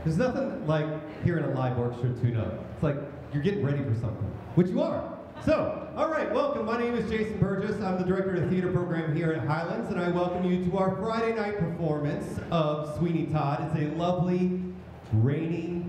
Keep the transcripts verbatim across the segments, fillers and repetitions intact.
There's nothing like hearing a live orchestra tune up. It's like you're getting ready for something, which you are. So, all right, welcome. My name is Jason Burgess. I'm the director of the theater program here at Highlands, and I welcome you to our Friday night performance of Sweeney Todd. It's a lovely, rainy,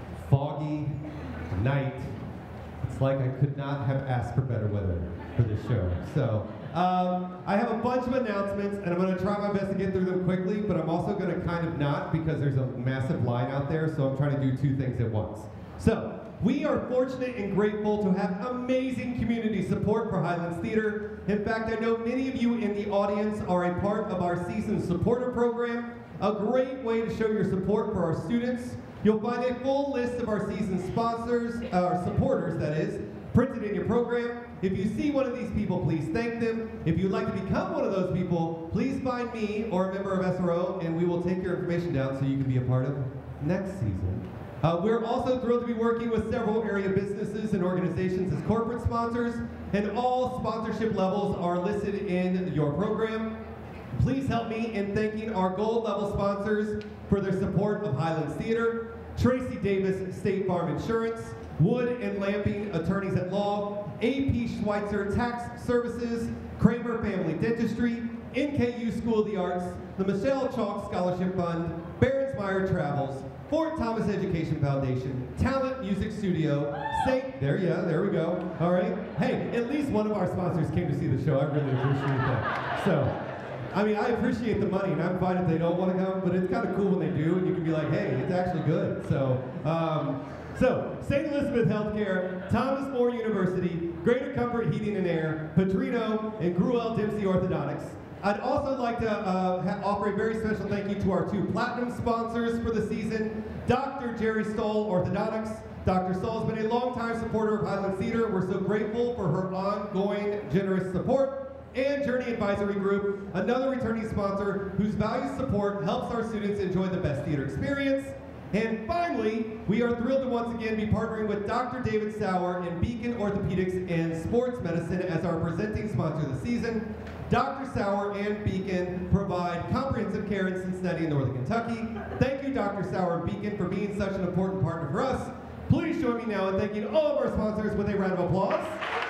foggy night. It's like I could not have asked for better weather for this show. So, um, I have a bunch of announcements, and I'm going to try my best to get through them quickly, but I'm also going to kind of not because there's a massive line out there, so I'm trying to do two things at once. So, we are fortunate and grateful to have amazing community support for Highlands Theater. In fact, I know many of you in the audience are a part of our season supporter program, a great way to show your support for our students. You'll find a full list of our season sponsors, uh, our supporters that is, printed in your program. If you see one of these people, please thank them. If you'd like to become one of those people, please find me or a member of S R O, and we will take your information down so you can be a part of next season. Uh, we're also thrilled to be working with several area businesses and organizations as corporate sponsors, and all sponsorship levels are listed in your program. Please help me in thanking our gold level sponsors for their support of Highlands Theater: Tracy Davis State Farm Insurance, Wood and Lamping Attorneys at Law, A P Schweitzer Tax Services, Kramer Family Dentistry, N K U School of the Arts, the Michelle Chalk Scholarship Fund, Baronsmeyer Travels, Fort Thomas Education Foundation, Talent Music Studio, Saint, there, yeah, there we go, all right. Hey, at least one of our sponsors came to see the show. I really appreciate that. So, I mean, I appreciate the money, and I'm fine if they don't want to come, but it's kind of cool when they do, and you can be like, hey, it's actually good. So, um, so Saint Elizabeth Healthcare, Thomas More University, Greater Comfort Heating and Air, Petrino, and Gruel Dempsey Orthodontics. I'd also like to uh, offer a very special thank you to our two platinum sponsors for the season, Doctor Jerry Stoll Orthodontics. Doctor Stoll has been a longtime supporter of Highlands Theater. We're so grateful for her ongoing generous support. And Journey Advisory Group, another returning sponsor whose valued support helps our students enjoy the best theater experience. And finally, we are thrilled to once again be partnering with Doctor David Sauer and Beacon Orthopedics and Sports Medicine as our presenting sponsor of the season. Doctor Sauer and Beacon provide comprehensive care in Cincinnati and Northern Kentucky. Thank you, Doctor Sauer and Beacon, for being such an important partner for us. Please join me now in thanking all of our sponsors with a round of applause.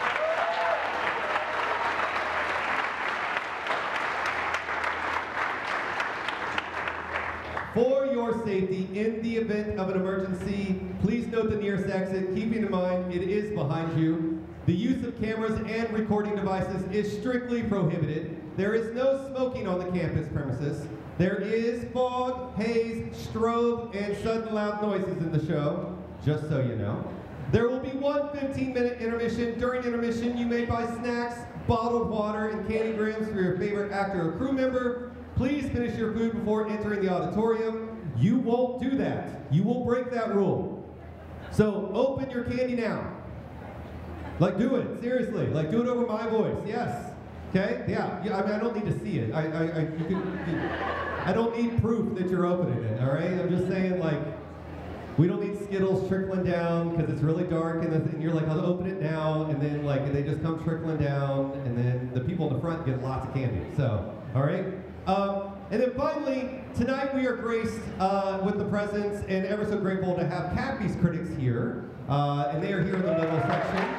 For your safety, in the event of an emergency, please note the nearest exit, keeping in mind it is behind you. The use of cameras and recording devices is strictly prohibited. There is no smoking on the campus premises. There is fog, haze, strobe, and sudden loud noises in the show, just so you know. There will be one fifteen minute intermission. During intermission, you may buy snacks, bottled water, and candy grams for your favorite actor or crew member. Please finish your food before entering the auditorium. You won't do that. You will break that rule. So open your candy now. Like, do it, seriously. Like, do it over my voice, yes. Okay, yeah, yeah, I mean, I don't need to see it. I, I, I, you can, you, I don't need proof that you're opening it, all right? I'm just saying, like, we don't need Skittles trickling down because it's really dark, and, the, and you're like, I'll open it now, and then, like, they just come trickling down, and then the people in the front get lots of candy, so, all right? Um, and then finally, tonight we are graced uh, with the presence and ever so grateful to have Cappy's critics here, uh, and they are here in the middle section.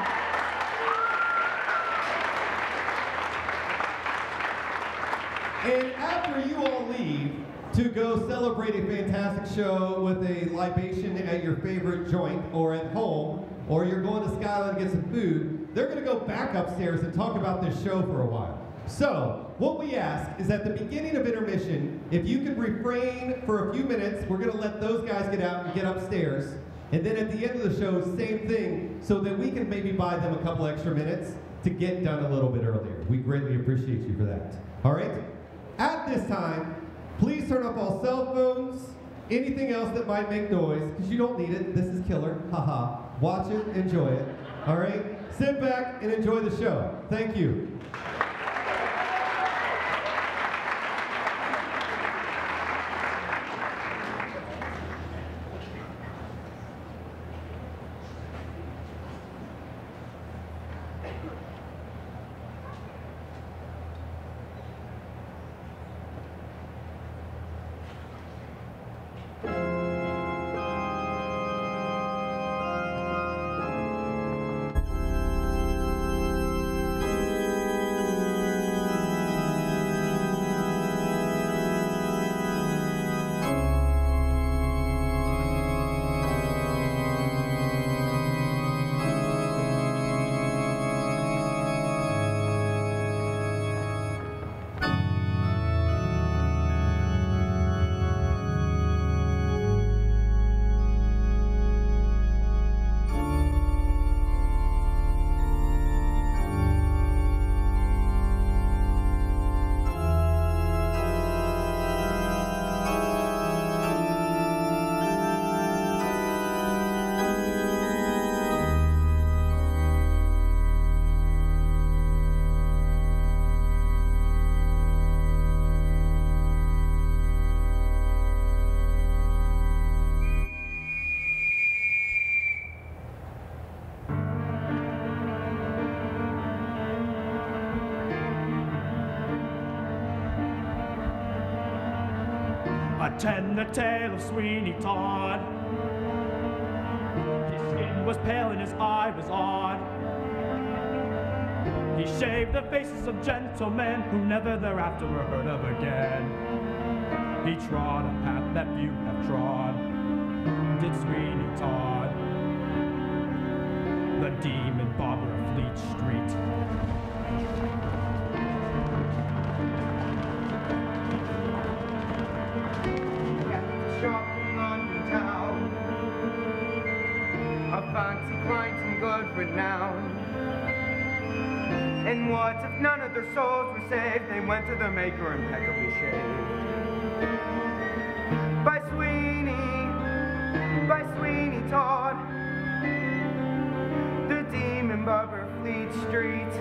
And after you all leave to go celebrate a fantastic show with a libation at your favorite joint or at home, or you're going to Skyline to get some food, they're going to go back upstairs and talk about this show for a while. So, what we ask is at the beginning of intermission, if you could refrain for a few minutes, we're going to let those guys get out and get upstairs. And then at the end of the show, same thing, so that we can maybe buy them a couple extra minutes to get done a little bit earlier. We greatly appreciate you for that. All right? At this time, please turn off all cell phones, anything else that might make noise, because you don't need it. This is killer. Haha. Watch it, enjoy it. All right? Sit back and enjoy the show. Thank you. Attend the tale of Sweeney Todd. His skin was pale and his eye was odd. He shaved the faces of gentlemen who never thereafter were heard of again. He trod a path that few have trod, did Sweeney Todd, the demon barber of Fleet Street. Shop in London town, a fancy client and good renown. And what if none of their souls were saved? They went to their maker impeccably shaved. By Sweeney, by Sweeney Todd, the demon barber of Fleet Street.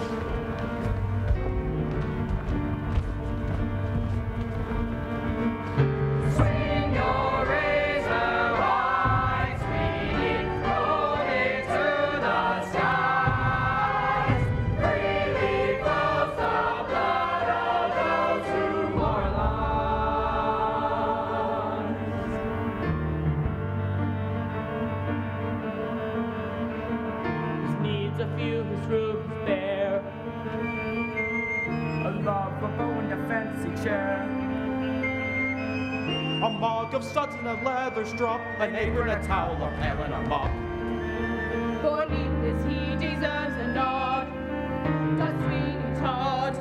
A mug of suds and a leather strop, an apron, a towel, a pail, and a mop. For neatness he deserves a nod. The Sweeney Todd,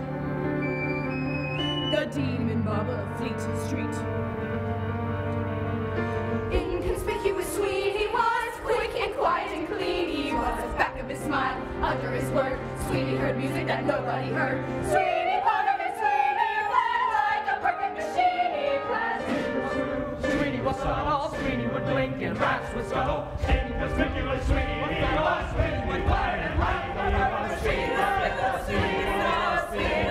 the demon barber of Fleet Street. Inconspicuous Sweeney was, quick and quiet and clean. He was at the back of his smile, under his word. Sweeney heard music that nobody heard. Sweeney Potter and Sweeney ran like a perfect machine. He classed. Sweeney was subtle, Sweeney would blink and rats would scuttle. Inconspicuous Sweeney was, Sweeney would quiet and light. He was Sweeney, Sweeney, Sweeney, Sweeney,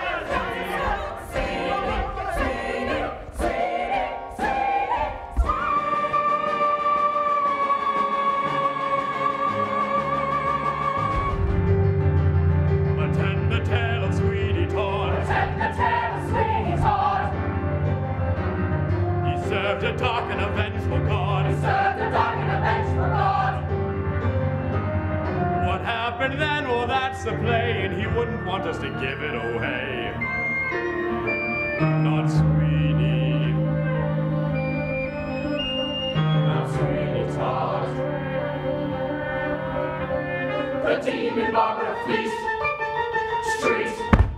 Attend the tale of Sweeney Todd. Attend the tale of Sweeney Todd. He served a dark and a vengeful God. He served a dark and a vengeful God. What happened then? Well, that's the play, and he wouldn't want us to give it away. Not Sweeney. Not Sweeney Todd. The demon barber of Fleet Street.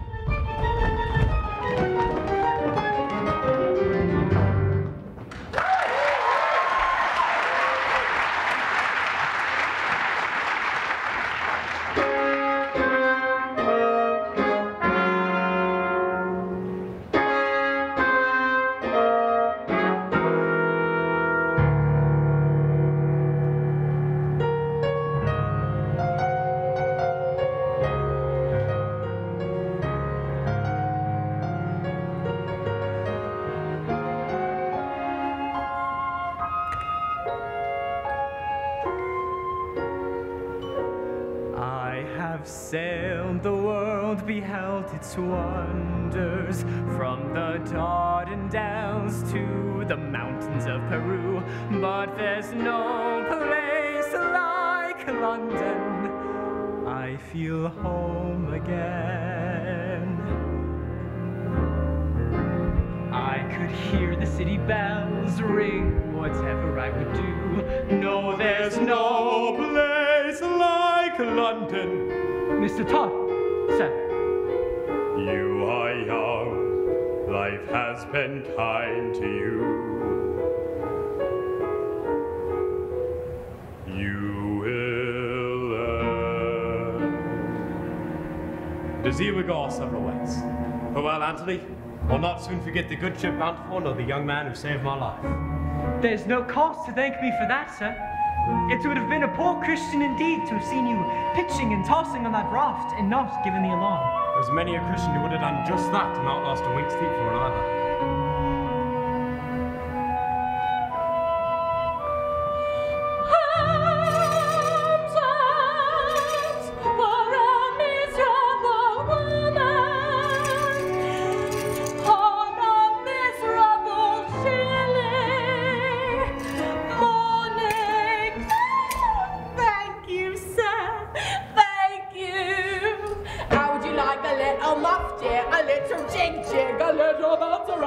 Sailed the world, beheld its wonders, from the Dardan Downs to the mountains of Peru. But there's no place like London. I feel home again. I could hear the city bells ring, whatever I would do. No, there's no place like London. Mister Todd, sir. You are young, life has been kind to you. You will learn. Does he would go all several ways. Farewell, Anthony. I'll not soon forget the good ship Bountiful nor the young man who saved my life. There's no cause to thank me for that, sir. It would have been a poor Christian indeed to have seen you pitching and tossing on that raft and not given the alarm. There's many a Christian who would have done just that and not lost a wink's teeth for it either. On a miserable ship.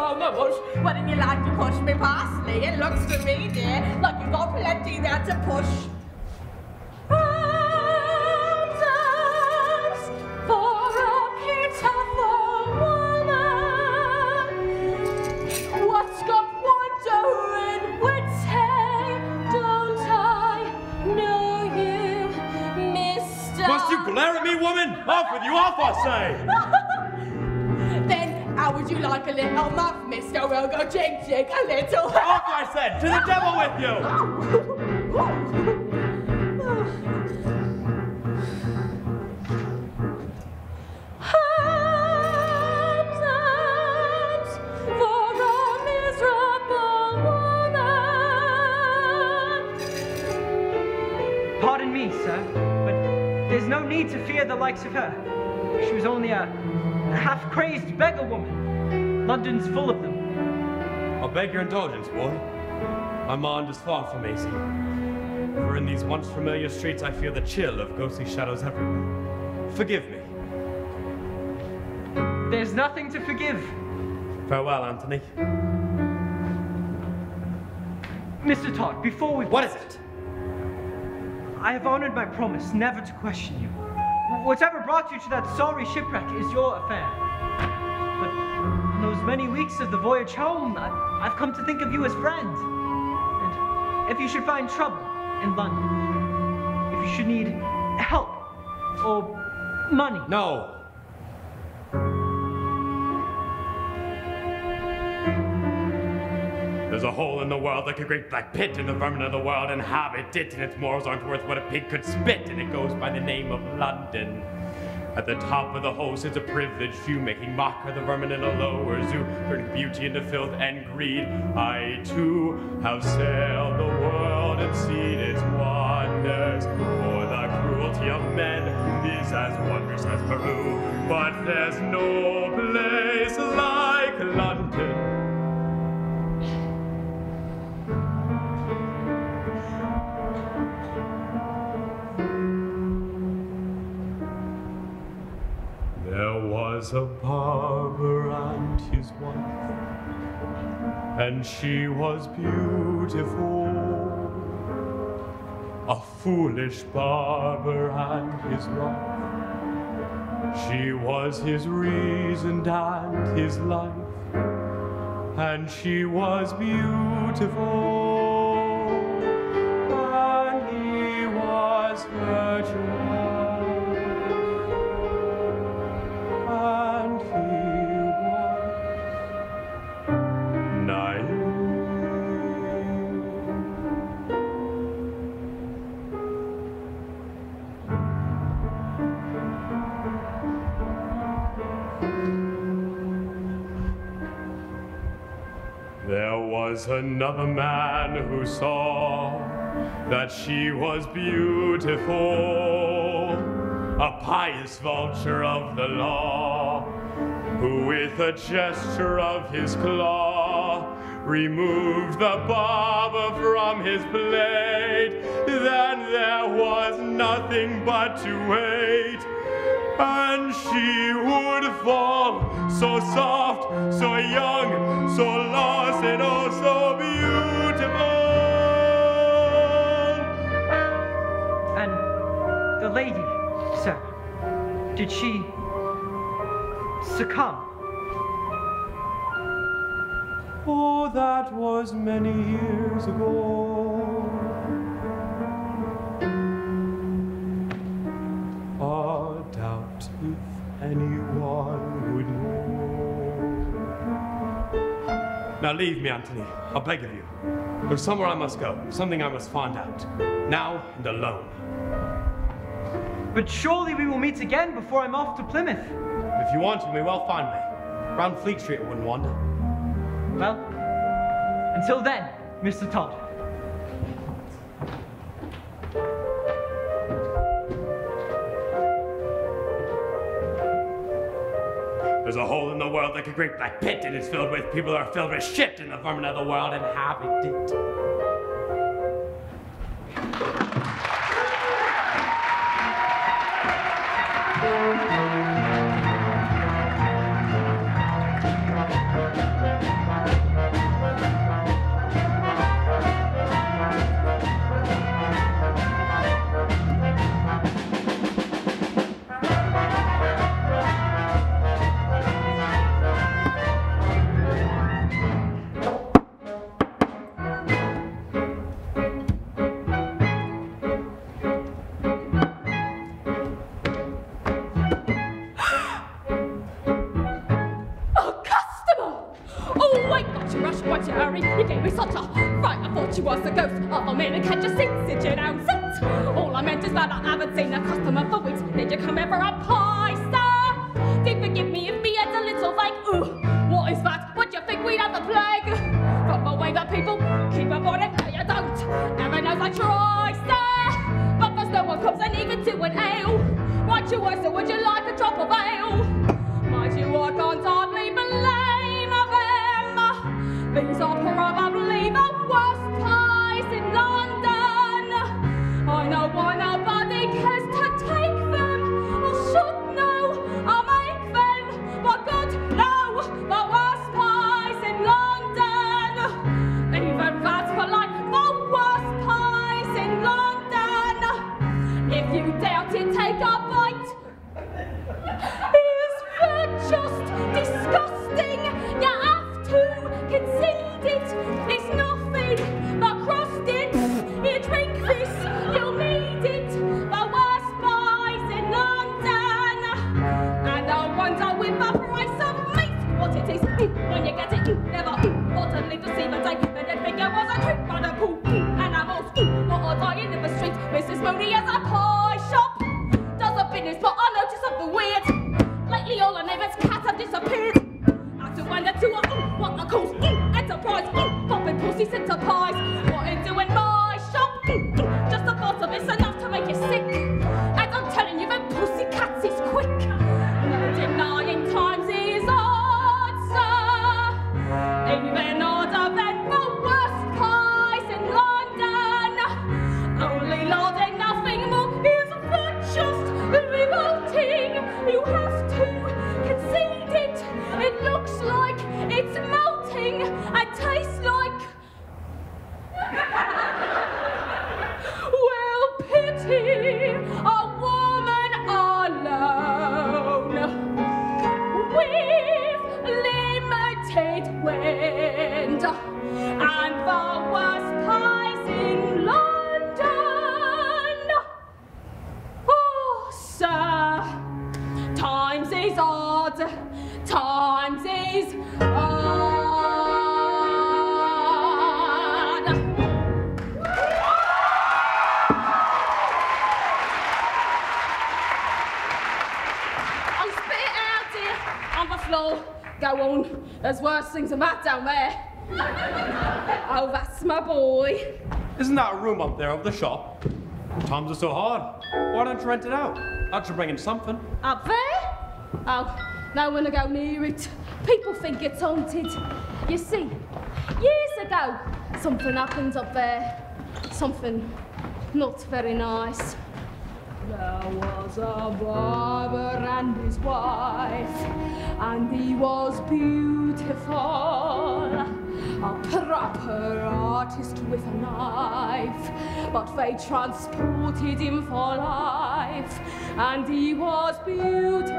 around the bush. Wouldn't you like to push me past me? It looks to me, dear, like you've got plenty there to push. Arms, arms for a beautiful woman. What's got wonder in wits, hey? Don't I know you, Mister? Must you glare at me, woman? Off with you, off, I say! Then how would you like a little muff, Mister? We'll go jig jig a little. Off, I said! To the devil with you! Arms, arms for a miserable woman. Pardon me, sir, but there's no need to fear the likes of her. She was only a half-crazed beggar woman. London's full of them. I'll beg your indulgence, boy. My mind is far from easy. For in these once familiar streets I feel the chill of ghostly shadows everywhere. Forgive me. There's nothing to forgive. Farewell, Anthony. Mister Todd, before we... What is it? I have honored my promise never to question you. Whatever brought you to that sorry shipwreck is your affair. But in those many weeks of the voyage home, I, I've come to think of you as friend. And if you should find trouble in London, if you should need help or money... No. There's a hole in the world like a great black pit, and the vermin of the world inhabit it, and its morals aren't worth what a pig could spit, and it goes by the name of London. At the top of the hole sits a privileged few, making mock of the vermin in a lower zoo, turning beauty into filth and greed. I too have sailed the world and seen its wonders, for the cruelty of men is as wondrous as Peru. But there's no place like London. There was a barber and his wife, and she was beautiful. A foolish barber and his wife. She was his reason and his life, and she was beautiful, and he was her joy. And he was naive. There was another man who saw that she was beautiful, a pious vulture of the law, who with a gesture of his claw removed the barber from his plate. Then there was nothing but to wait, and she would fall, so soft, so young, so lost, and oh so beautiful. And the lady, sir, did she succumb? Oh, that was many years ago. I doubt if anyone would know. Now leave me, Anthony. I'll beg of you. There's somewhere I must go, something I must find out. Now and alone. But surely we will meet again before I'm off to Plymouth. If you want, you may well find me. Round Fleet Street, I wouldn't wander. Well, until then, Mister Todd. There's a hole in the world like a great black pit, and it's filled with people who are filled with shit, and the vermin of the world inhabit it. she was a ghost of a man who can't just sit, sit you down, sit. All I meant is that I haven't seen a customer for weeks. Did you come ever a pie, sir? Did forgive me if me head's a little vague. Ooh, what is that? What do you think we have the plague? From the way that people keep up on it, no you don't. Heaven knows I try, sir, but there's no one comes and even to an ale. Why'd you worse, or would you like a drop of ale? Mind you, I can't hardly blame them. These are probably the worst pies in London. I know why nobody cares to take them, or should know I'll make them. But God, no, the worst pies in London. Even that's for like the worst pies in London. If you doubt it, take a bite. Is that just disgusting? You have to concede it. It's nothing but crusted. You drink this, you'll need it. The worst pies in London. And no wonder with the price of meat, what it is mm, when you get it, mm, never mm, thought to leave the sea but take. And then think it was a trick by the pool. Mm, animals, mm, what are dying in the street. Missus Mooney has a pie shop. Does a business, but I noticed something weird. Lately all our neighbours' cats have disappeared. I to wonder to a mm, what I call mm, enterprise, mm, popping pussies into pies. What in doing my shop? Mm, mm, just the thought of it's enough to make you sick. And I'm telling you, them pussy cats is quick. No denying times is hard, sir. Even odder than the worst pies in London. Only Lord and nothing more is that just revolting. You have to concede it. It looks like it's melting and tastes like. Well, pity a woman alone with limited wind and the worst pies in London. Oh, sir, times is odd, times is odd. I'll spit it out here on the floor. Go on, there's worse things than that down there. Oh, that's my boy. Isn't that a room up there of the shop? Times are so hard. Why don't you rent it out? That should bring in something. Up there? Oh, no one to go near it. People think it's haunted. You see, years ago, something happened up there. Something not very nice. There was a barber and his wife, and he was beautiful. A proper artist with a knife, but they transported him for life, and he was beautiful.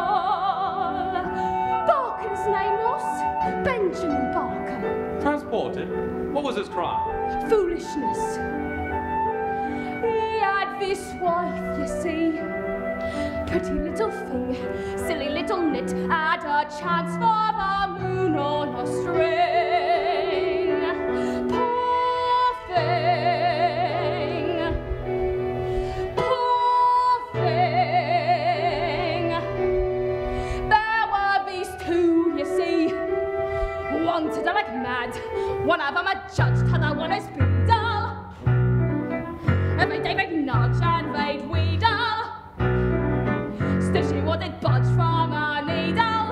Barker's name was Benjamin Barker. Transported? What was his crime? Foolishness. He had this wife, you see. Pretty little thing, silly little nit, had a chance for the moon on a string. Poor thing, poor thing. There were these two, you see, wanted her like mad. One of them a judge, t'other one a speedle. Every day they'd nudge and they'd wheedle. Still she wouldn't budge from her needle.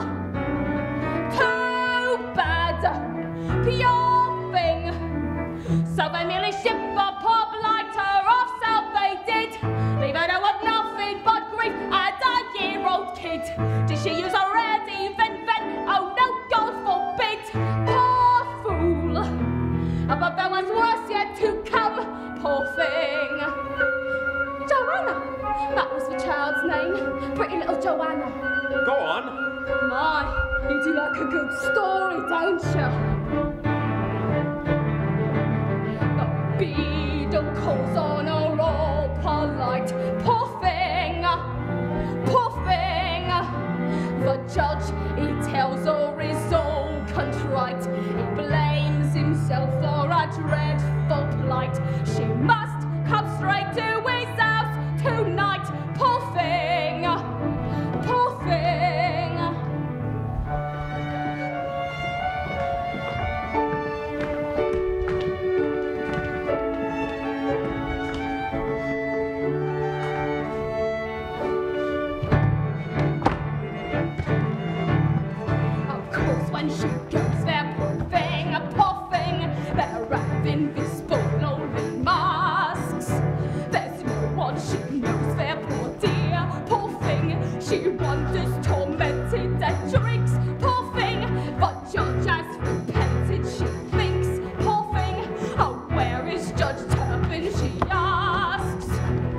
Too bad, pure thing. So they merely ship a poor blighter off, so they did. Leave her there with nothing but grief and a year-old kid. Did she use a red even then? Oh no, God forbid. Poor fool. But there was worse yet to come, poor thing. Joanna, that was the child's name. Pretty little Joanna. Go on. My, you do like a good story, don't you? The beadle calls on her all polite. Poor thing, poor thing. The judge, he tells her he's all contrite. He blames himself for a dreadful right. She must come straight to his house tonight. Poor thing, poor thing. Of course, when she goes there, poor thing, poor thing, they're having these lonely masks. There's no one she knows there, poor dear, poor thing. She wanders tormented and drinks, poor thing. But Judge has repented, she thinks, poor thing. Oh, where is Judge Turpin, she asks.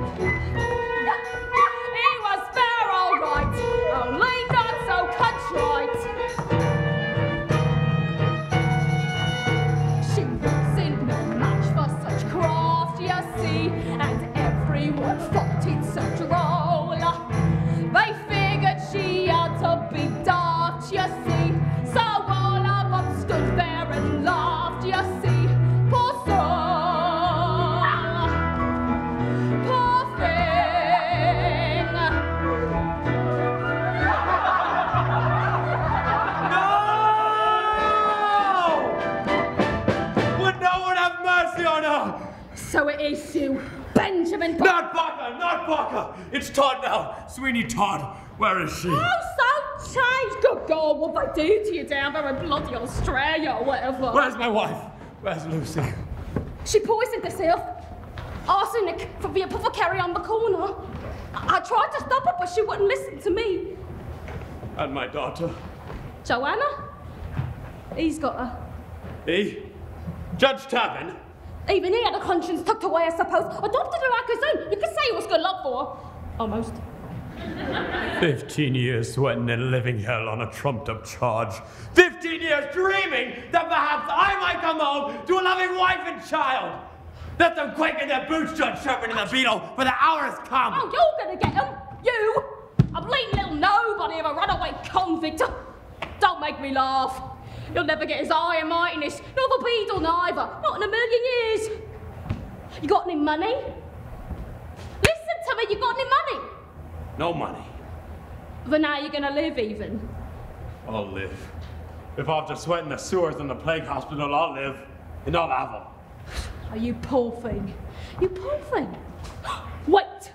He was fair, all right, only not so contrite. She was in no match for such craft, you see, and everyone thought it so droll. They figured she had to be daft, you see, so all of them stood there and laughed, you see. Poor soul, poor thing. No! Would no one have mercy on her? So it is you, Benjamin Bar- Not Barker, not Barker. It's Todd now. Sweeney Todd. Where is she? Oh, so changed. Good God, what they do to you down there in bloody Australia or whatever. Where's my wife? Where's Lucy? She poisoned herself. Arsenic for the apothecary on the corner. I, I tried to stop her, but she wouldn't listen to me. And my daughter? Joanna? He's got her. He? Judge Turpin? Even he had a conscience tucked away, I suppose. Adopted her like his own. You could say it was good luck for her. Almost. Fifteen years sweating in living hell on a trumped-up charge. Fifteen years dreaming that perhaps I might come home to a loving wife and child. Let them quake in their boots, Judge Turpin and the Beetle, for the hour has come. Oh, you're gonna get him. You. A bleeding little nobody of a runaway convict. Don't make me laugh. You'll never get his iron mightiness, nor the Beetle neither. Not in a million years. You got any money? Listen to me, you got any money? No money. Then how are you gonna live even? I'll live. If after sweating the sewers in the plague hospital, I'll live. And I'll have them. Oh, you poor thing. You poor thing. Wait.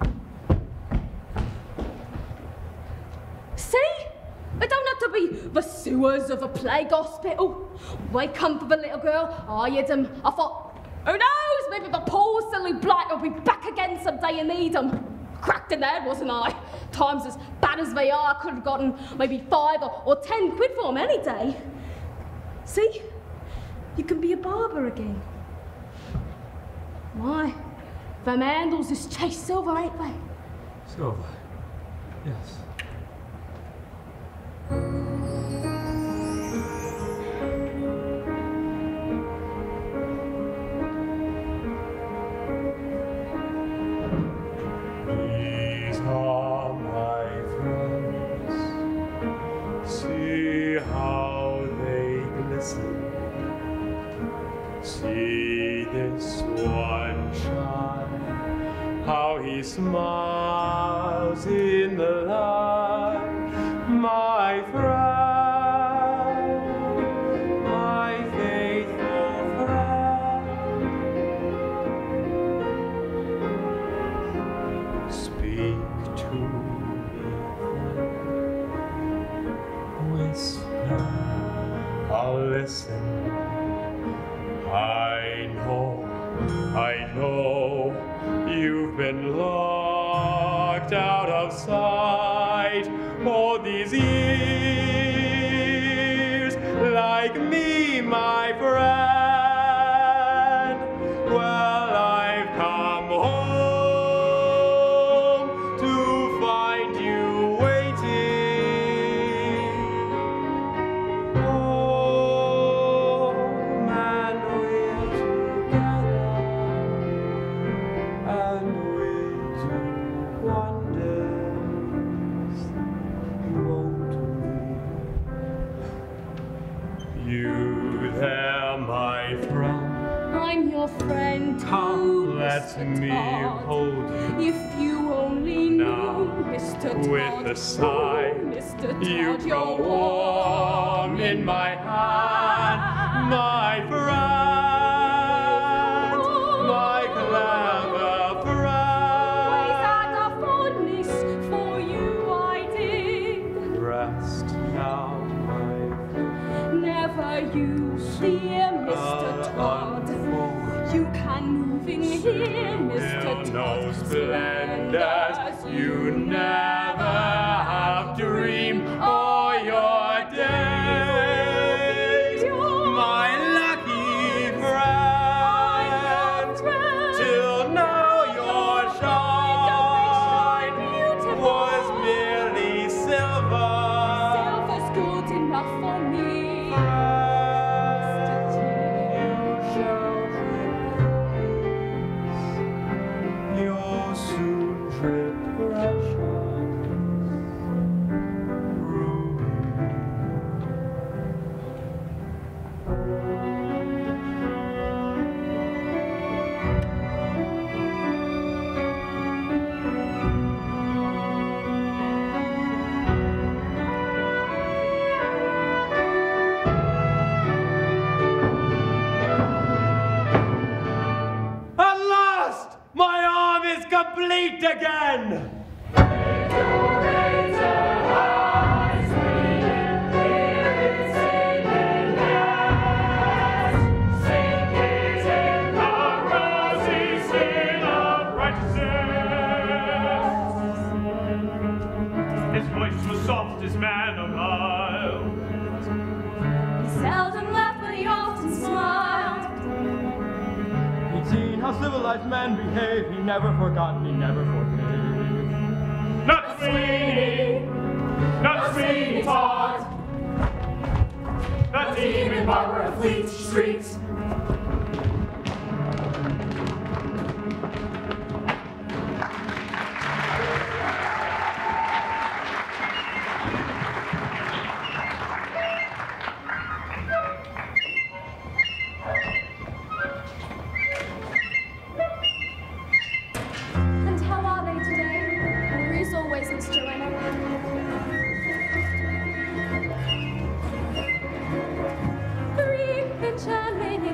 See? It don't have to be the sewers of a plague hospital. They come for the little girl. I hid them. I thought, who knows? Maybe the poor silly blight will be back again someday and need them. Cracked in the head, wasn't I? Times as bad as they are, I could have gotten maybe five or, or ten quid for them any day. See? You can be a barber again. Why? Them handles is chased silver, ain't they? Silver. Yes. These are my friends. See how they glisten. See this one shine, how he smiles in the light. My friend, my faithful friend. Speak to me, whisper, I'll listen. I know, I know, you've been locked out of sight all these years, like me, my friend. Well, I've come home to find you waiting. Oh, man, we're together, and we do wonders, won't we? You there. friend too, Come, let Mister me Todd. hold you. If you only Now, knew, Mister Todd. with a sigh, Oh, Mister Todd, You you're grow warm in my hand, my friend, my clever Always had friend. a fondness for you, I did. Rest now, my friend. Never you fear, Mister Todd. You can move in here, Mister Will Todd. no splendors you never have dreamed o'er your days, my lucky friend. Till now your shine was merely silver. Silver's good enough for me. You'll soon drip precious ruby. At last, my arm is complete again. His voice was soft, his manner mild. He seldom laughed, but he often smiled. He'd seen how civilized men behave. He never forgot, he never forgave. Not Sweeney, not Sweeney Todd. The demon barber of Fleet Street. And how are they today? Hungry as always, Miss Joanna. Three in Germany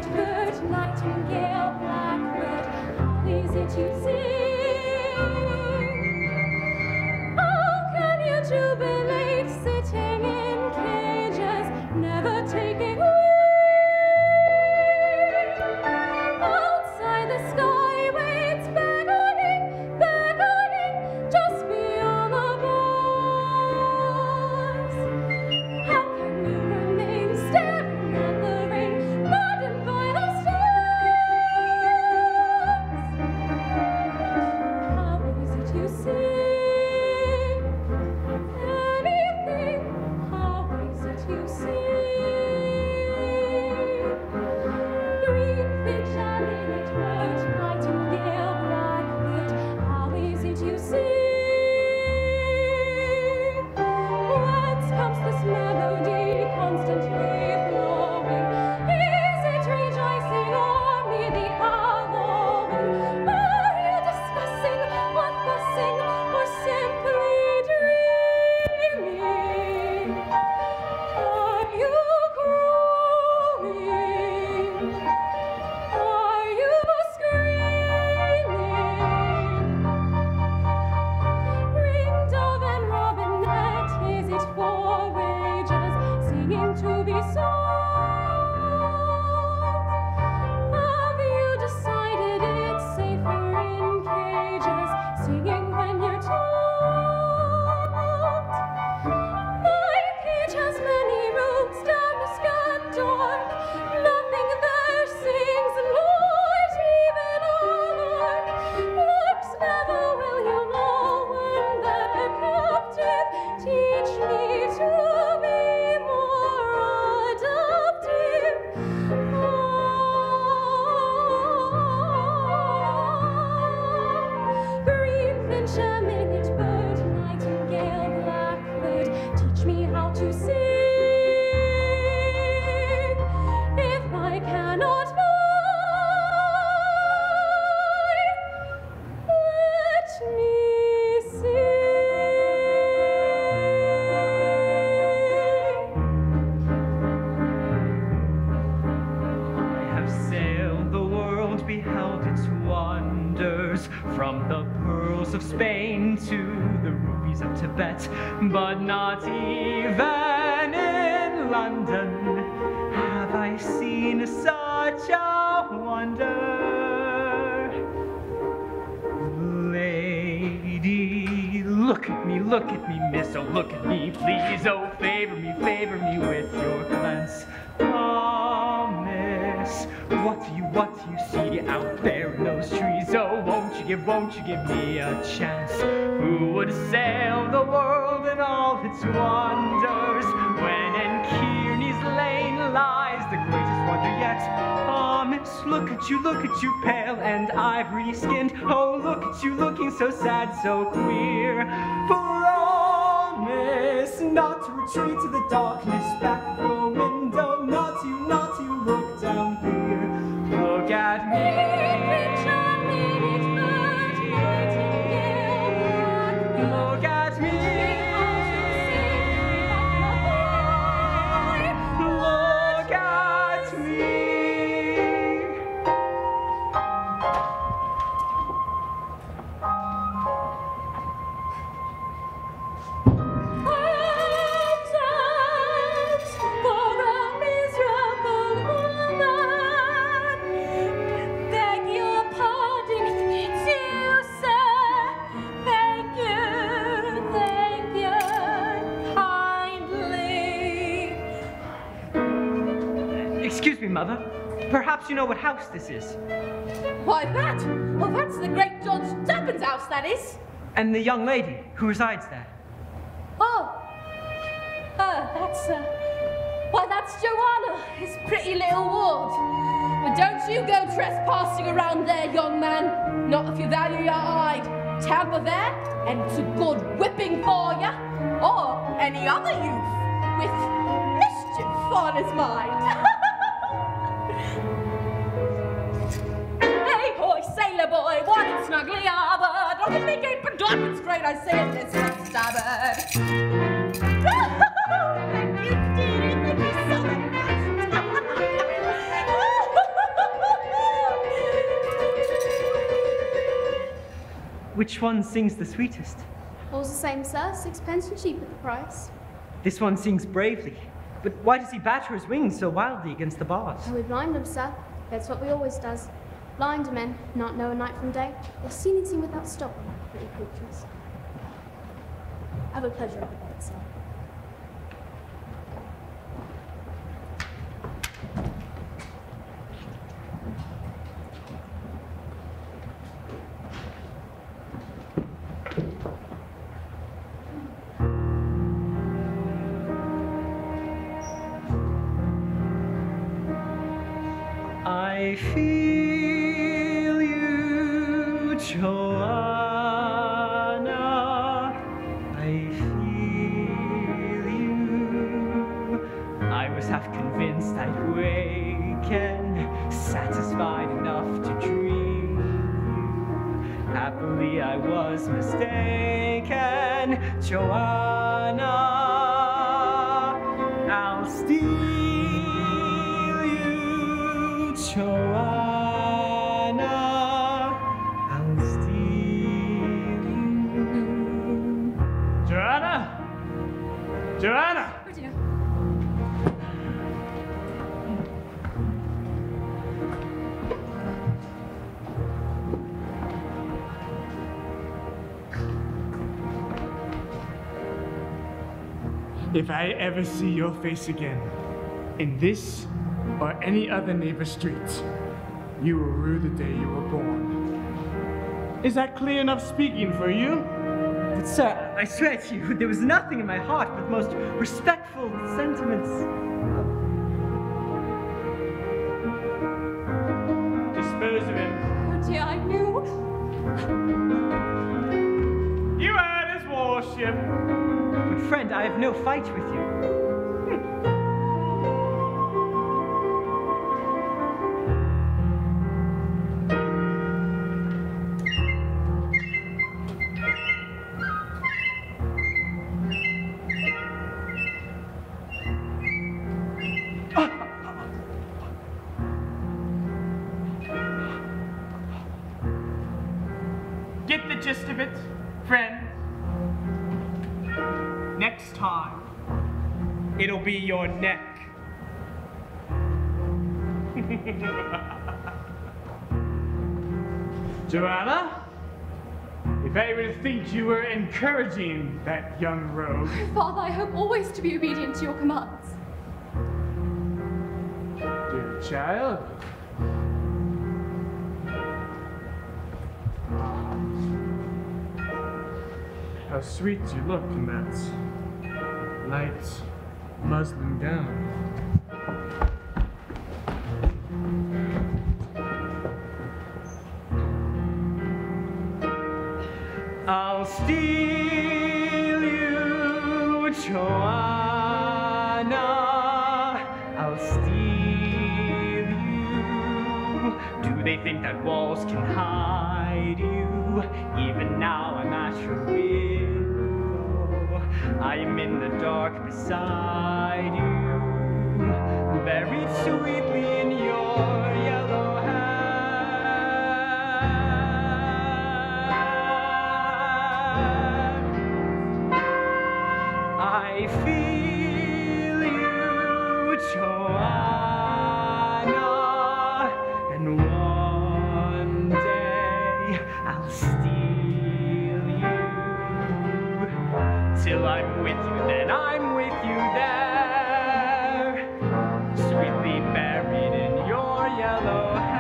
wonders, from the pearls of Spain to the rubies of Tibet, but not even in London have I seen such a wonder. Lady, look at me, look at me, miss, oh look at me, please, oh favor me, favor me with your glance. Promise, what do you, what do you see out there in those trees? Oh, won't you give, won't you give me a chance? Who would sail the world in all its wonders, when in Kearney's Lane lies the greatest wonder yet? Promise, look at you, look at you, pale and ivory-skinned. Oh, look at you, looking so sad, so queer. Promise not to retreat to the darkness back of your window, not to, not to look down here. Look at me. Look at me. Look at me. Excuse me, Mother. Perhaps you know what house this is. Why, that? Well, that's the great George Turpin's house, that is. And the young lady who resides there. Oh. Oh, that's, uh... Why, that's Joanna, his pretty little ward. But don't you go trespassing around there, young man. Not if you value your hide. Tamper there, and it's a good whipping for ya. Or any other youth with mischief on his mind. Hey, boy, sailor boy, one and snugly arbored. Look at me gaping dark and straight, I say it, this one stubborn. Thank you, dearie, thank you so much. Which one sings the sweetest? All's the same, sir. Sixpence and cheap at the price. This one sings bravely. But why does he batter his wings so wildly against the bars? Oh, we blind them, sir. That's what we always does. Blind men, not know a night from day. They'll see anything without stopping, pretty creatures. Have a pleasure of the bed, sir. I feel you, Joanna. I feel you. I was half convinced I'd waken, satisfied enough to dream you. Happily I was mistaken, Joanna. I'll steal Joanna, I'll steal you. Joanna? Joanna! Oh, dear. If I ever see your face again, in this or any other neighbor street, you will rue the day you were born. Is that clear enough speaking for you? But sir, I swear to you, there was nothing in my heart but most respectful sentiments. Dispose of him. Oh, dear, I knew. You heard his warship. But friend, I have no fight with you. get the gist of it, friend? Next time, it'll be your neck. Joanna, if anyone thinks you were encouraging that young rogue. Father, I hope always to be obedient to your commands. Dear child. How sweet you look in that light muslin gown. I'll steal you, Joanna. I'll steal you. Do they think that walls can hide you? Even now I'm at your window. I am in the dark beside you, buried sweetly in your yellow hair. I feel you, Joanna, and one day I'll steal you. Till I'm with you, then I'm with you there, sweetly buried in your yellow hair.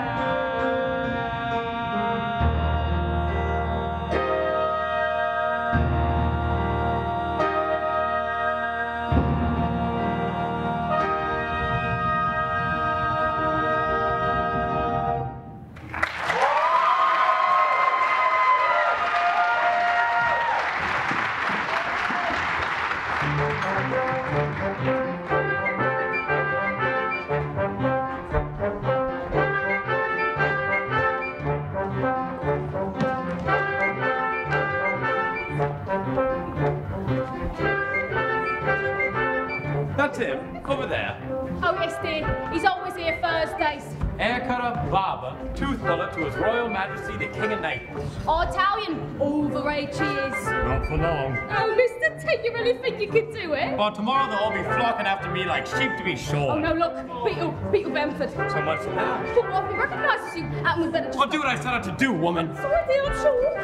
That's him, over there. Oh, yes, dear. He's always here Thursdays. Haircutter, barber, tooth puller to His Royal Majesty the King of Naples. Oh, Italian. Overage he is. Not for long. Oh, Mister T, you really think you could do it? Well, tomorrow they'll all be flocking after me like sheep to be shorn. Oh, no, look. Beetle, Beetle Benford. So much for that. But what if he recognises you? And we better just... I'll do what I set out to do, woman. Sorry, dear, I'm sure.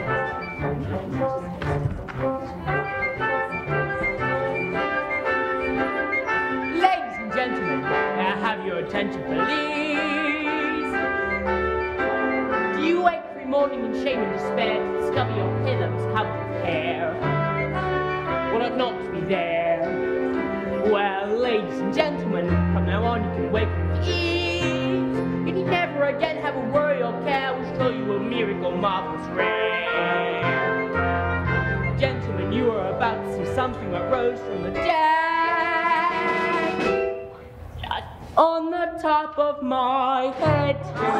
Ladies and gentlemen, may I have your attention, please? Do you wake every morning in shame and despair to discover your pillows covered with hair? Well, it not to be there. Well, ladies and gentlemen, from now on you can wake with ease. And you never again have a worry or care. We'll show you a miracle marvelous rare. Gentlemen, you are about to see something that rose from the dead. On the top of my head.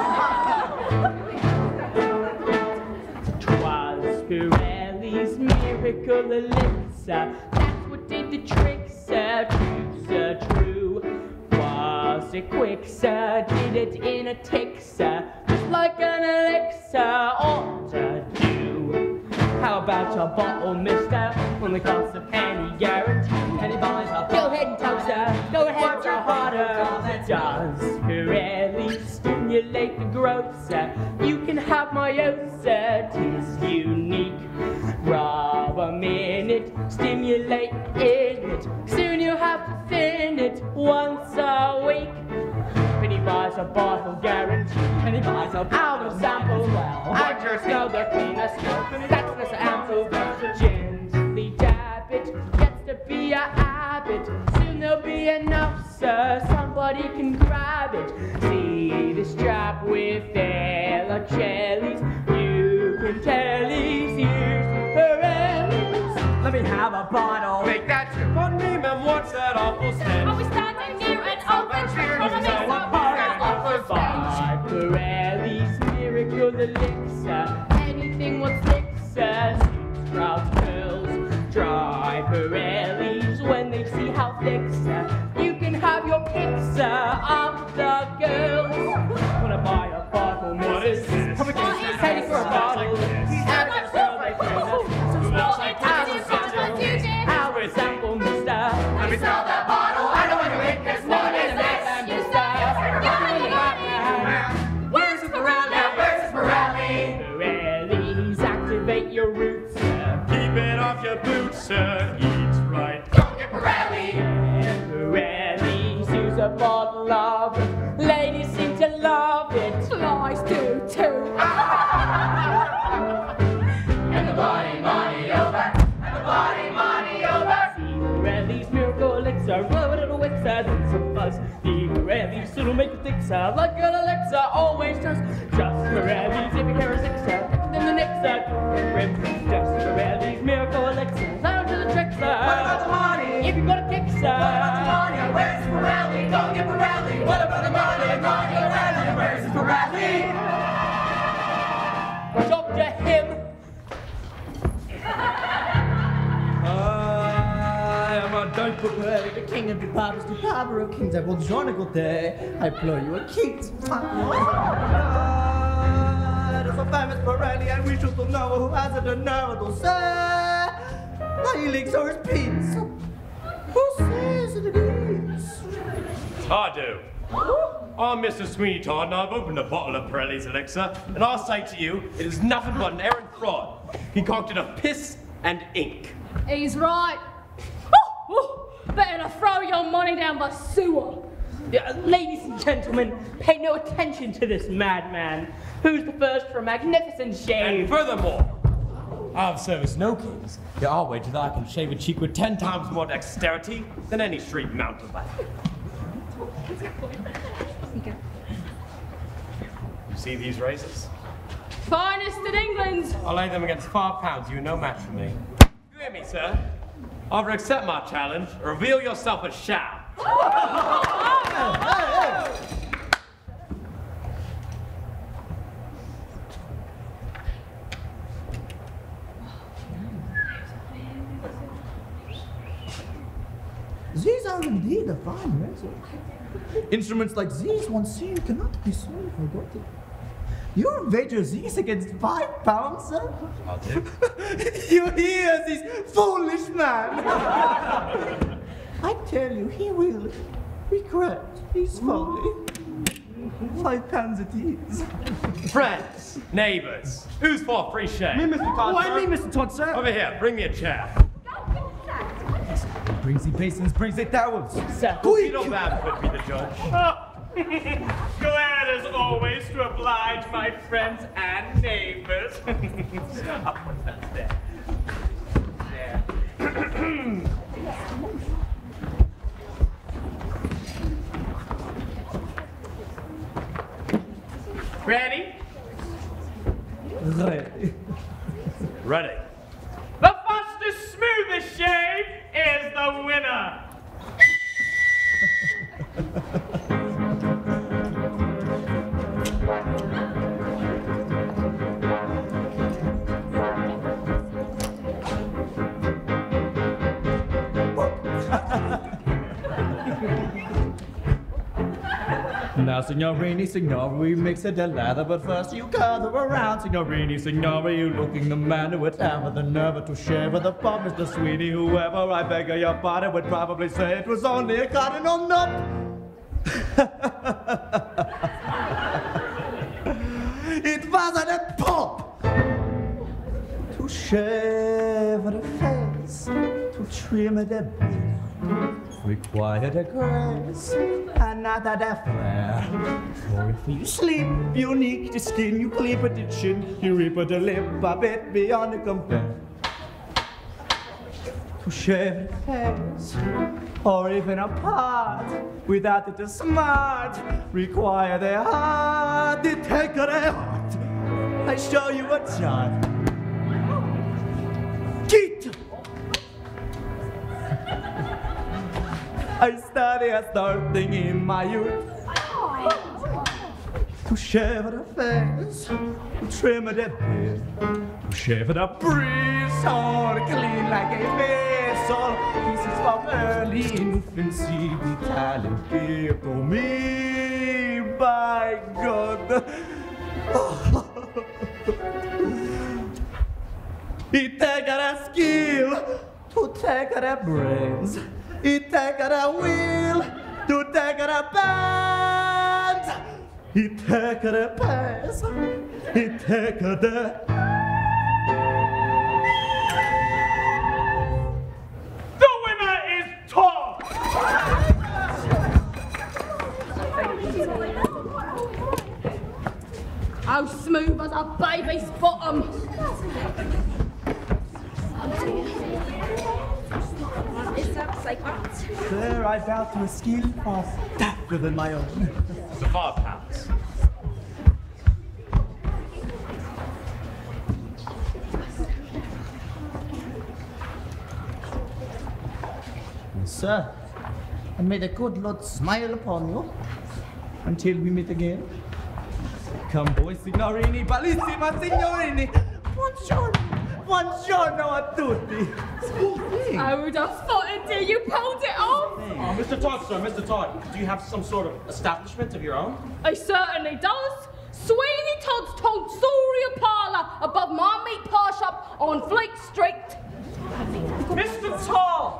Twas Pirelli's miracle elixir. That's what did the trick, sir. True, sir, true. Was it quick, sir? Did it in a tick, sir? Just like an elixir ought to do. How about a bottle, mister? Only costs a penny, guarantee. Penny buys a go ahead and toast, sir. Go ahead, work harder. Does Pirelli stimulate the growth, sir? You can have my oath, sir. 'Tis unique. Rub a minute, stimulate in it. Soon you'll have to thin it once a week. Penny buys a bottle, guarantee. Penny buys a out of sample. I just know the cleanest. That's the ample. Gently dab it, gets to be a habit. Soon there'll be enough, sir. Somebody can grab it. See the strap with Ella Jellies. You can tell he's used Pirelli's. Let me have a bottle. Make that trip on me, man. What's that awful stench? Are we standing near an open tree? He's so apart. By Pirelli's miracle elixir. Anything what's elixir. Sprouts, pills, dry Pirelli's. When they see how thick, sir, you can have your picks, sir, of the girls. Wanna buy a bottle, missus? How much is it? Penny for a bottle. And Alexa, like good Alexa always does. Just Pirelli's if you hear a sixer, then the next that rip. Just Pirelli's miracle Alexa, down to the tricks. What about the money? If you got a kick, sir. What about the money? Where's Pirelli? Don't get Pirelli. What about the money? Money Pirelli, where's Pirelli? Doctor him. I am a Don Pirelli, the king of the poppers, the popper of kings. I will join a good day. I blow you a kick. Ah, there's a famous Pirelli, and we should know who has it, the nerve to say. My elixir is peace. Who says it is? Tardo. I'm Mister Sweeney Todd, and I've opened a bottle of Pirelli's elixir, and I'll say to you, it is nothing but an errant fraud, concocted of piss and ink. He's right. Ooh, ooh, better to throw your money down the sewer. Yeah, ladies and gentlemen, pay no attention to this madman. Who's the first for a magnificent shave? And furthermore, I've serviced no kings, yet I'll wager that I can shave a cheek with ten times more dexterity than any street mountebank. You see these razors? Finest in England. I'll lay them against five pounds. You're no match for me. You hear me, sir? Either accept my challenge or reveal yourself as sham. These are indeed a fine razor. Instruments like these once seen cannot be soon forgotten. You wager these against five pounds, sir? I'll do. You hear this foolish man? I tell you, he will regret his folly. Five pounds it is. Friends, neighbors, who's for a free shave? Me, Mister Todd, Why sir. me, Mister Todd, sir? Over here, bring me a chair. Brings the basins, brings the towels. Sir. You don't bad could be the judge. Glad as always to oblige my friends and neighbors. I'll put that there. There. Ready? Ready. Ready. The fastest, smoothest shave is the winner. Now, signorini, signora, we mix it the lather, but first you gather around. Signorini, signora, you looking the man who would have the nerve to share with the bum, Mister Sweeney. Whoever, I beg of your pardon, would probably say it was only a cardinal nut. It wasn't a pop to shave the face, to trim the beard. Required a grace and not a flair. For if you sleep, you nick the skin, you clip at the chin, you rip at the lip a bit beyond the compare. To shave the face, or even a part, without it a smart, require the heart, the take of the heart. I show you a chart. Get! I study a starting in my youth. To shave the face, to trim the beard, to shave the breeze, all clean like a vessel. This is from early infancy, the talent gave to me by God. It take a skill to take a brains. It take a will to take a band. It take a pass. It take a the. The winner is Todd. How smooth as a baby's bottom. There I bow to a skill far darker than my own. the Far Palace. Sir, and may the good Lord smile upon you until we meet again. Come, boy, signorini, bellissima signorini. Buongiorno, buongiorno a tutti. I would have thought it did. You pulled it off. Oh, Mister Todd, sir, Mister Todd, do you have some sort of establishment of your own? It certainly does. Sweeney Todd's Tonsorial Parlour above my meat pie shop on Fleet Street. Mister Todd!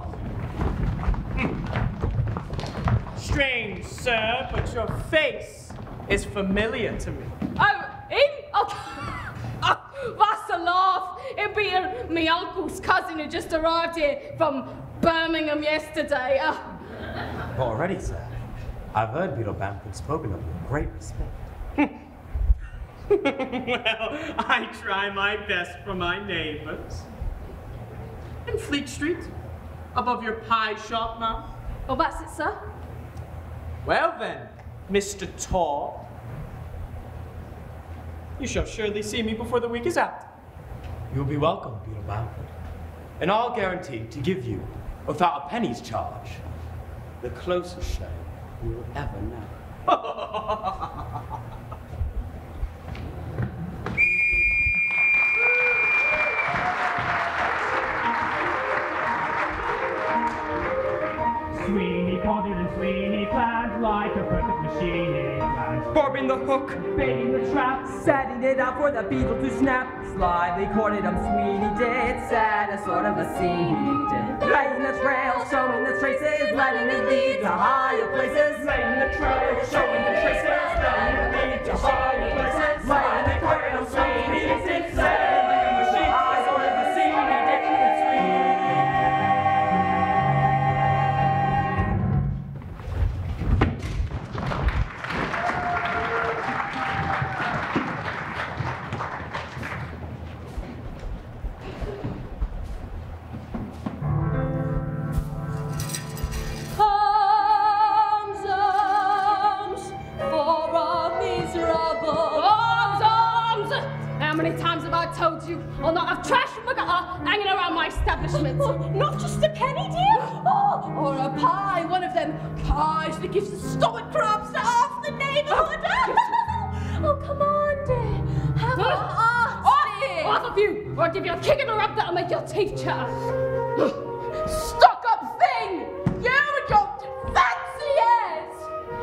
Strange, sir, but your face is familiar to me. Oh, him? Oh, oh, that's a laugh. It being me uncle's cousin who just arrived here from Birmingham yesterday. Uh, Already, sir. I've heard Beetle Bamford spoken of with great respect. Well, I try my best for my neighbors. In Fleet Street, above your pie shop now. oh, that's it, sir. Well then, Mister Todd, you shall surely see me before the week is out. You'll be welcome, Beetle Bamford. And I'll guarantee to give you, without a penny's charge, the closest show you will ever know. Sweeney potted and Sweeney planned like a perfect machine he planned. Bobbing the hook, Baiting the trap, setting it up for the beetle to snap. Slyly courted him, Sweeney did, set a sort of a scene he did. Laying the trail, showing the traces, letting it lead to higher places. laying the trail, showing the traces, letting it lead to higher places. Laying the trail, Sweeney did, set Like a machine, a sort of a scene he did. Arms, arms, for a miserable. Arms, arms! How many times have I told you I'll not have trash from the gutter hanging around my establishment? Oh, not just a penny, dear. Oh, or a pie, one of them pies that gives the stomach cramps to half the neighbourhood. Oh, come on, dear. Have a heart, dear. Off of you, or I'll give you a kick in the rub that'll make your teeth chatter. Stuck up thing! You and your fancy airs!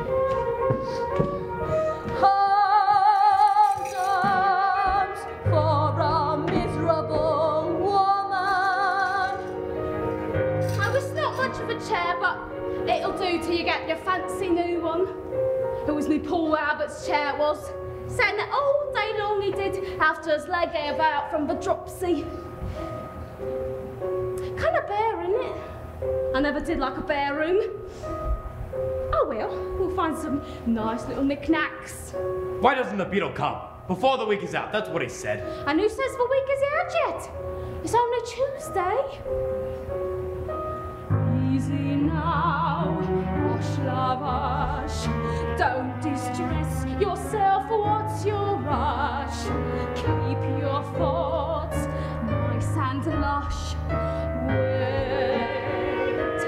Arms, arms, for a miserable woman. I was not much of a chair, but it'll do till you get your fancy new one. It was me Paul Albert's chair, it was. Sat there all day long he did, after his leg about from the dropsy. Kind of bare, isn't it? I never did like a bare room. Oh well, we'll find some nice little knickknacks. Why doesn't the beetle come? Before the week is out, that's what he said. And who says the week is out yet? It's only Tuesday. Easy now, wash lavash. Don't distress yourself, what's your rush? Keep your thoughts nice and lush. Wait.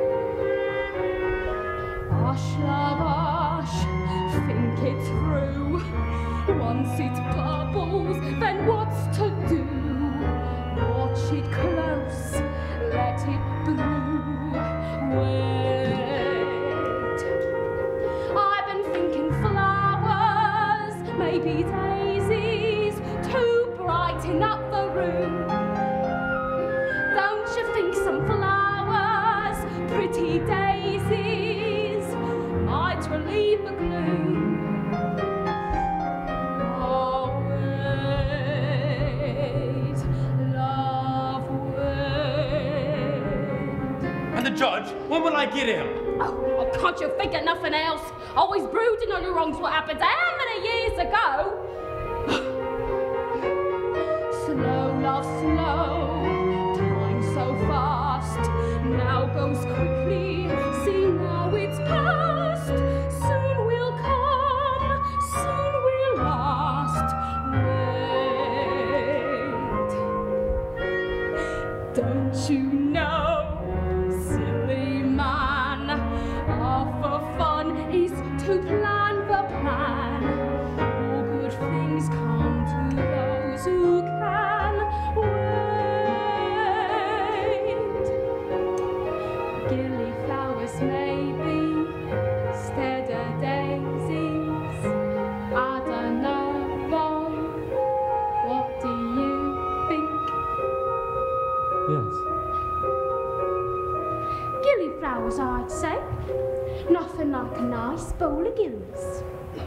Wash lavash, think it through. Once it bubbles, then what's to do? Watch it close, let it brew. Wait. I've been thinking flowers, maybe daisies, to brighten up the room. Don't you think some flowers, pretty daisies, might relieve the gloom? And the judge, when will I get him? Oh, oh, can't you think of nothing else? Always brooding on your wrongs, what happened how many years ago? Slow, love, slow, time so fast, now goes quickly, see now it's past, soon will come Don't you know, silly man, all for fun is to plan the plan. All good things come to those who can wait. Gillyflowers maybe, steader daisies, I don't know, Bob, what do you think? Yes. Gillyflowers, I'd say. Nothing like a nice bowl of gillies.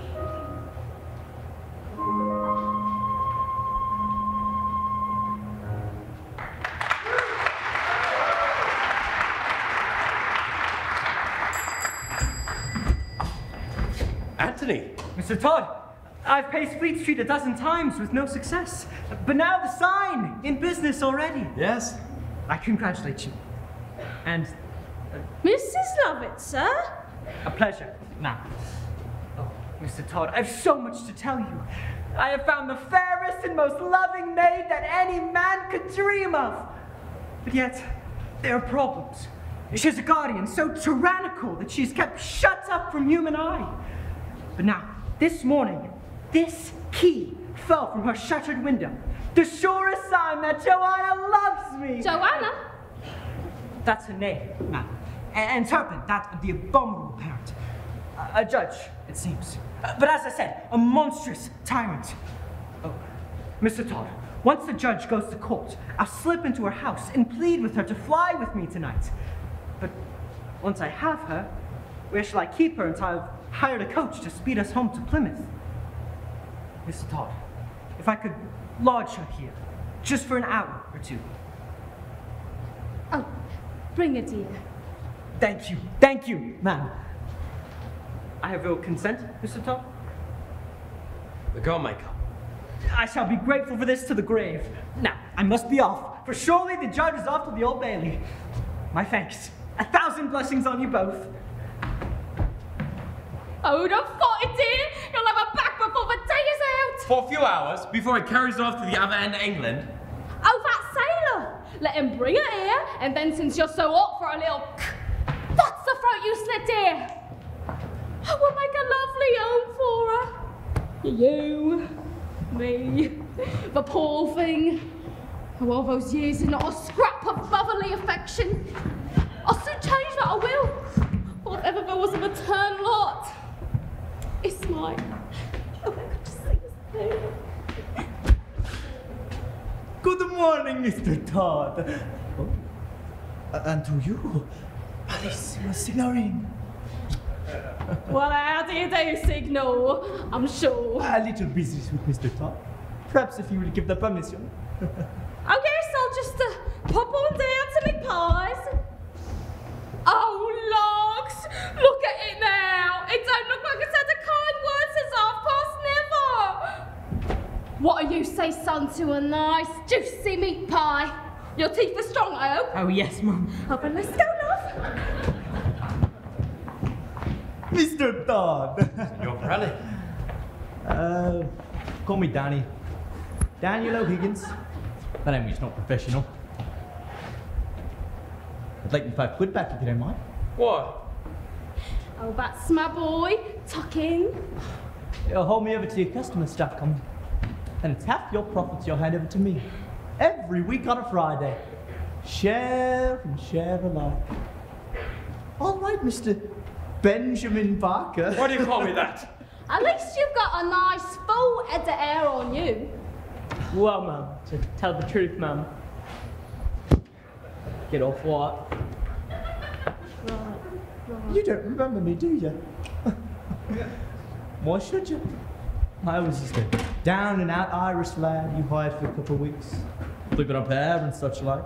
Anthony! Mister Todd, I've paced Fleet Street a dozen times with no success. But now the sign, in business already. Yes? I congratulate you. And Missus Lovett, sir? a pleasure. Now, oh, Mister Todd, I've so much to tell you. I have found the fairest and most loving maid that any man could dream of. But yet, there are problems. She has a guardian so tyrannical that she is kept shut up from human eye. But now, this morning, this key fell from her shattered window. The surest sign that Joanna loves me. Joanna? That's her name, ma'am. And, and Turpin, that of the abominable parent. A, a judge, it seems. Uh, but as I said, a monstrous tyrant. Oh, Mister Todd, once the judge goes to court, I'll slip into her house and plead with her to fly with me tonight. But once I have her, where shall I keep her until I've hired a coach to speed us home to Plymouth? Mister Todd, if I could lodge her here, just for an hour or two. Oh, bring her, dear. Thank you, thank you, ma'am. I have your consent, Mister Todd? The girl may come. I shall be grateful for this to the grave. Now, I must be off, for surely the judge is off to the Old Bailey. My thanks. A thousand blessings on you both. Hold on, forty, dear. You'll have her back before the day is out. For a few hours, before it carries off to the other end of England. Oh, that sailor. Let him bring her here, and then since you're so hot for a little... That's the throat you slit, dear. We'll make a lovely home for her. You, me, the poor thing. Oh, all those years and not a scrap of brotherly affection. I'll soon change that, I will. Whatever there was of a turn lot. It's mine. Oh, I could just say this thing. Good morning, Mister Todd. Oh. Uh, and to you, Bellissima Signorine. Well, how do you do, Signal? I'm sure. A little business with Mister Todd. Perhaps if you will give the permission. I guess I'll just uh, pop on down to me pies. Oh, logs! Look at it now! It don't look like it's had a kind word since half past never! What do you say, son, to a nice, juicy meat pie? Your teeth are strong, I hope? Oh, yes, Mum. Oh, but let's go, love. Mister Todd. Your Pirelli. Uh, call me Danny. Daniel O'Higgins. That Emmy's not professional. I'd like me five quid back if you don't mind. What? Oh, that's my boy. Tuck in. You'll hold me over to your customer stock coming. And it's half your profits you'll hand over to me. Every week on a Friday. Share and share alike. All right, Mister Benjamin Barker. Why do you call me that? At least you've got a nice full head of hair on you. Well, Mum, to tell the truth, Mum. Get off what? You don't remember me, do you? Why should you? I was just a down and out Irish lad you hired for a couple of weeks, flipping up hair and such like.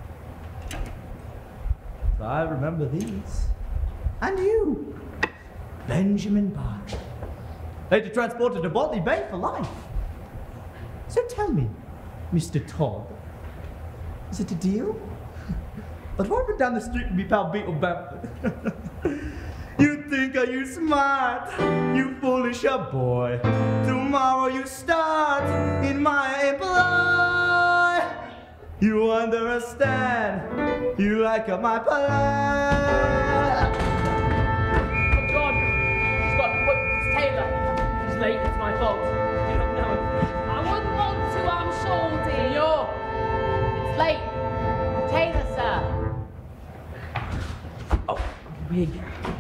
So I remember these. And you, Benjamin Barker. Later transported to Botley Bay for life. So tell me, Mister Todd, is it a deal? I'll drive it down the street with me pal Beetle Bamford. You think are you smart, you foolish a boy. Tomorrow you start in my employ. You understand? You like my plan? Oh God, she's got an appointment with Taylor. She's late, it's my fault. You don't know it. I wouldn't want to, I'm sure, dear. You're. It's late. Taylor, sir. Oh, wig.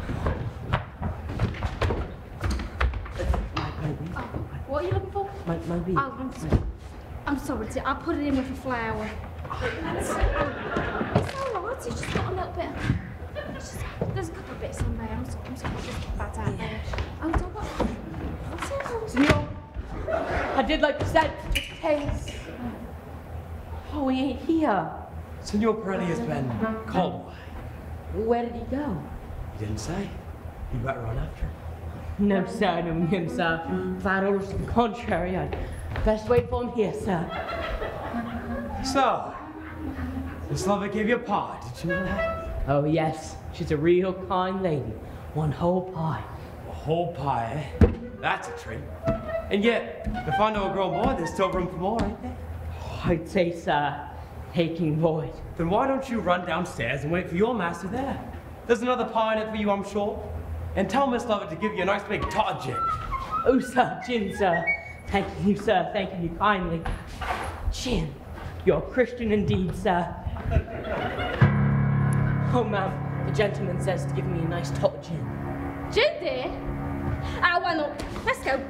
What are you looking for? My, my wig. Oh, I'm, sorry. I'm sorry, dear. I put it in with a flower. It's, it's all right. It's just got a little bit. It's just, there's a couple of bits on there. I'm sorry. I'm sorry. I'll just get that out there. Oh, don't what? What's it? Senor, I did like to say, Taylor's. Oh, he ain't here. Senor Pirelli has been called away. Where did he go? He didn't say. You better run after him. No, sir, no, no, sir. If I had orders to the contrary, I'd best wait for him here, sir. So, Miss Lovett gave you a pie, did you know that? Oh, yes. She's a real kind lady. One whole pie. A whole pie, eh? That's a treat. And yet, if I know a girl boy, there's still room for more, ain't there? Oh, I'd say, sir, taking void. Then why don't you run downstairs and wait for your master there? There's another pie in it for you, I'm sure. And tell Miss Lovett to give you a nice big tot gin. Oh, sir, gin, sir. Thanking you, sir. Thanking you kindly. Gin. You're a Christian indeed, sir. Oh, ma'am, the gentleman says to give me a nice tot gin. Gin, dear? Ah, why not? Let's go.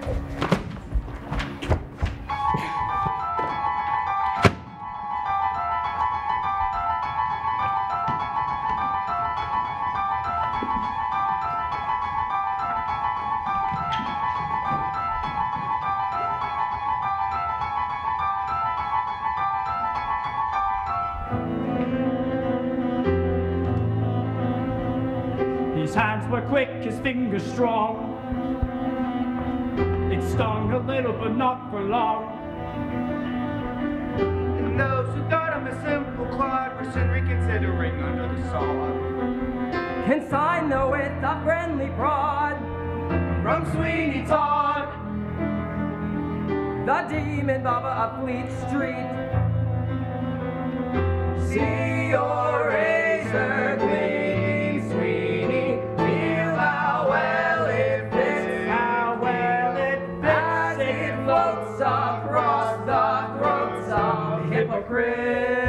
His hands were quick, his fingers strong. It stung a little, but not for long. And those who thought him a simple clod were soon reconsidering under the sod. Consign though with a friendly prod From Sweeney Todd, the demon barber of Fleet Street. see your razor gleam, Sweeney. Feel how well it fits, how well it fits, as it floats across the throats of hypocrites.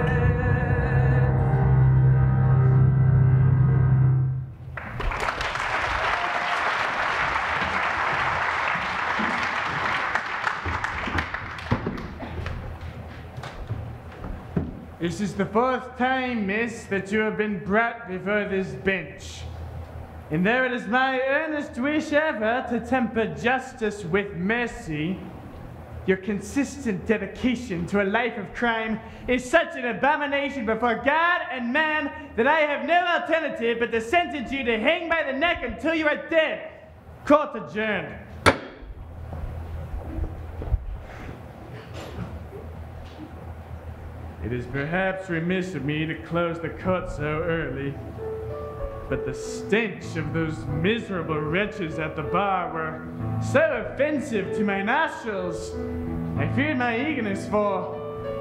This is the fourth time, miss, that you have been brought before this bench. And though it is my earnest wish ever to temper justice with mercy, your consistent dedication to a life of crime is such an abomination before God and man that I have no alternative but to sentence you to hang by the neck until you are dead. Court adjourned. It is perhaps remiss of me to close the court so early, but the stench of those miserable wretches at the bar were so offensive to my nostrils, I feared my eagerness for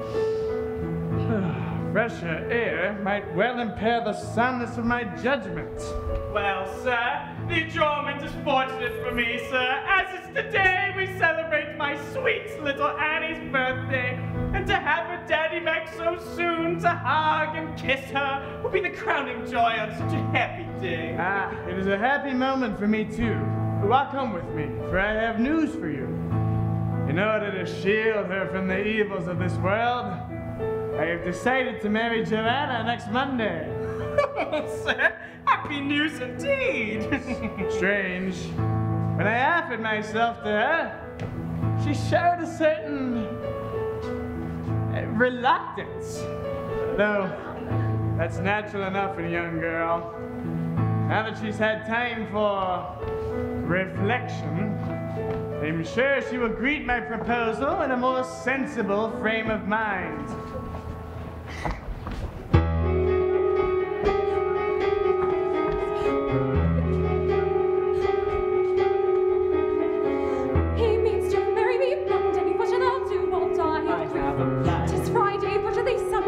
fresher air might well impair the soundness of my judgment. Well, sir, the enjoyment is fortunate for me, sir, as it's today we celebrate my sweet little Annie's birthday, and to have her daddy back so soon to hug and kiss her will be the crowning joy on such a happy day. Ah, it is a happy moment for me too. Walk home with me, for I have news for you. In order to shield her from the evils of this world, I have decided to marry Joanna next Monday. Oh, sir, happy news indeed. Strange. When I offered myself to her, she showed a certain uh, reluctance. Though, that's natural enough in a young girl. Now that she's had time for reflection, I'm sure she will greet my proposal in a more sensible frame of mind. He means to marry me Monday, but I'll do all die. Tis Friday, but they some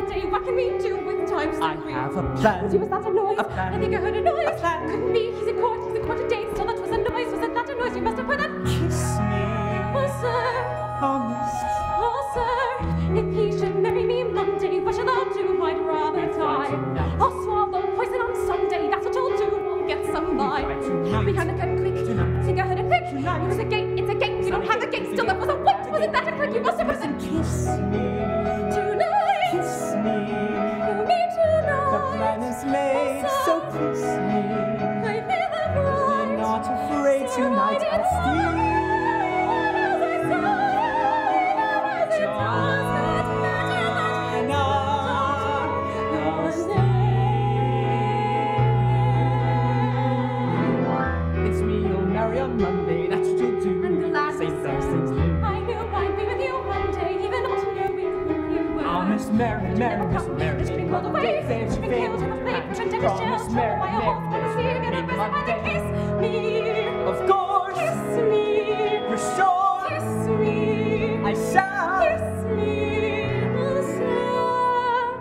can we do with time so I brief? have a plan. Was that a noise? A plan. I think I heard a noise. A plan. Couldn't be. He's in court. He's in court today. Still, that was a noise. Was it not a noise? You must have heard that. Kiss me. Oh, sir. Oh, miss. Oh, sir. If he should marry me Monday, what shall I do? I'd rather die. I'll swallow poison on Sunday. That's what you'll do. We'll get some by. We had a cut quick. I think I heard it quick. It was a gate. It's a gate. We don't have a gate. Still, that was a wait. Wasn't that a click? You must have heard it. Kiss me. Tonight. Kiss me. You need tonight. The plan is made, Oh, so kiss me. I feel the bright. Be not afraid tonight, I'll steal. It's me you'll marry on Monday, that's what you'll do. I'm glad Say you those said. things new. I knew I'd be with you one day, even not knowing who you were. Oh, Miss Mary, Mary, Miss Mary, It's been called away. Monday, It's been killed in a flame. Pretend to Oh, shell. Miss Mary, By a wolf. Mary, Gonna see you. Gonna Mary, visit. Had to Monday. kiss me. Of course, Kiss me. you're sure Kiss me. I shall. Kiss me. Oh, sir.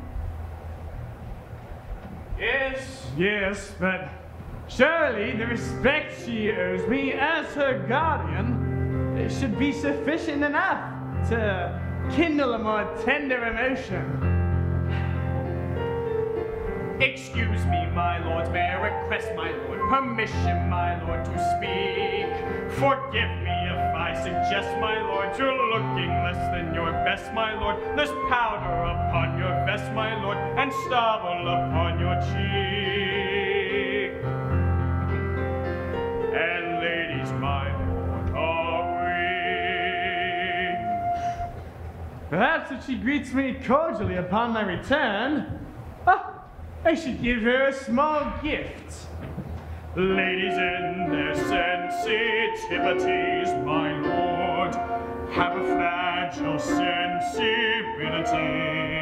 Yes, yes, but surely the respect she owes me as her guardian uh, should be sufficient enough to kindle a more tender emotion. Excuse me, my lord, may I request, my lord, permission, my lord, to speak? Forgive me if I suggest, my lord, you're looking less than your best, my lord. There's powder upon your vest, my lord, and stubble upon your cheek. And ladies, my lord, are we? Perhaps if she greets me cordially upon my return, ah, I should give her a small gift. Ladies in their sensitivities, my lord, have a fragile sensibility.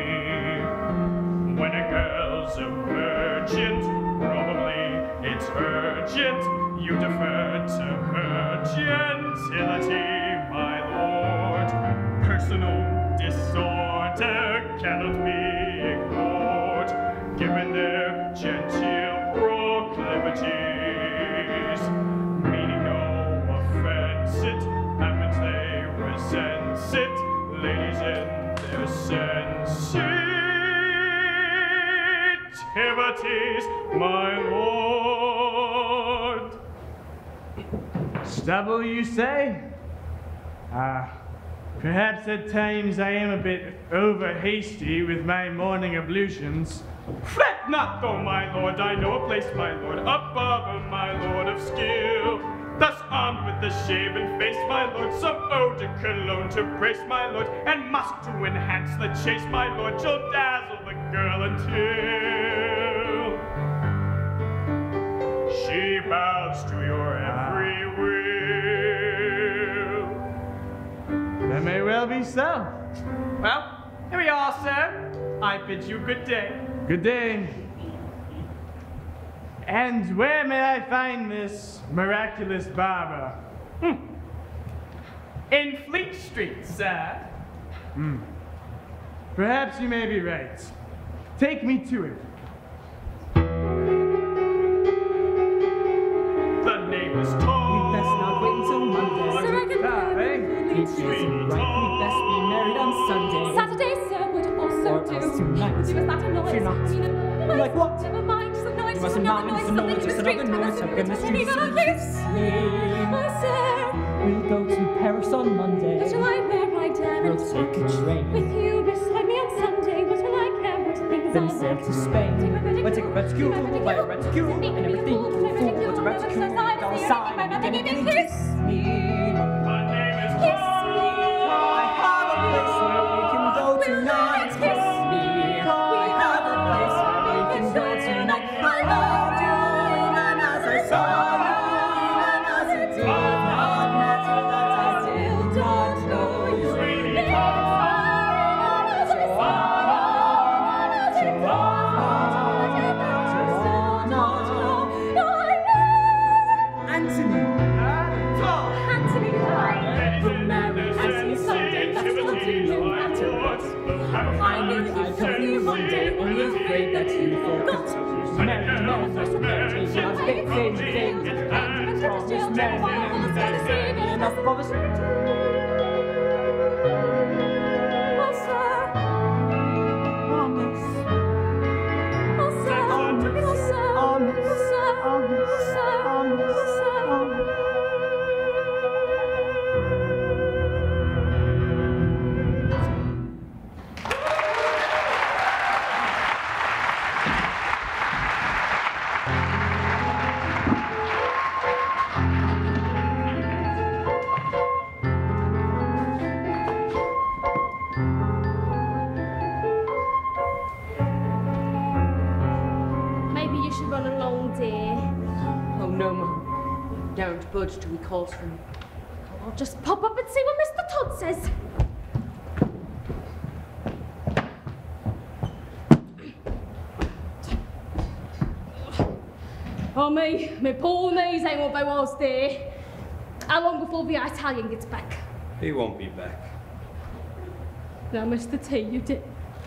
When a girl's a virgin, probably it's urgent. You defer to her gentility, my lord. Personal disorder cannot be ignored, given their genteel proclivities. Meaning no offense, it happens they resent it. Ladies in their sensitivities, my lord. Stubble, you say? Ah, perhaps at times I am a bit over hasty with my morning ablutions. Fret not, though, my lord, I know a place, my lord, above my lord of skill. Thus armed with the shaven face, my lord, some eau de cologne to brace, my lord, and musk to enhance the chase, my lord, shall dazzle the girl until she bows to your every will. That may well be so. Well, here we are, sir. I bid you good day. Good day. And where may I find this miraculous barber? Hmm. In Fleet Street, sir. Hmm. Perhaps you may be right. Take me to it. The name is Tom. We best not wait until Monday. Sir, I can Ah, eh? It isn't right, we best be married on Sunday. Saturday, sir, would also Or do. else tonight. Was that a noise? Fear not. Seen another noise? Like what? Never mind, just a noise. You Just mustn't another mind, noise. it's a Something noise, in the just street. another noise, something in the Something street. gonna kiss me. Oh, sir. We'll go to Paris on Monday. What shall I wear? I dare We'll not. take a train. With you beside me on Sunday, what shall I care what things Then I sail like? to Spain. Take my We'll take a reticule, take my we'll buy a reticule, Make me and a everything fool, to make me a fool fool, with a never reticule. says I Don't see sigh, anything, my mother and give me kiss kiss me. The name is Kiss Tom. me. I have a place where we can go tonight. Kiss me. I have a place where we can go tonight. I loved you even as I saw you, even as I did not matter that I still don't know you. Anthony. Anthony, Ladies we'll in marry their Anthony Sunday. That's what I'll do, no sensitivities, my matter lord. what. I knew you'd come here one day, and was afraid that you'd forget. Mary, Mary, first Mary, when I was big things, things, and promised Mary, Mary, enough for this. Oh, sir. Oh, miss. Oh, sir. Oh, miss. Oh, sir. Oh, miss. Oh, sir. Oh, miss. Oh, miss. Oh, miss. Maybe you should run along, dear. Oh, no, Mum. Don't budge till he calls for me. I'll just pop up and see what Mister Todd says. Oh, me, my poor knees ain't what they was, dear. How long before the Italian gets back? He won't be back. Now, Mister T, you did.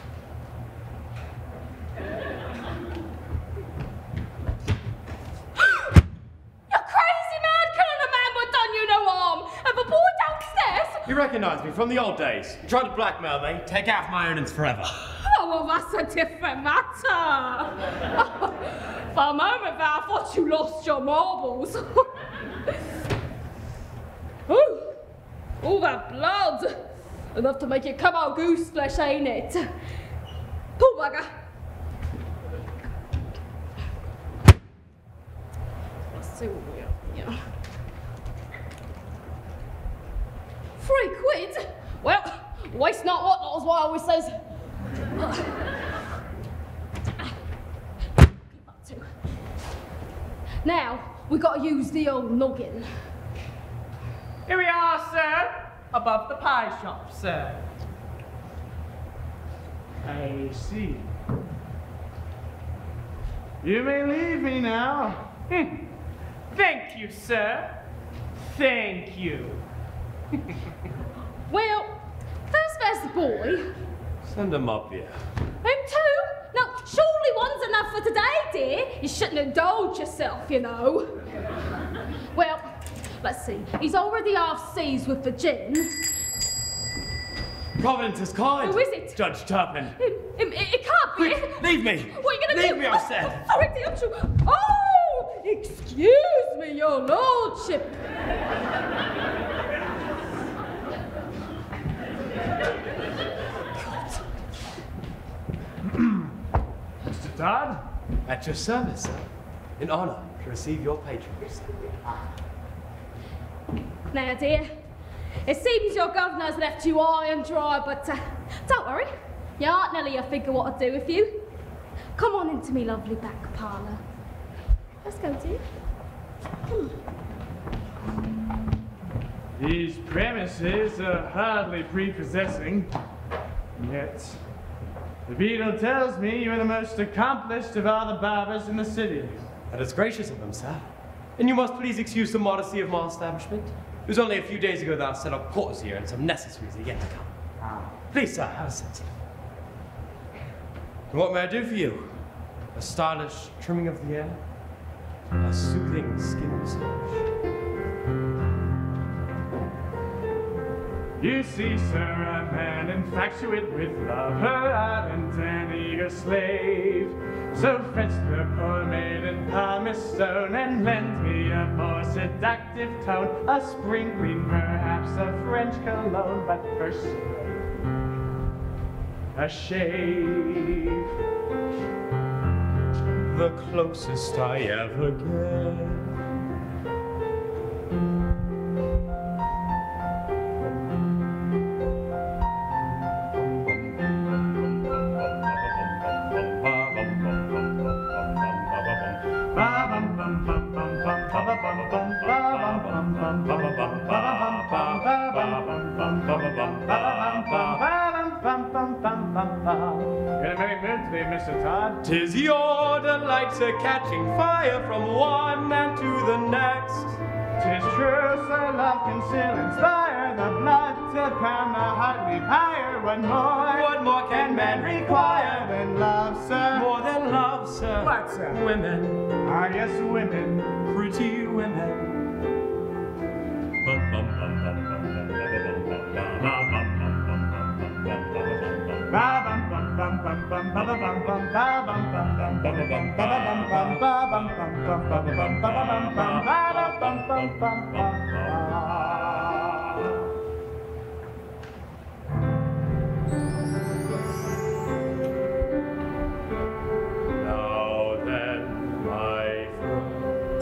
You recognise me from the old days. You tried to blackmail me, take out my earnings forever. Oh, well, that's a different matter. For a moment there, I thought you lost your marbles. Ooh, all that blood. Enough to make you come out goose flesh, ain't it? Pull bugger. Let's see what we are. Yeah. Three quid? Well, waste not, what not, as what I always says. Now, we gotta use the old noggin. Here we are, sir. Above the pie shop, sir. I see. You may leave me now. Hmm. Thank you, sir. Thank you. Well, first there's the boy. Send him up here. Him too? Now, surely one's enough for today, dear. You shouldn't indulge yourself, you know. Well, let's see. He's already half seas with the gin. Providence is kind. Who is it? Judge Turpin. It, it, it can't be. Quick, leave me. What are you gonna leave do? me, I said. Oh, sorry, dear, I'm sure. Oh, excuse me, your lordship. Mister Todd? At your service, sir. In honor to receive your patronage. Now, dear, it seems your governor's left you high and dry, but uh, don't worry. You aren't nearly a figure what to do with you. Come on into me lovely back parlour. Let's go, dear. Come on. These premises are hardly prepossessing, yet the beadle tells me you are the most accomplished of all the barbers in the city. That is gracious of him, sir. And you must please excuse the modesty of my establishment. It was only a few days ago that I set up quarters here, and some necessaries are yet to come. Ah. Please, sir, have a seat. And what may I do for you? A stylish trimming of the hair? A soothing skin massage? You see, sir, a man infatuate with love, her ardent and eager slave. So fetch the poor maiden Palmist stone and lend me a more seductive tone, a sprinkling perhaps of French cologne, but first a shave. The closest I ever get. In a merry mood today, Mister Todd. 'Tis your delights are catching fire from one man to the next. 'Tis true, sir, love can still inspire the blood to pound the hardly pyre. What more? What more can man require? Than love, sir. More than love, sir. What, sir? Women. Ah, yes, women. Pretty women. Now then, my friend,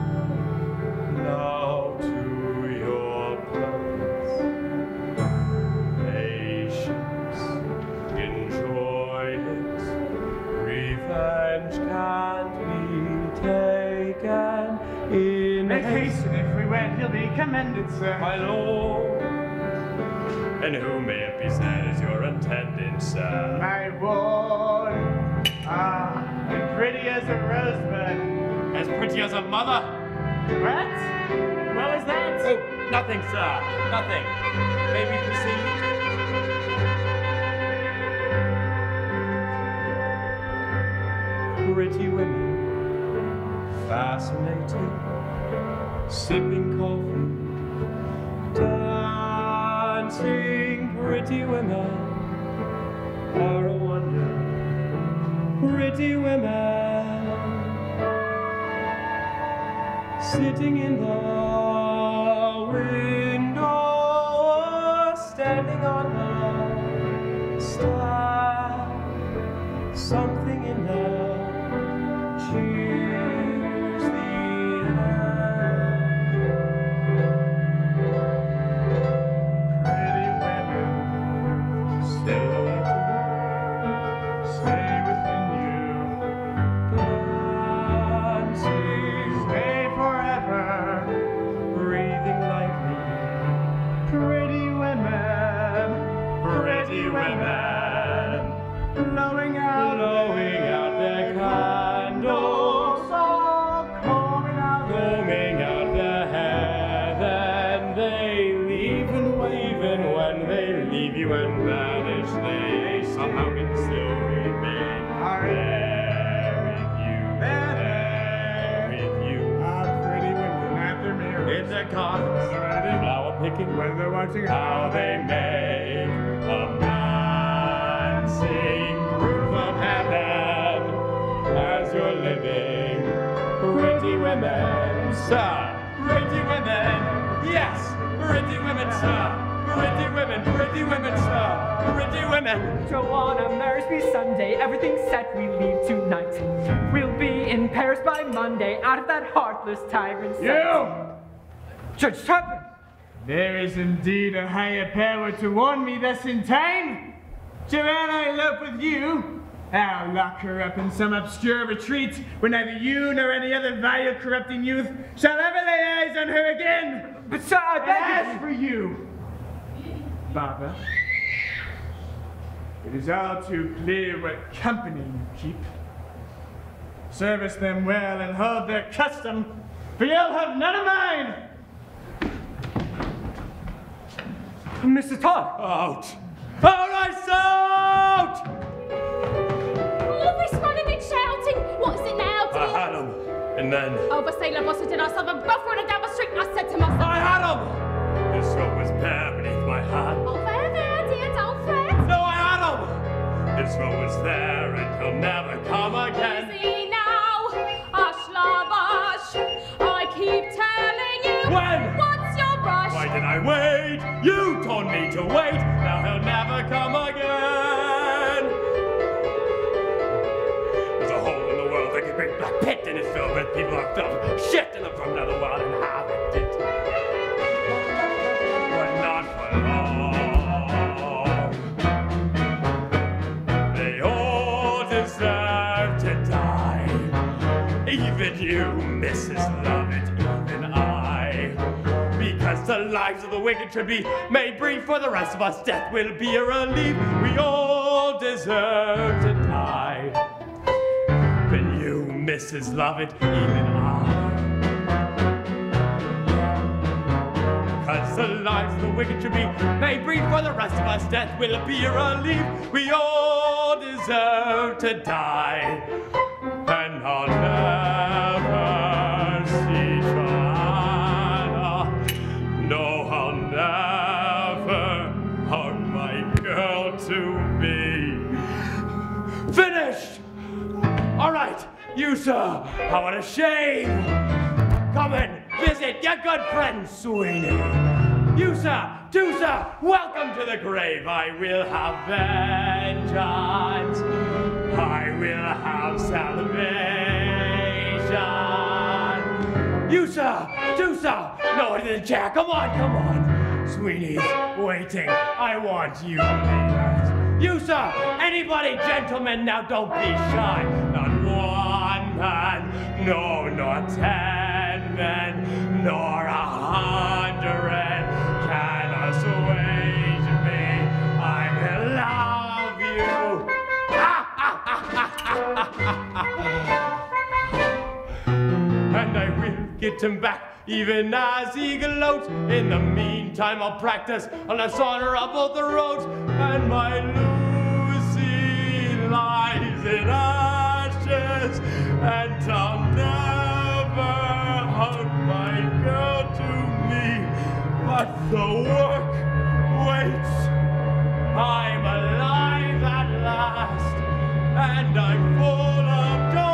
now to your place. Patience, enjoy it. Revenge can't be taken in Make haste. hasten, if we wed, he'll be commended, sir. My lord, and who may it be said is your attendant, sir? My ward. Ah, and pretty as a rosebud. As pretty as a mother? What? What was that? Oh, nothing, sir, nothing. May we proceed? Pretty women, fascinating, sipping coffee, dancing. Pretty women are a wonder. Pretty women, sitting in the window, standing on the step, something in them cheers the air. Pretty women, stay, stay within you, dancing, stay forever, breathing lightly. Pretty women, pretty women, blowing out, blowing out their candles, combing out, combing out their hair. Then they leave, and even when they leave you and vanish, they somehow can still remain there with you, there with you. Ah, pretty women at their mirrors. In their gardens, flower picking, When they're watching how they make a man sing proof of heaven as you're living. Pretty women, sir. Pretty women, yes. Pretty women, sir. Pretty women, pretty women, sir. Pretty women. Joanna marries me Sunday. Everything's set, we leave tonight. We'll be in Paris by Monday, out of that heartless tyrant's sight. You! Judge Turpin! There is indeed a higher power to warn me thus in time. Joanna, elope with you. I'll lock her up in some obscure retreat where neither you nor any other vile corrupting youth shall ever lay eyes on her again. But sir, I And beg of as you. for you, Barbara, it is all too clear what company you keep. Service them well and hold their custom, for you'll have none of mine. Mister Todd! Out. Out, I out! All this running and shouting. What's it now, I dear? had him. And then Oh, the sailor boss did ourselves and both running down the street. I said to myself, I had him. His throat was bare beneath my hand. oh, there, there, dear, don't fret. No, I had him. His throat was there and he'll never come again. Easy now, hush, love, hush. I keep telling you. When? What's your rush? Why did I wait? You told me to wait. Now he'll never come again. There's a hole in the world like a great black pit, and it's filled with people who have filled shit in them from another world and haven't it. But not for long. They all deserve to die. Even you, Missus Lovett, even I. Because the lives of the wicked should be made brief, for the rest of us death will be a relief. We all deserve to die. Even you, Missus Lovett, even I. because the lives of the wicked should be made brief. For the rest of us, death will be a relief. We all deserve to die, and I'll never see Joanna. No, I'll never hug my girl to me. Finished! All right, you, sir, how what a shame. Come and visit your good friend, Sweeney. You, sir, do, sir, welcome to the grave. I will have vengeance. I will have salvation. You, sir, do, sir. No, it isn't Jack. Come on, come on. Sweeney's waiting. I want you leaders. You, sir, anybody, gentlemen, now don't be shy. Not one man, no, not ten men, nor a hundred can assuage me. I will love you. And I will get him back, even as he gloats. In the meantime, I'll practice on the honor of both the roads, and my Lucy lies in ashes, and I'll never hug my girl to me. But the work waits. I'm alive at last, and I'm full of joy.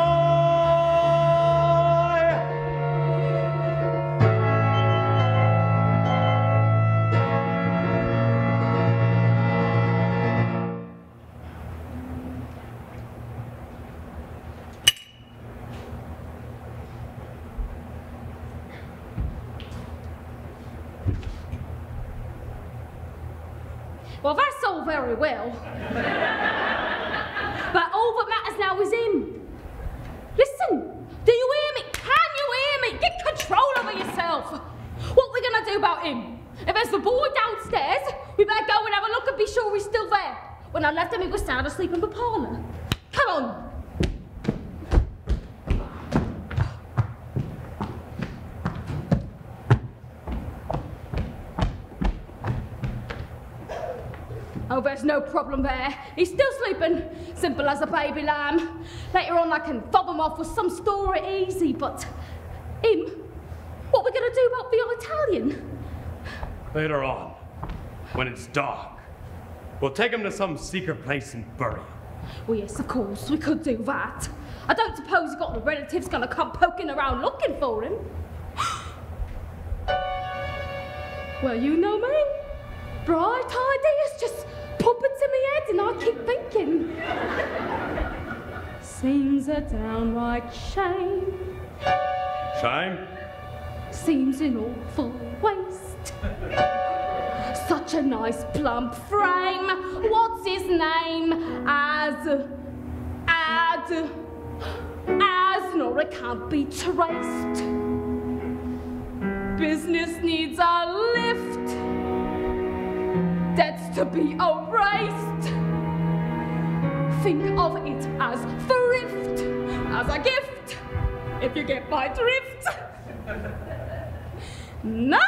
Well, that's all very well. But all that matters now is him. Listen, do you hear me? Can you hear me? Get control over yourself. What are we gonna do about him? If there's the boy downstairs, we better go and have a look and be sure he's still there. When I left him, he was sound asleep in the parlour. Come on. Oh, there's no problem there. He's still sleeping. Simple as a baby lamb. Later on, I can fob him off with some story easy, but him? What are we going to do about the Italian? Later on, when it's dark, we'll take him to some secret place and bury him. Well, yes, of course, we could do that. I don't suppose you've got the relatives going to come poking around looking for him. Well, you know me. Bright ideas just pop into my head and I keep thinking. Seems a downright shame. Shame? Seems an awful waste. Such a nice plump frame. What's his name? As, as, as, no, it can't be traced. Business needs a lift. Debts to be erased. Think of it as thrift, as a gift, if you get my drift. No!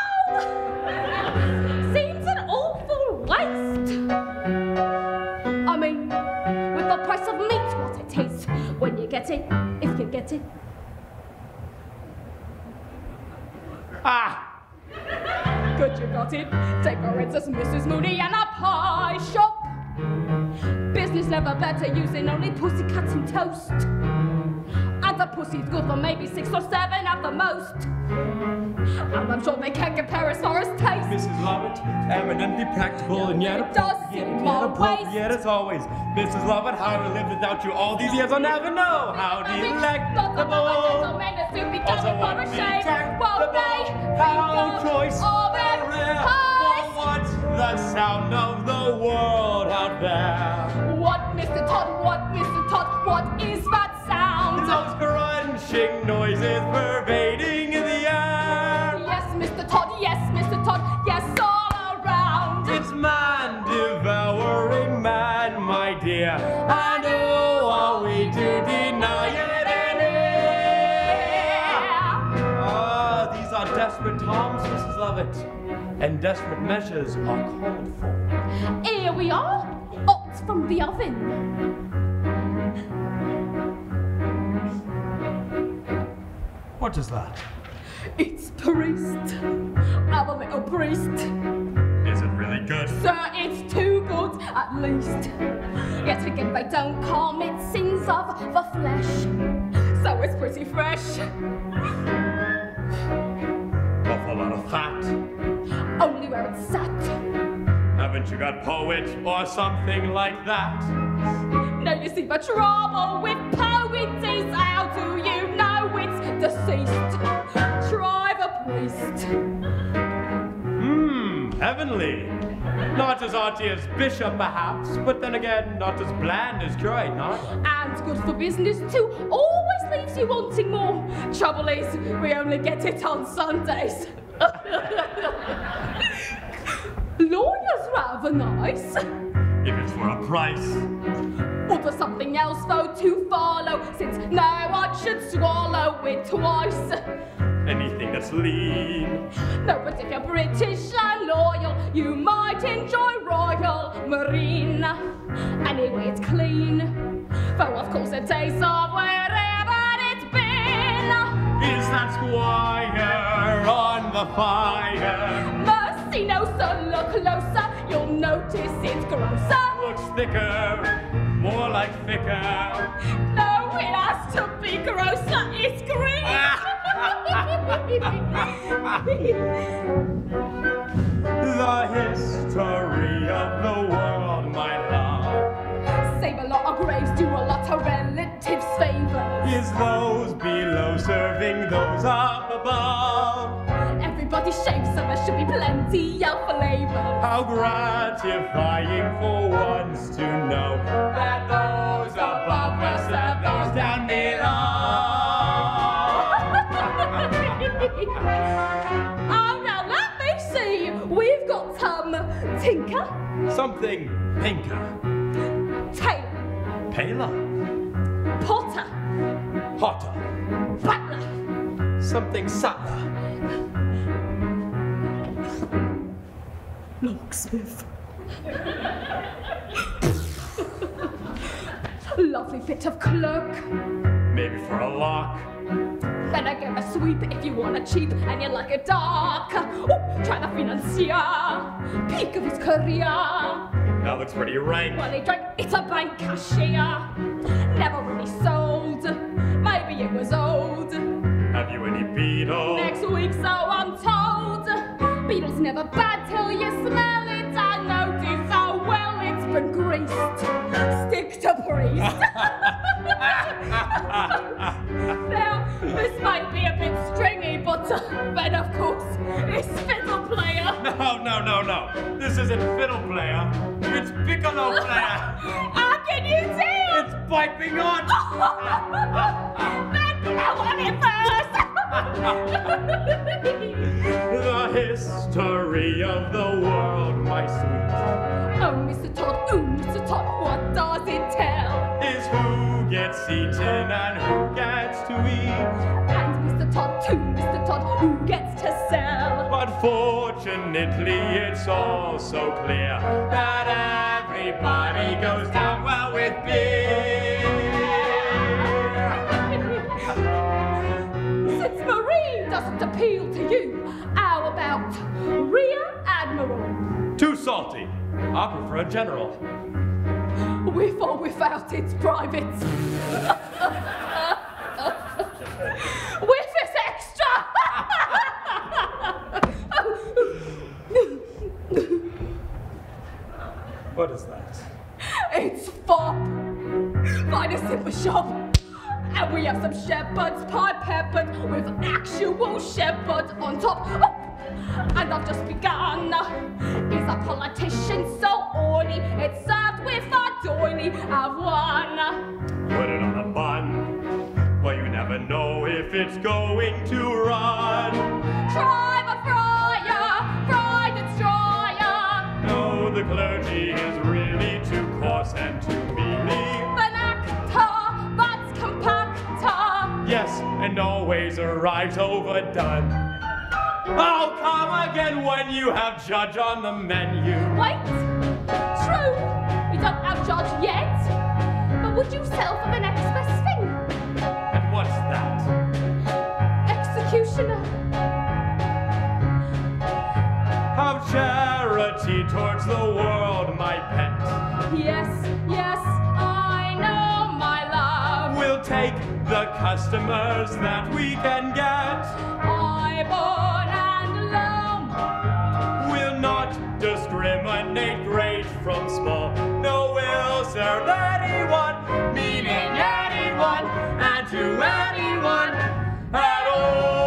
Seems an awful waste. I mean, with the price of meat what it is, when you get it, if you get it. Ah! Good, you got it. Take for instance Missus Mooney and a pie shop. Business never better using only pussycats and toast. And the pussy's good for maybe six or seven at the most. And I'm sure they can't compare as far as taste. Missus Lovett, eminently practical and yet It does seem more waste. Yet as always, Missus Lovett, how to live without you all these years I'll never know. How delectable. Also what a shame. Won't they? How choice. What's the sound of the world out there? What, Mister Todd? What, Mister Todd? What is that sound? Those crunching noises pervading in the air. Yes, Mister Todd. Yes, Mister Todd. Yes, all around. It's man devouring man, my dear. And who are we to deny it any? Ah, these are desperate times, Missus Lovett. and desperate measures are called for. Here we are, hot from the oven. What is that? It's priest. Our little priest. Is it really good? Sir, it's too good, at least. Yet again, they don't commit sins of the flesh. So it's pretty fresh. Awful lot of fat. Only where it's sat. Haven't you got poet or something like that? No, you see, the trouble with poets is how do you know it's deceased? Try the priest. Hmm, heavenly. Not as arty as bishop, perhaps, but then again, not as bland as curate, not? And good for business too. Always leaves you wanting more. Trouble is, we only get it on Sundays. Lawyers rather nice. If it's for a price. Or for something else though to follow, since no one should swallow it twice. Anything that's lean. No, but if you're British and loyal, you might enjoy Royal Marine. Anyway, it's clean, though of course it tastes of wherever it's been. Is that squire on the fire? Mercy, no sir, look closer, you'll notice it's grosser. Looks thicker, more like thicker. No, it has to be grosser, it's green. The history of the world, my love. Save a lot of graves, do a lot of relatives favors. Is those below serving those up above? Everybody shaves, so there should be plenty of flavor. How gratifying for once to know that those above will serve those down below. Oh, now let me see. We've got um, Tinker, Something pinker. Taylor, Paler. Potter, Hotter. Butler, Something subtler. Locksmith. Lovely bit of clerk. Maybe for a lock. Better get a sweep if you want a cheap and you like it dark. Ooh, try the financier, peak of his career. That looks pretty rank. Well, he drank, it's a bank cashier. Never really sold, maybe it was old. Have you any beetle? Next week, so I'm told. Beetle's never bad till you smell it. I notice how well it's been greased. Stick to priest. Now, this might be a bit stringy, but uh, then of course, it's fiddle player. No, no, no, no. This isn't fiddle player. It's piccolo player. How can you tell? It's piping on. Then blow on it first. The history of the world, my sweet. Oh, Mister Todd, ooh, Mister Todd, what does it tell? Is who gets eaten and who gets to eat. And Mister Todd, too, Mister Todd, who gets to sell? But fortunately, it's all so clear that everybody goes down well with beer. Since Marine doesn't appeal to you, how about Rear Admiral? Too salty. I prefer a general. With or without its privates. With its extra. What is that? It's fop. Find us in the shop. And we have some shepherds pie peppered with actual shepherd on top. Oh, and I've just begun. Is a politician so oily? It's served with a doily. I've won. Put it on a bun. Well, you never know if it's going to run. Try the fryer, fry destroyer. No, the clergy is really too coarse and too mealy. Vernacular, but compactor. Yes, and always arrives overdone. Oh, come again when you have judge on the menu. Wait! True, we don't have judge yet. But would you sell for the next best thing? And what's that? Executioner. Have charity towards the world, my pet. Yes, yes, I know, my love. We'll take the customers that we can get. I born and low. We'll not discriminate great from small. No, we'll serve anyone, meaning anyone, and to anyone at all.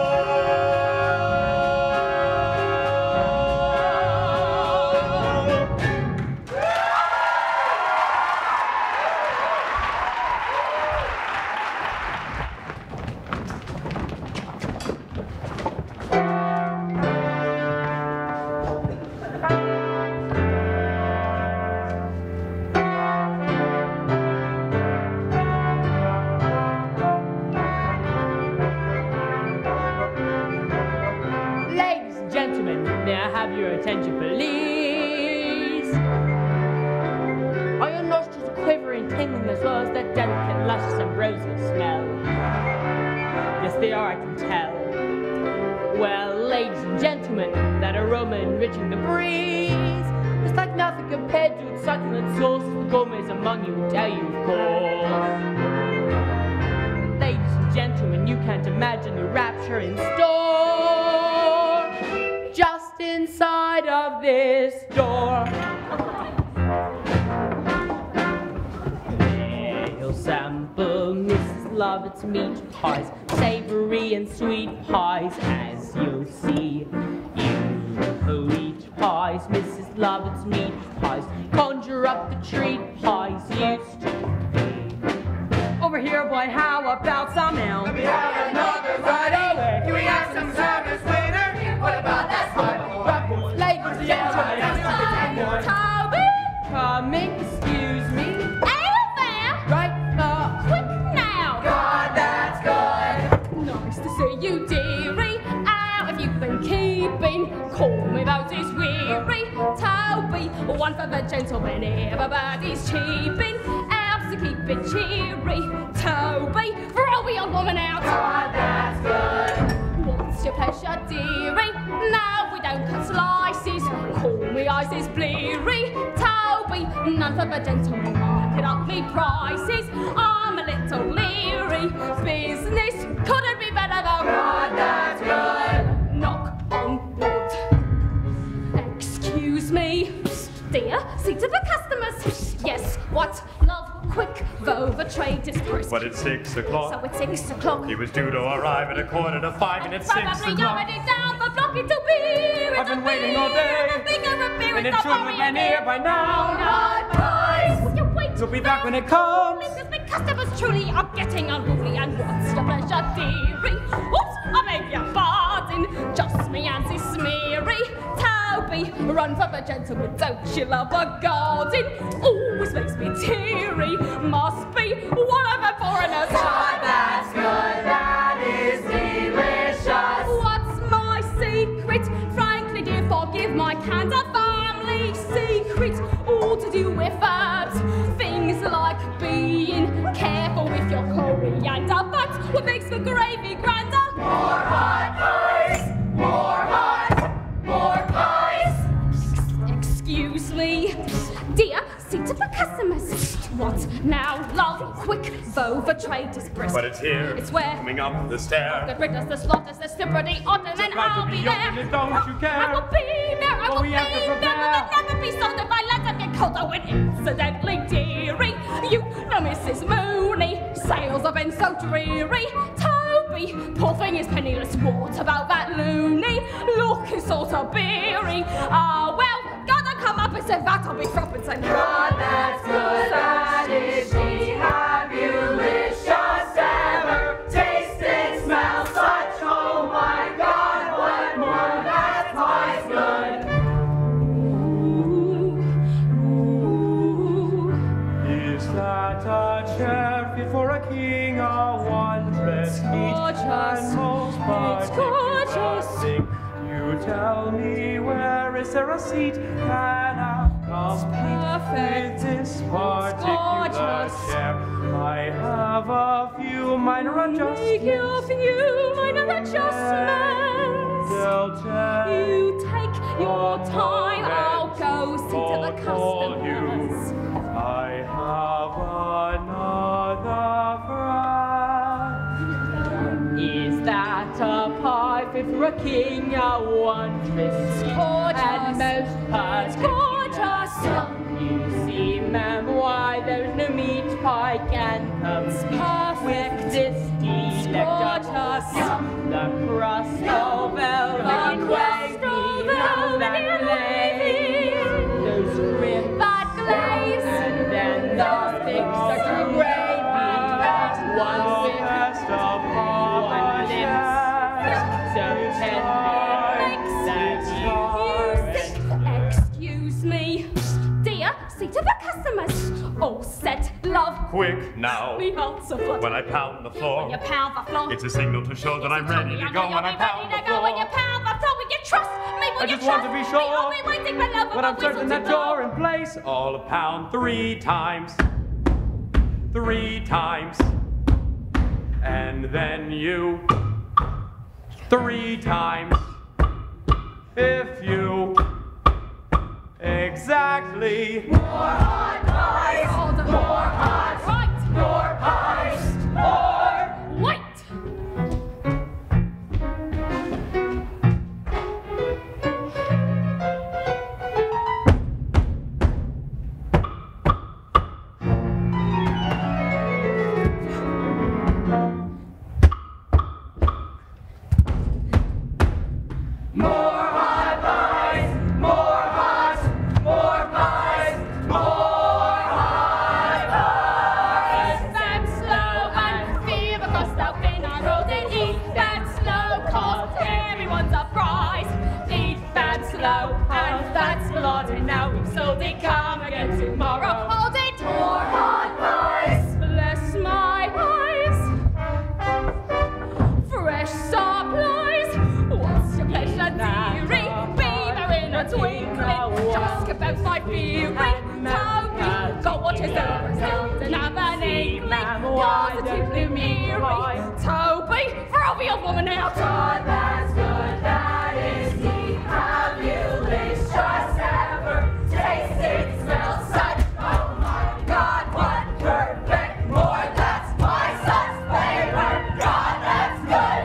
Ladies and gentlemen, may I have your attention, please? Are your nostrils quivering, tingling as well as that delicate, luscious, ambrosial smell? Yes, they are, I can tell. Well, ladies and gentlemen, that aroma enriching the breeze is like nothing compared to its succulent sauce the gourmets among you will tell you, of course. Ladies and gentlemen, you can't imagine the rapture in store just inside of this door. They'll sample Missus Lovett's meat pies, savory and sweet pies, as you'll see. You eat pies, Missus Lovett's meat pies, conjure up the treat pies used to be. Over here, boy, how about some ale? Let me have another right. Can we have some service, waiter? What about that smile? Ladies and gentlemen, Toby! come excuse me. Ale there! Right now. Quick now! God, that's good. Nice to see you, dearie. How have you been keeping? Call me those is weary. Toby, one for the gentleman, everybody's cheaping. Else to keep it cheery. Toby, throw your woman out. God, that's good. What's your pleasure, dearie? No, we don't cut slices. Call me eyes is bleary. Toby, none for the gentleman. Market up me prices. I'm a little leery. Business couldn't be better though. God, that's good. Knock on wood. Excuse me, dear. See to the customers. Yes, what? Love, quick, though the trade is brisk. But it's six o'clock. So it's six o'clock. He was due to arrive at a quarter to five, and it's six Probably o'clock. already down the block into beer. I've been waiting all day, and it should have been here by now. Not boys. Will you wait? We'll be back when it comes. Because the customers truly are getting unruly. And what's your pleasure, dearie? Oops, I beg your pardon. Just me and this smeary. Toby, run for the gentleman. Don't you love a garden? Always makes me teary. Must be one of the foreigners. God, that's good. That is delicious. What's my secret? Frankly, dear, forgive my candor. Family secret, all to do with herbs. Things like being careful with your coriander. But what makes the gravy grander? More hot pies. More hot. More pies. Excuse me. Dear, see to the customers. What now, love? Quick, though the trade is brisk. But it's here, It's where? coming up the stair. Get rid of the slaughters, the stipperty, on, and then about to I'll be be there. open, don't you care? I will be there, I But will we be have to there. prepare. Will never be sold if I let them get cold. Oh, and incidentally, dearie, you know Missus Mooney, sales have been so dreary. Toby, poor thing is penniless. What about that loony? Looking sort of beery. Ah, well, gotta come up and say that I'll be thropping saying, God, that's good. That is she. Have you licious ever tasted, smell such? Oh my God, what more? That's twice good. Is that a chair fit for a king? A wondrous gorgeous. and most It's gorgeous. Think you tell me, where is there a seat? Can I compete with this particular chair? I have a few minor adjustments. Make a few minor adjustments. You take your time, I'll go see to the customers. I have another friend. Is that a pie fit for a king? A one fifty and most It's gorgeous. You see, ma'am, why there's no meat pie can come with this delectable yum. The crust of velvet gravy, that glaze, those crisp That glaze. and then the thick sugar gravy, one with one lips, so tender that Excuse me. Dear, see to the customers. All set, love. Quick now. We answer flood. When I pound the floor, When you pound the floor. it's a signal to show that I'm ready to go. When I pound the floor, When you pound the floor, will you trust me? Will I you just want trust to be me? sure. I'll be waiting below for when my I'm certain whistle that to blow. you're in place, I'll pound three times. Three times. And then you. Three times. If you. Exactly. More hot pies. More hot. Right. More pies. More. Wait. More hot pies. More hot. More pies. More hot pies. That slow and fever cost out in our road and eat that slow cost everyone's a prize. Eat that slow and that's bloody now we've sold it. Come again tomorrow. Hold it. More hot pies. Bless my eyes. Fresh supplies. What's your pleasure, dearie? Be there in a twinkling. Just about my theory. Toby, got what is over still to have an inkling. Positively merry. Toby, throw the old woman out. God, that's good. That is neat. Have you wished us ever tasted, smelled such? Oh my God, what perfect more. That's my son's flavor. God, that's good.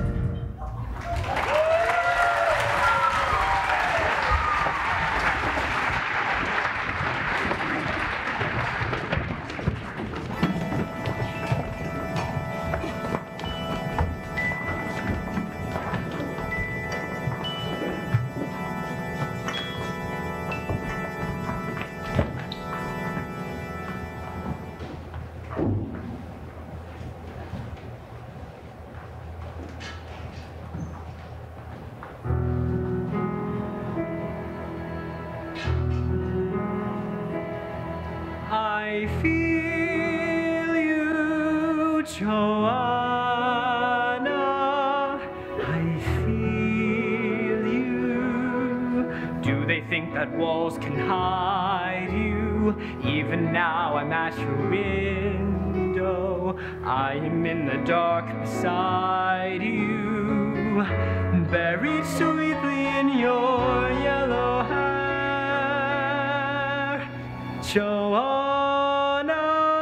I feel you, Joanna. I feel you. Do they think that walls can hide you? Even now I'm at your window. I'm in the dark beside you, buried sweetly in your yellow hair. Joanna,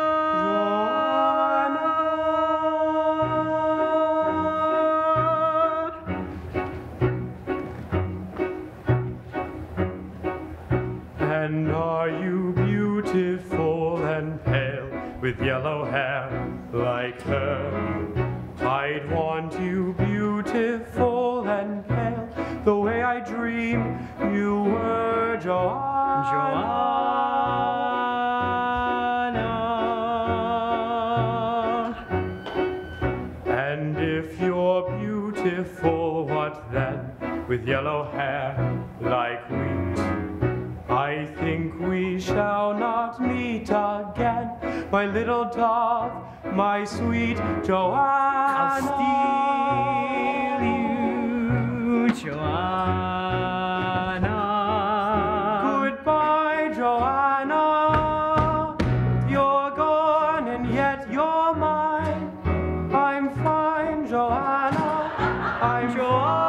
And are you beautiful and pale, with yellow hair like her? I'd want you beautiful and pale, the way I dream you were, Joanna. Joanna. And if you're beautiful, what then, with yellow hair like wheat? I think we shall not meet again, my little dove, my sweet Joanna. I'll steal you, Joanna. Goodbye, Joanna. You're gone and yet you're mine. I'm fine, Joanna. I'm Joanna.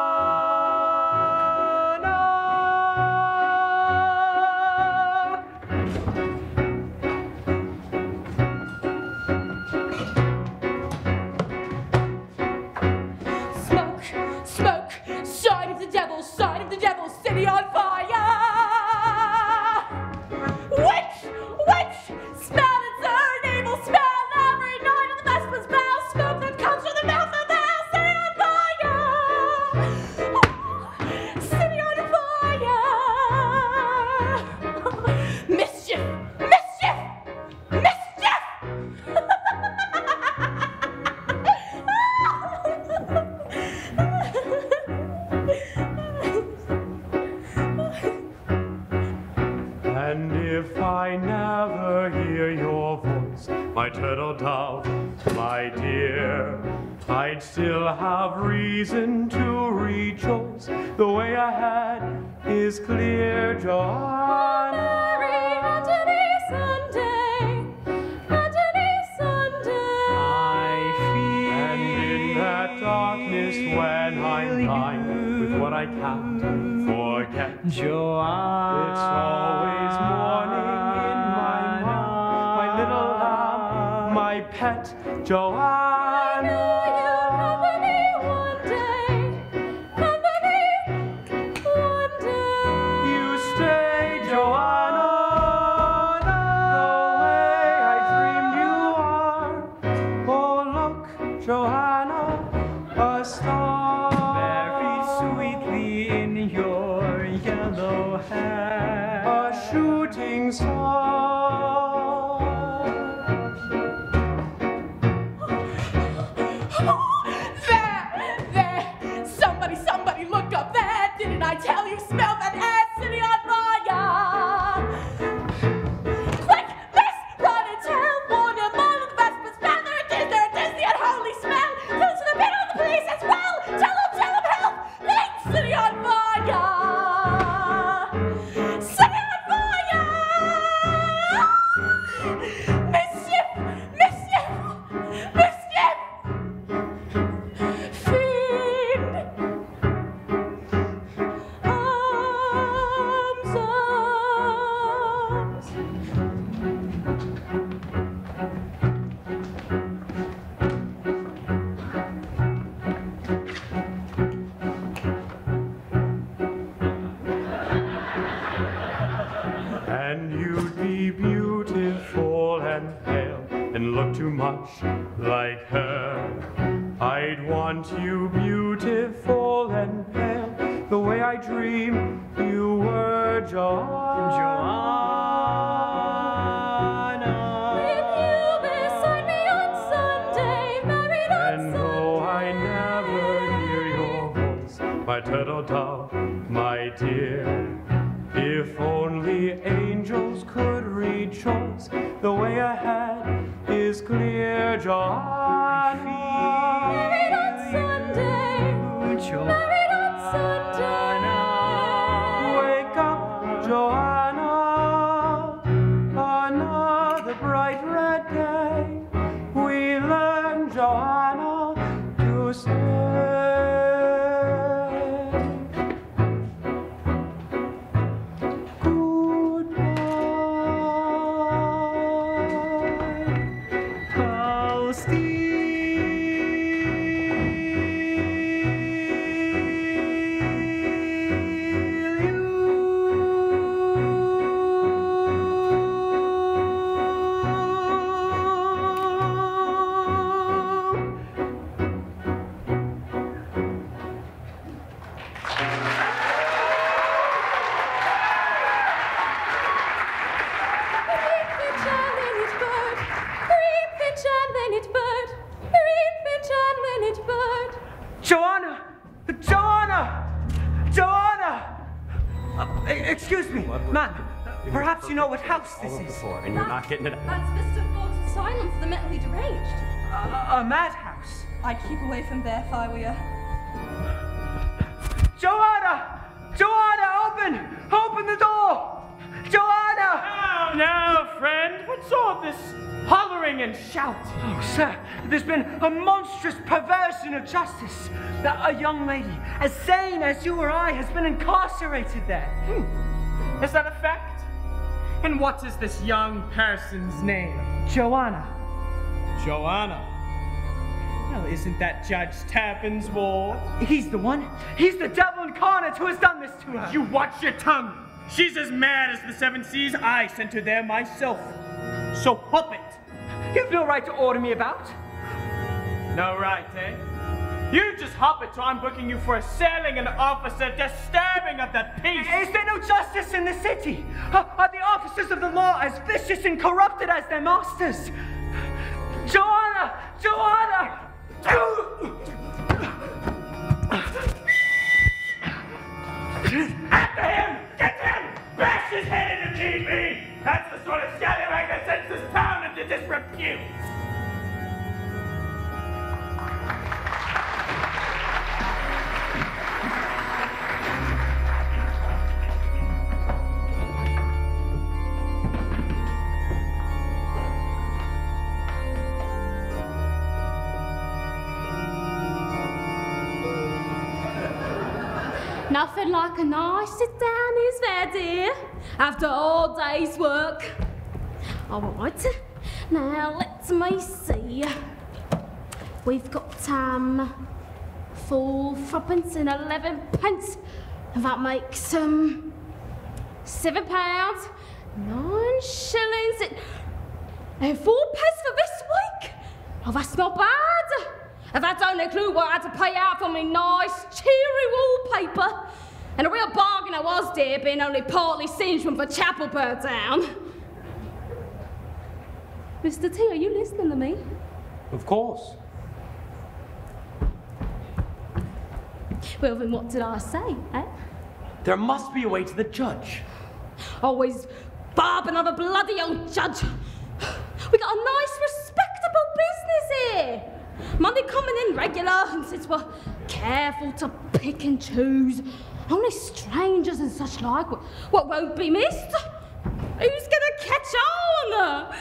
Smoke, smoke, sign of the devil, sign of the devil, city on fire! Witch, witch, smell it's an evil smell every night of the Vesper's bell, smoke that comes from the mouth of hell, city on fire! City on fire! Mischief, mischief, mischief! And if I never hear your voice, my turtle dove, my dear, I'd still have reason to rejoice. The way ahead is clear, Joanna. Merry Antony Sunday, Antony Sunday. I feel And in that darkness when I'm blind with what I can't forget, Joanna. it's always morning in my mind. My little lamb, my pet, Joanna. Company one day, company one day. You stay, Joanna, the way I dreamed you are. Oh, look, Joanna, a star. Very sweetly in your yellow hair. A shooting star. There, there, somebody, somebody look up there. Didn't I tell you, smell that air, city on fire? Quick, miss, run and tell, warn them all of the Vesper's bell. There it is, there it is, the unholy smell. Tell to the middle of the police as well. Tell them, tell them, help, thanks, city on fire. City on fire. Mischief, mischief, mischief. Fiend, arms, arms. And you'd be beautiful and pale and look too much like her. I'd want you beautiful and pale, the way I dream you were, Joanna. With you beside me on Sunday, married on And though I never hear your voice, my turtle dove, my dear, if only angels could rejoice, the way ahead is clear, Joanna. married on Sunday, married on Sunday. Wake up, Joanna, another bright red day. We learn, Joanna, to stay. I'll steal Joanna! Joanna! Joanna! Uh, e- excuse me, man. Perhaps you know what house this is. Before, and you're not getting it. That's Mister Fogg's asylum for the mentally deranged. A, a madhouse. I'd keep away from there if I were you. Joanna! Joanna, open! Open the door! Joanna! Now, now, friend, what's all this hollering and shouting? Oh, sir, there's been a monstrous perversion of justice. A young lady, as sane as you or I, has been incarcerated there. Hmm. Is that a fact? And what is this young person's name? Joanna. Joanna? Well, isn't that Judge Tappan's ward? He's the one. He's the devil incarnate who has done this to her. You watch your tongue. She's as mad as the seven seas. I sent her there myself. So whoop it. You've no right to order me about. No right, eh? You just hop it till I'm booking you for assailing an officer, disturbing of the peace. Is there no justice in the city? Are, are the officers of the law as vicious and corrupted as their masters? Joanna! Joanna! After him! Get him! Bash his head in if need be! That's the sort of scallywag that sends this town into disrepute! Nothing like a nice sit down, is there, dear? After all day's work. All right. Now let me see. We've got um four threepence and eleven pence. That makes um seven pounds, nine shillings, and, and four pence for this week. Oh, that's not bad. If that don't include what I had to pay out for me nice, cheery wallpaper. And a real bargain I was, dear, being only partly singed when the chapel burnt down. Mister T, are you listening to me? Of course. Well, then what did I say, eh? There must be a way to the judge. Always barbing on a bloody old judge. We got a nice, respectable business here. Money coming in regular, and since we're careful to pick and choose, only strangers and such like, what, what won't be missed? Who's gonna catch on?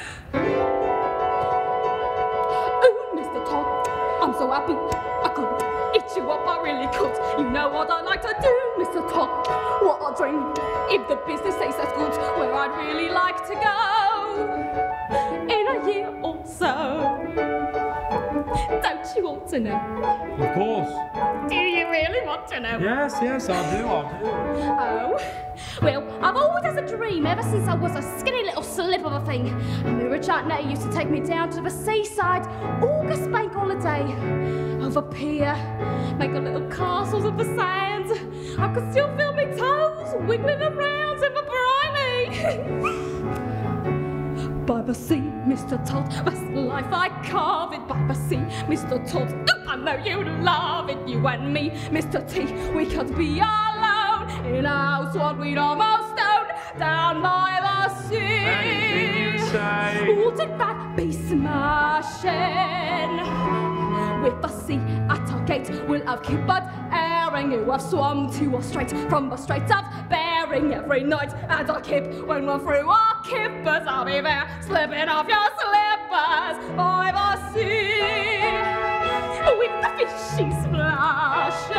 Oh, Mister Todd, I'm so happy I could eat you up, I really could. You know what I like to do, Mister Todd, what I dream. If the business tastes as good, where I'd really like to go in a year or so. Don't you want to know? Of course. Do you really want to know? Yes, yes, I do, I do. Oh, well, I've always had a dream ever since I was a skinny little slip of a thing. And my rich Aunt Nettie used to take me down to the seaside, August bank holiday, over pier, make a little castles of the sand. I could still feel my toes wiggling around in the briny. By the sea, Mister Todd, that's the life I carve it. By the sea, Mister Todd, I know you love it. You and me, Mister T, we could be alone in a house what we'd almost own down by the sea. Anything you say. Wouldn't that be smashing? With the sea at our gate, we'll have kippered airing. You have swum to us straight from the Straits of Bering every night. And our kip, when we're through our kippers, I'll be there slipping off your slippers by the sea. With the fishy splashing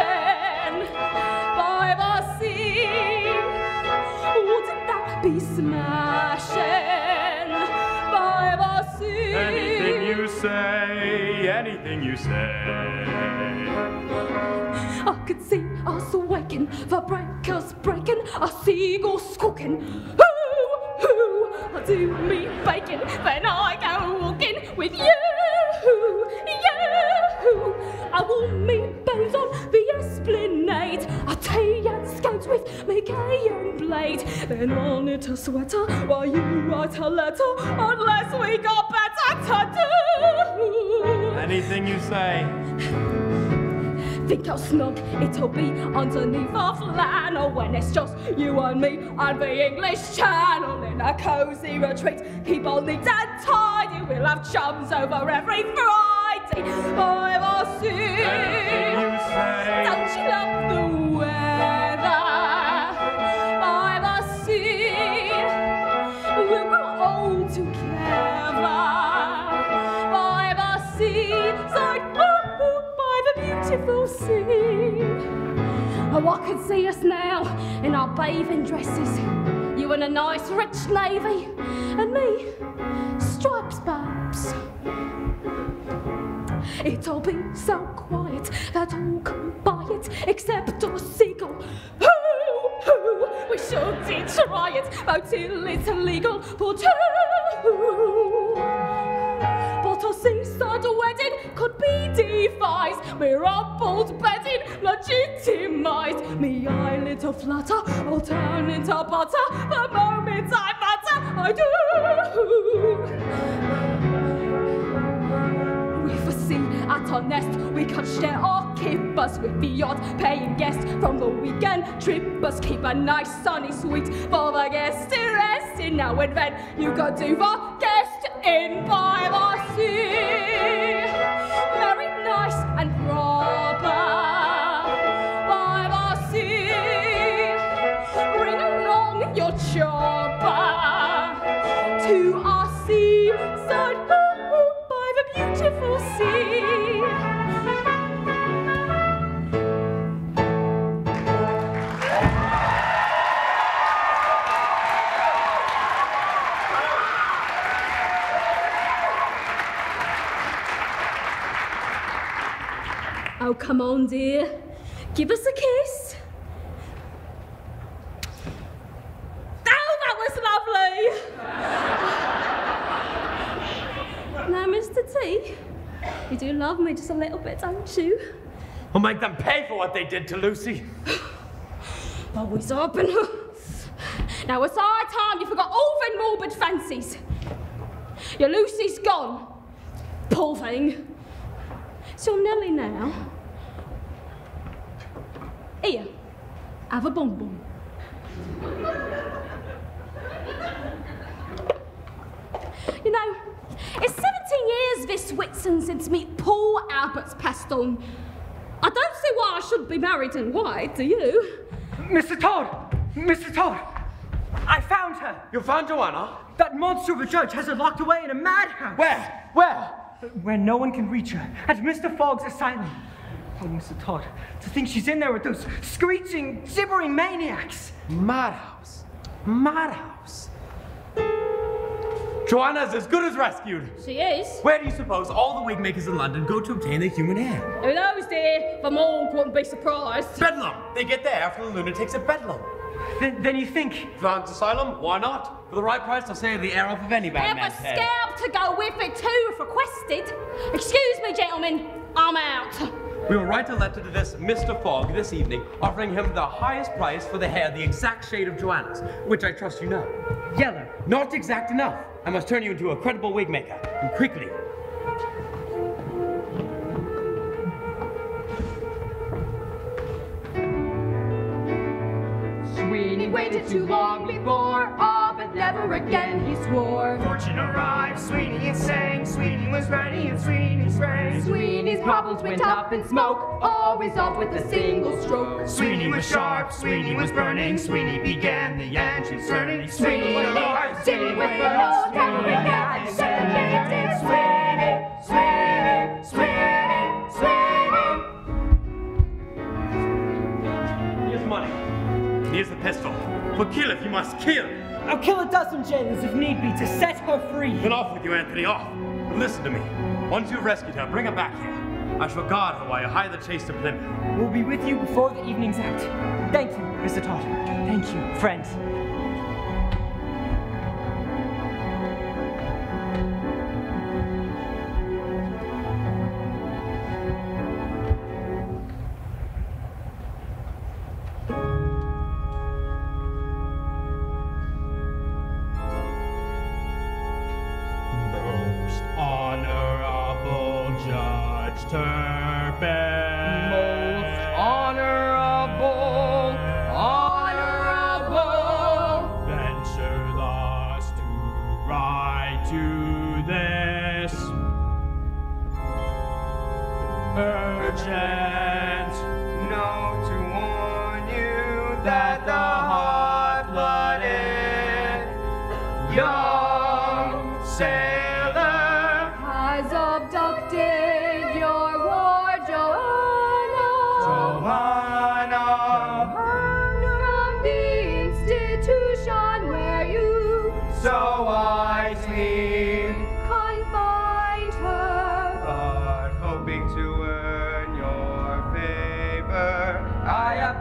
by the sea. Wouldn't that be smashing by the sea? Anything you say, anything you say. I could see us waking, the breakers breaking, a seagull squawking. Hoo, hoo, I do me bacon, then I go walking with you, you. I warm me bones on the esplanade, a tea and scones with me gay and blade. Then I'll knit a sweater while you write a letter, unless we got better to do. Anything you say. Think how snug it'll be underneath our flannel when it's just you and me and the English Channel in a cosy retreat. Keep all neat and tidy, we'll have chums over every Friday by the sea. Anything you say. Don't you love the way beautiful sea. Oh, I can see us now in our bathing dresses. You in a nice rich navy, and me, stripes, babes. It'll be so quiet that all can buy it, except a seagull. Hoo, hoo, we shouldn't try it, but till it's illegal for two. But a seaside wedding could be devised. We're up old bedding, legitimised. Me eye little flutter, I'll turn into butter. The moment I butter, I do. With a sea at our nest, we could share our kippers with the odd paying guest from the weekend trippers. Keep a nice sunny suite for the guests to rest in. Now and then you could do the guest in by the sea. Very nice and proper by the sea. Bring along your chopper to our seaside by the beautiful sea. Oh, come on, dear. Give us a kiss. Oh, that was lovely. Now, Mister T, you do love me just a little bit, don't you? I'll make them pay for what they did to Lucy. Always open. Now, it's our time you forgot all them morbid fancies. Your Lucy's gone. Poor thing. So Nelly now. Here, have a bonbon. You know, it's seventeen years this Whitsun since me Paul Albert's passed on. I don't see why I should be married and why, do you? Mister Todd! Mister Todd! I found her! You found Joanna? That monster of a judge has her locked away in a madhouse! Where? Where? Where no one can reach her. At Mister Fogg's asylum. Oh, Mister Todd, to think she's in there with those screeching, gibbering maniacs! Madhouse. Madhouse. Joanna's as good as rescued. She is. Where do you suppose all the wig makers in London go to obtain their human hair? Who knows, dear? The morgue wouldn't be surprised. Bedlam. They get their hair from the lunatics at Bedlam. Then, then you think... Flag's Asylum? Why not? For the right price, I'll save the hair off of any bad man's Have a head. scalp to go with it too, if requested. Excuse me, gentlemen. I'm out. We will write a letter to this Mister Fogg this evening, offering him the highest price for the hair, the exact shade of Joanna's, which I trust you know. Yellow. Not exact enough. I must turn you into a credible wig maker, and quickly. Sweeney waited too long before, ah, but never again he swore. Fortune arrived, Sweeney and sang, Sweeney was ready and Sweeney sprang. Sweeney's problems went up in smoke, all resolved with a single stroke. Sweeney was sharp, Sweeney was burning, Sweeney began the engine turning. Sweeney arrived, singing with the whole town began. Sweeney, Sweeney, Sweeney, Sweeney. Here's money. Here's the pistol. For killeth, you must kill. I'll kill a dozen jailers if need be to set her free. Then off with you, Anthony, off. But listen to me. Once you've rescued her, bring her back here. I shall guard her while you hie the chase to Plymouth. We'll be with you before the evening's out. Thank you, Mister Todd. Thank you, friends.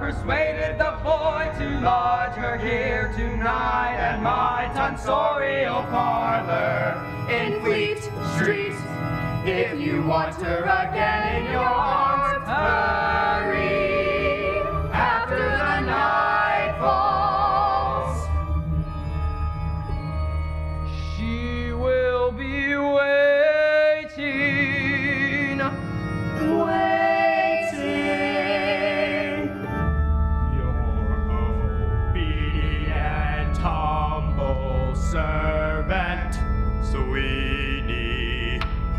persuaded the boy to lodge her here tonight at my tonsorial parlor in Fleet Street. If you want her again in your arms, hurry after the night falls. She will be waiting, waiting. Your obedient, humble servant, Sweeney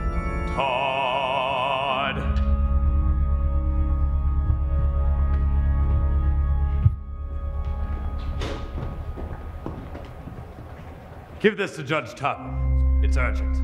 Todd. Give this to Judge Tubman. It's urgent.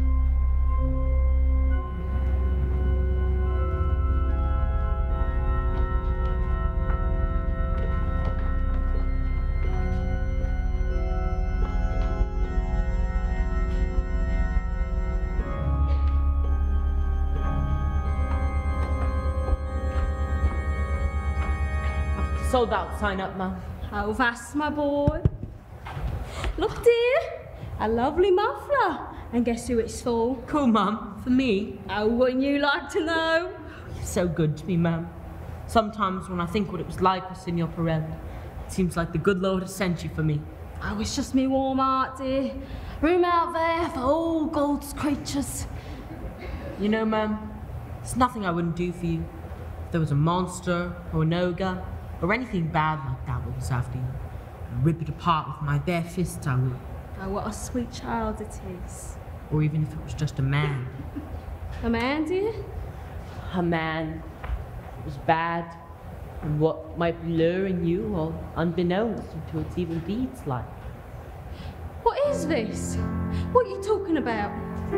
Sold out, sign up, Mum. Oh, that's my boy. Look, dear, a lovely muffler. And guess who it's for? Cool, Mum. For me. Oh, wouldn't you like to know? You're so good to me, Mum. Sometimes when I think what it was like with Signor Pirelli, it seems like the good Lord has sent you for me. Oh, it's just me warm heart, dear. Room out there for all God's creatures. You know, Mum, there's nothing I wouldn't do for you. If there was a monster or an ogre or anything bad like that that was after you, I'd rip it apart with my bare fists, I would. Oh, what a sweet child it is. Or even if it was just a man. A man, dear? A man that was bad, and what might be luring you, or unbeknownst, into its evil deeds like. What is this? What are you talking about?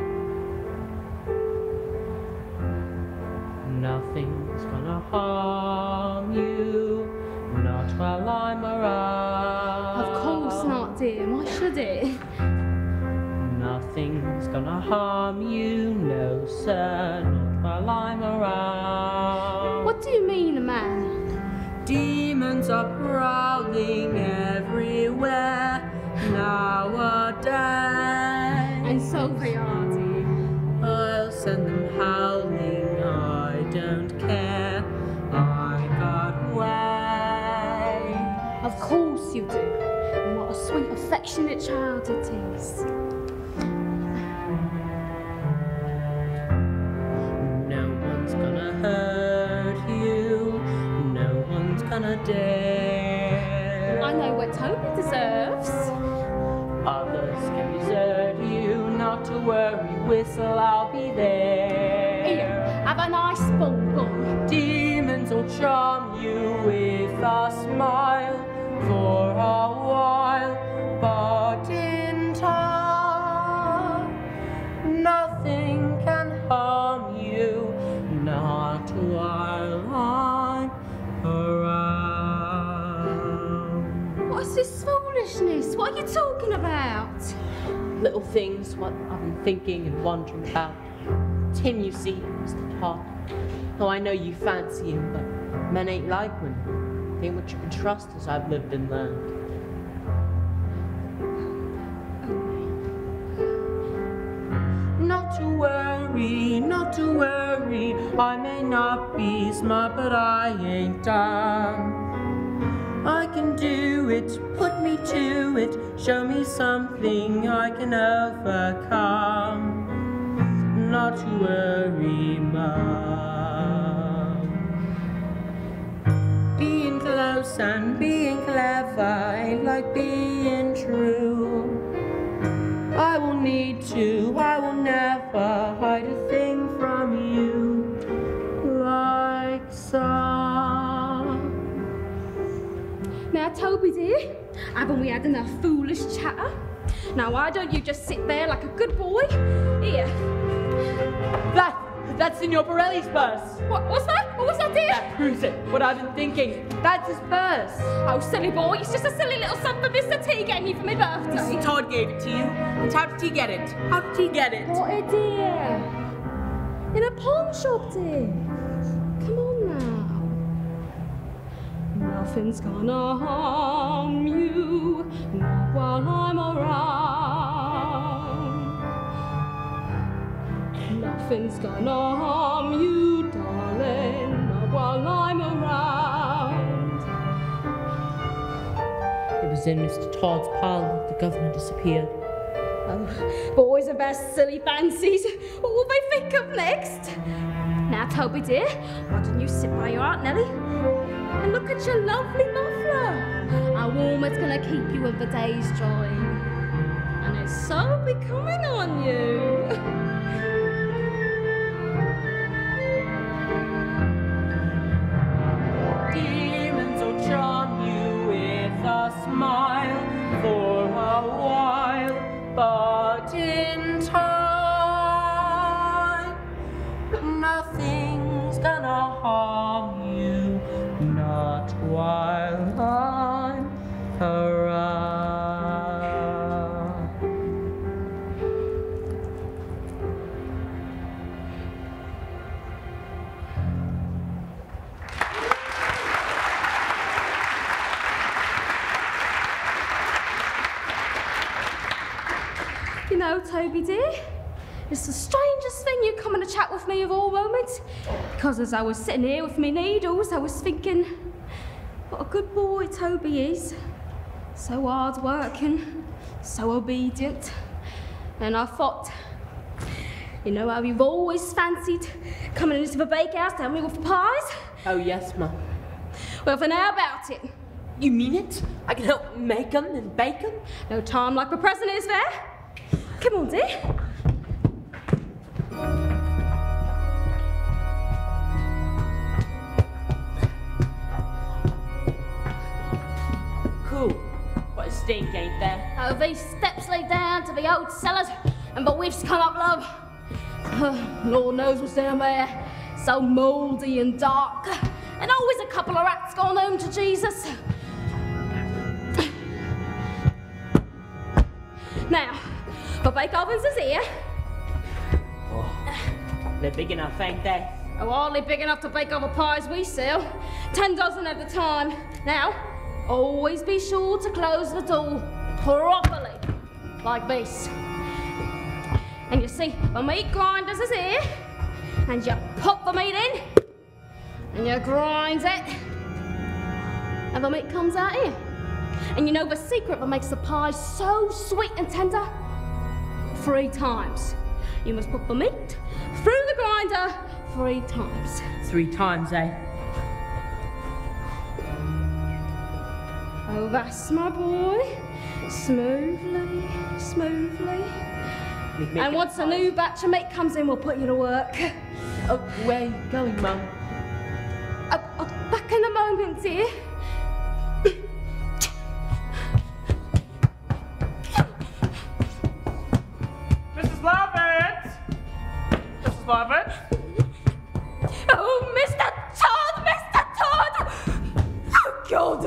Nothing's gonna harm you, not while I'm around. Of course not, dear. Why should it? Nothing's gonna harm you, no sir, not while I'm around. What do you mean, a man? Demons are prowling everywhere nowadays. And so they are, dear. I'll send them howling, I don't care, I got way. Of course you do. And what a sweet, affectionate child it is. No one's gonna hurt you, no one's gonna dare. I know what Toby deserves. Others can desert you, not to worry, whistle, I'll be there. Here, have a nice bungle. Demons will charm you with a smile for a while, but in time, nothing can harm you, not while I'm around. What's this foolishness? What are you talking about? Little things what I've been thinking and wondering about. Tim, you see, Mister Todd. Oh, I know you fancy him, but men ain't like women. They ain't what you can trust, as I've lived and learned. Not to worry, not to worry. I may not be smart, but I ain't dumb. I can do it, put me to it, show me something I can overcome. Not to worry, Mum. Being close and being clever ain't like being true. I will need to, I will never hide a thing from you, like some. Now, Toby dear, haven't we had enough foolish chatter? Now, why don't you just sit there like a good boy? Here. That, that's Signor Pirelli's purse. What, what's that? What was that, dear? That proves it, what I've been thinking. That's his purse. Oh, silly boy, it's just a silly little sum for Mister T getting me for my birthday. Mister Todd gave it to you. And how did he get it? How did he get it? What a dear. In a pawn shop, dear. Come on Nothing's gonna harm you, not while I'm around. Nothing's gonna harm you, darling, not while I'm around. It was in Mister Todd's parlour that the governor disappeared. Oh, boys and their silly fancies. What will they think of next? Now, Toby dear, why don't you sit by your Aunt Nellie and look at your lovely muffler? How warm it's gonna keep you with the day's joy. And it's so becoming on you. Demons will charm you with a smile for a while, but in time, nothing's gonna harm you, not while I'm around. You know, Toby dear, it's the strangest thing you come in to chat with me of all moments. Because as I was sitting here with me needles, I was thinking, what a good boy Toby is. So hard working, so obedient. And I thought, you know how you've always fancied coming into the bakehouse to help me with the pies? Oh, yes, Mum. Well, then how about it? You mean it? I can help make 'em and bake 'em? No time like the present is there. Come on, dear. Cool. What a stink, ain't there? Oh, these steps lead down to the old cellars, and but we've come up, love. Uh, Lord knows what's down there. So mouldy and dark, and always a couple of rats gone home to Jesus. Now, the bake ovens is here. Oh, they're big enough, ain't they? Oh, hardly big enough to bake all the pies we sell. Ten dozen at a time. Now, always be sure to close the door properly, like this. And you see, the meat grinders is here, and you pop the meat in, and you grind it, and the meat comes out here. And you know the secret that makes the pie so sweet and tender? Three times. You must put the meat through the grinder three times. Three times, eh? Oh, that's my boy. Smoothly, smoothly. And once a new batch of meat comes in, we'll put you to work. Oh, where are you going, Mum? Uh, uh, back in a moment, dear. Missus Lovett! Missus Lovett? Oh, Mister Todd! Mister Todd! Oh, God!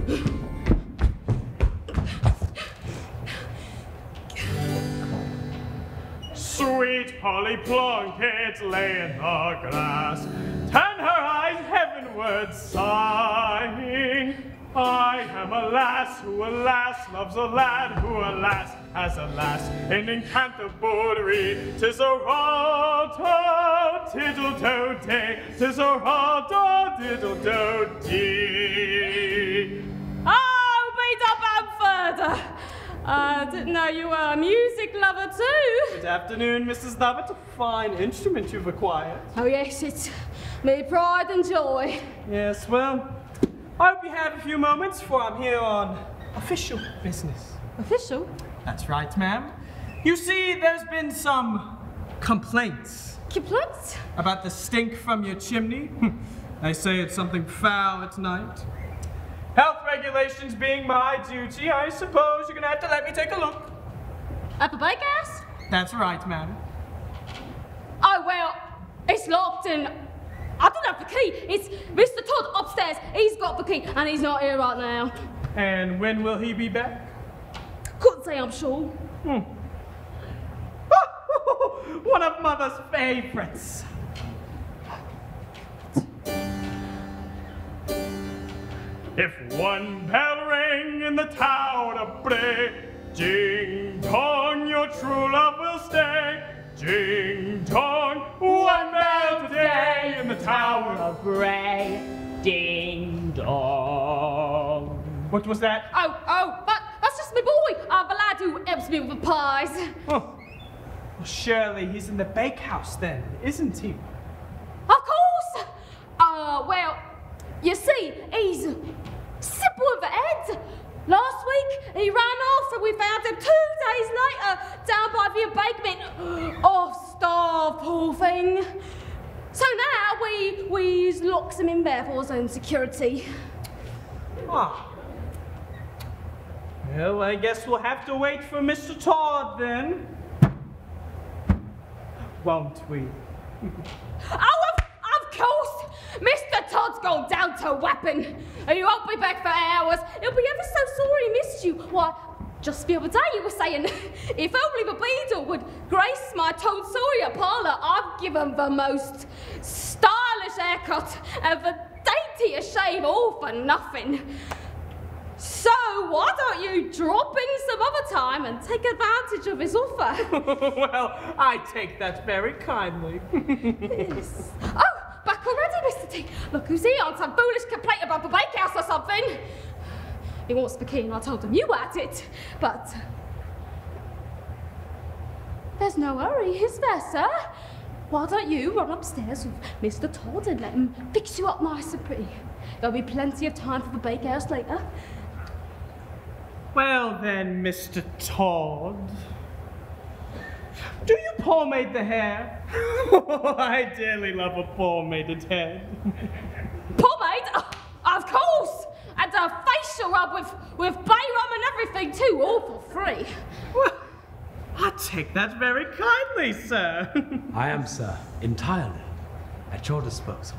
Sweet Polly Plunkett lay in the glass, turn her eyes heavenward, sighing. I am a lass who, alas, loves a lad who, alas, has a lass in Incanterbury. Tis a roto tiddle-do-dee, tis a roto diddle-do-dee. Oh, beat up Bamford! I didn't know you were a music lover too. Good afternoon, Missus Lovett. A fine instrument you've acquired. Oh yes, it's me pride and joy. Yes, well, I hope you have a few moments, for I'm here on official business. Official? That's right, ma'am. You see, there's been some complaints. Complaints? About the stink from your chimney. They say it's something foul at night. Health regulations being my duty, I suppose you're gonna have to let me take a look. At the bakehouse? That's right, ma'am. Oh, well, it's locked and I don't have the key. It's Mister Todd upstairs. He's got the key and he's not here right now. And when will he be back? Couldn't say, I'm sure. Hmm. One of Mother's favorites. If one bell ring in the town of Bray, ding dong, your true love will stay. Ding dong, one bell today in the tower of Bray. Ding dong. What was that? Oh, oh, that, that's just my boy, uh, the lad who helps me with the pies. Oh. Well, surely he's in the bakehouse then, isn't he? Of course! Uh, well, you see, he's simple of the head. Last week, he ran off and we found him two days later down by the embankment. Oh, starved, poor thing. So now we, we locks him in there for his own security. Ah. Well, I guess we'll have to wait for Mister Todd then. Won't we? Oh, of, of course! Mister Todd's gone down to weapon. He won't be back for hours. He'll be ever so sorry he missed you. Why, just the other day you were saying, if only the Beadle would grace my Toad Sawyer parlour, I'd give him the most stylish haircut and the daintiest shave, all for nothing. So why don't you drop in some other time and take advantage of his offer? Well, I take that very kindly. Yes. Oh, back already, Mister T. Look who's here on some foolish complaint about the bakehouse or something. He wants the key and I told him you had it, but there's no hurry, is there, sir? Why don't you run upstairs with Mister Todd and let him fix you up nice and pretty? There'll be plenty of time for the bakehouse later. Well then, Mister Todd. Do you pomade the hair? Oh, I dearly love a pomaded head. Pomade? Oh, of course! And a facial rub with, with bay rum and everything too, all for free. Well, I take that very kindly, sir. I am, sir, entirely at your disposal.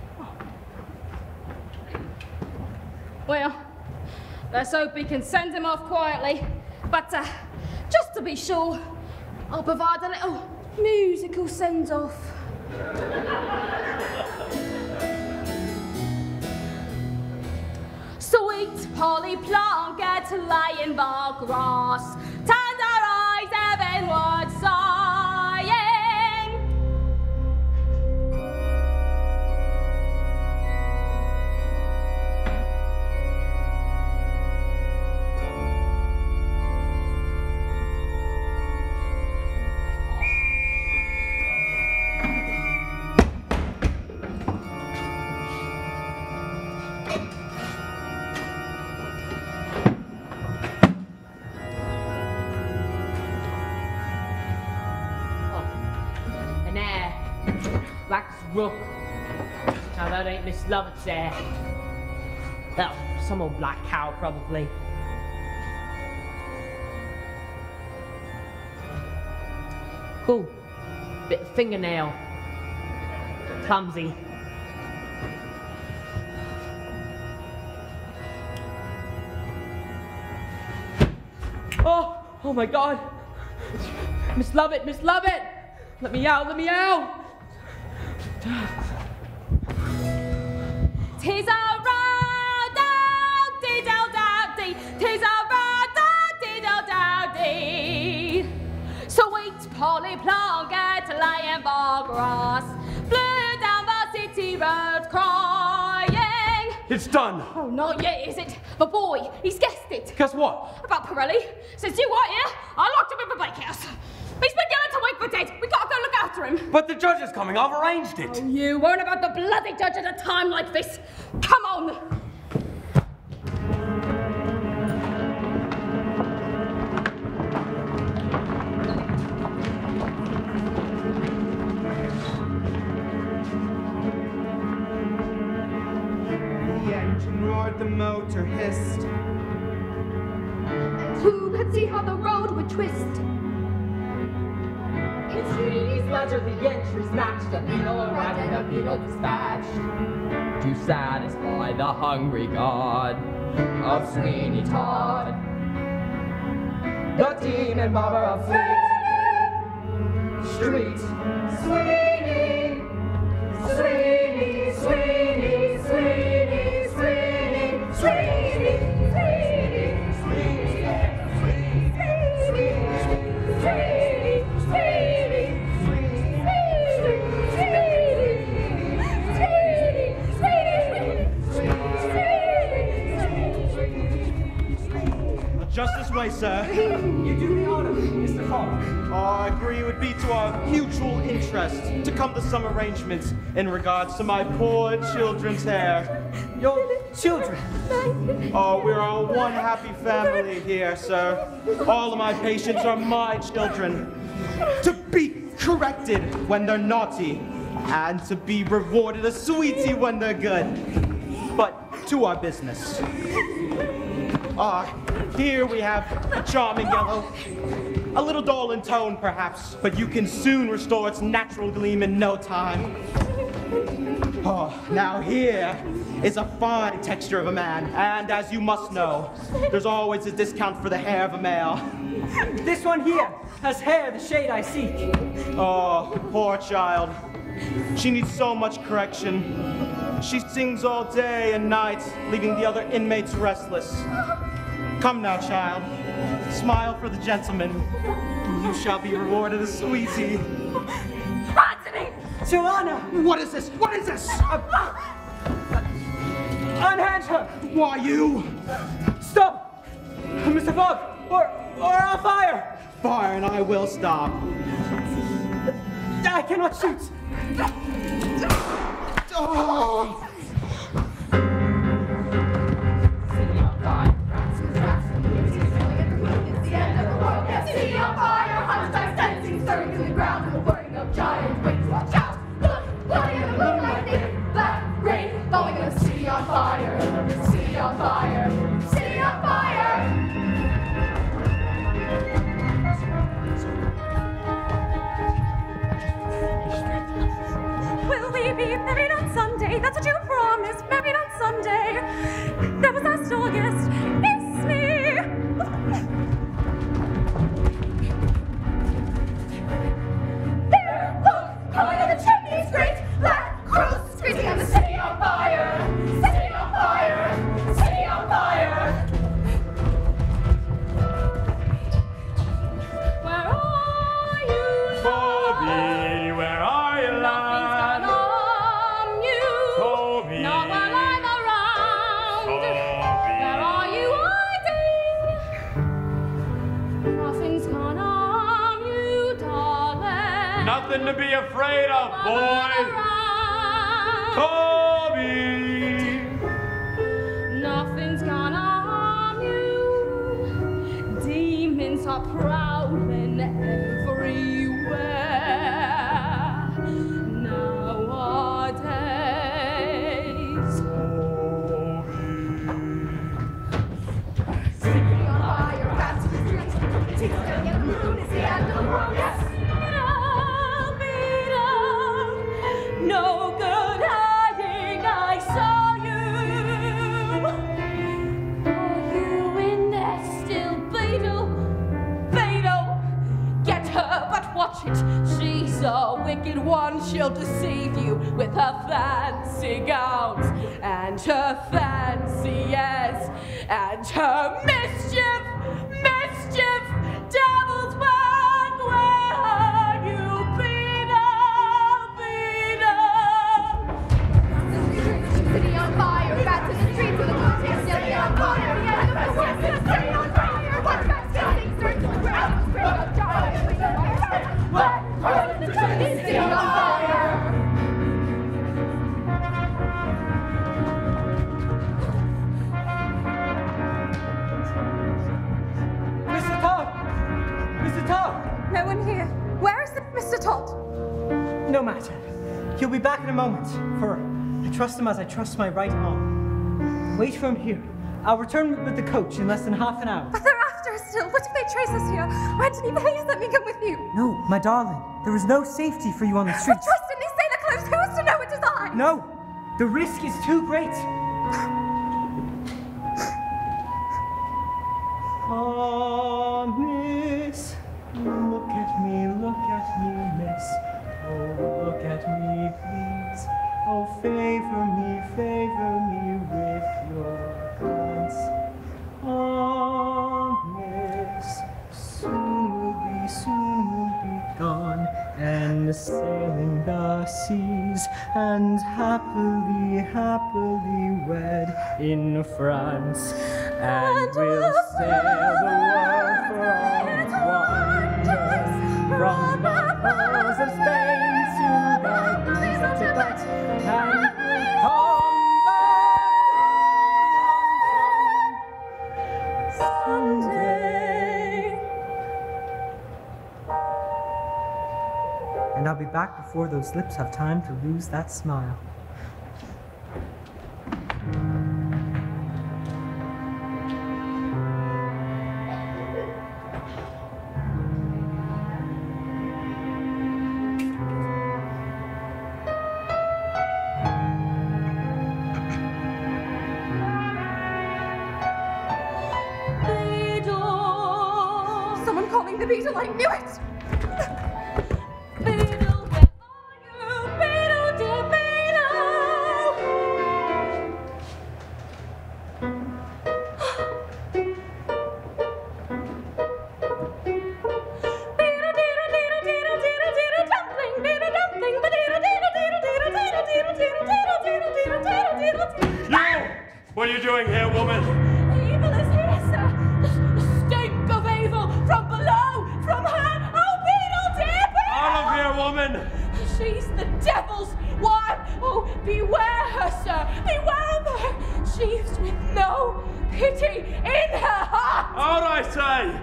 Well, let's hope we can send him off quietly. But uh, just to be sure, I'll provide a little musical send-off. Sweet Polly Plunkett lay in the grass, tender eyes heavenward sighing. Rook. Now that ain't Miss Lovett's hair. Oh, some old black cow, probably. Cool. Bit of fingernail. Clumsy. Oh, oh my God. Miss Lovett, Miss Lovett. Let me out, let me out. Tis a row-dow-dee-dow-dow-dee, tis a row-dow-dee-dow-dow-dee. Sweet Polly Plunkett lay in the grass, flew down the city road crying. It's done. Oh, not yet, is it? The boy, he's guessed it. Guess what? About Pirelli. Since you weren't here, I locked him in the bakehouse. He's been yelling to wait for dead. We gotta go look after him. But the judge is coming. I've arranged it. Oh, you weren't about the bloody judge at a time like this. Come on. The engine roared, the motor hissed. And who could see how the road would twist? In Sweeney's ledger, the entries matched. A beetle arrived and a beetle dispatched to satisfy the hungry god of Sweeney Todd, the demon barber of Fleet Street. Sweeney, Sweeney, Sweeney, Sweeney, Sweeney, Sweeney. way, sir. You do me honor, Mister Fogg. I agree it would be to our mutual interest to come to some arrangements in regards to my poor children's hair. Your children? Oh, we're all one happy family here, sir. All of my patients are my children. To be corrected when they're naughty, and to be rewarded a sweetie when they're good. But to our business. Ah, uh, here we have a charming yellow. A little dull in tone, perhaps, but you can soon restore its natural gleam in no time. Oh, now here is a fine texture of a man, and as you must know, there's always a discount for the hair of a male. This one here has hair the shade I seek. Oh, poor child. She needs so much correction. She sings all day and night, leaving the other inmates restless. Come now, child. Smile for the gentleman. You shall be rewarded a sweetie. Anthony! Joanna! What is this? What is this? Uh, unhand her! Why you? Stop! Mister Fogg, or, or I'll fire! Fire and I will stop. I cannot shoot. Oh. City on fire, hunchbacks dancing, stirring through the ground, and the whirring of giant wings. Watch out! Look, bloody in the moonlight, thick black rain, falling in the city on fire. City on fire, city on fire. Will we be married on Sunday? That's what you promised. Married on Sunday. That was last August. It's me. Calling on the chimneys, great black crows, screaming on the city on fire, city on fire, city on fire. Where are you, Toby, where are you, lad? Nothing's gone on you. Toby. Not while I'm around. Toby. Where are you hiding? Nothing's gone on you, darling. Nothing to be afraid of, boy. Toby. Nothing's gone on you. Demons are prowling everywhere nowadays. City on fire, rats in the streets, teeth staring at the moon, it's the end of the world, yes. No good hiding, I saw you. Are you in there still, Beetle? Beetle, get her, but watch it. She's a wicked one, she'll deceive you with her fancy gowns and her fancy yes, and her mischief, mischief, devil's work. Where are you, City on fire, bats in the streets with the moon takes city on fire. The end of the world, city on fire. One back standing, stirring to the ground, scream of giant wings on fire. What? Crows in the chimney, city on fire. Mister Todd! Mister Todd! No one here. Where is the Mister Todd? No matter. He'll be back in a moment, for I trust him as I trust my right arm. Wait for him here. I'll return with the coach in less than half an hour. But they're after us still. What if they trace us here? Anthony, please let me come with you. No, my darling. There is no safety for you on the But streets. trust in these sailor clothes. Who is to know it is I? No! The risk is too great. Oh, miss, look at me, look at me, miss. Oh, look at me, please. Oh, favor me, favor me with your glance. Oh, miss, soon we'll be, soon we'll be gone, and sailing the seas, and happily, happily wed in France. And we'll sail the world for all its wonders, from the pearls of Spain to the blues of Tibet, and we'll come back someday. And I'll be back before those lips have time to lose that smile. Someone calling the Beetle, I knew it! What are you doing here, woman? Evil is here, sir. The, the stink of evil from below, from her. Oh, Beetle, dear Beetle! Out of here, woman! She's the devil's wife. Oh, beware her, sir. Beware of her. She's with no pity in her heart. Out, I say!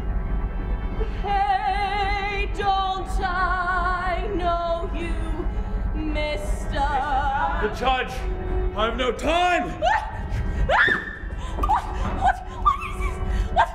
Hey, don't I know you, mister? The judge! I have no time! What? What? What? What is this? What?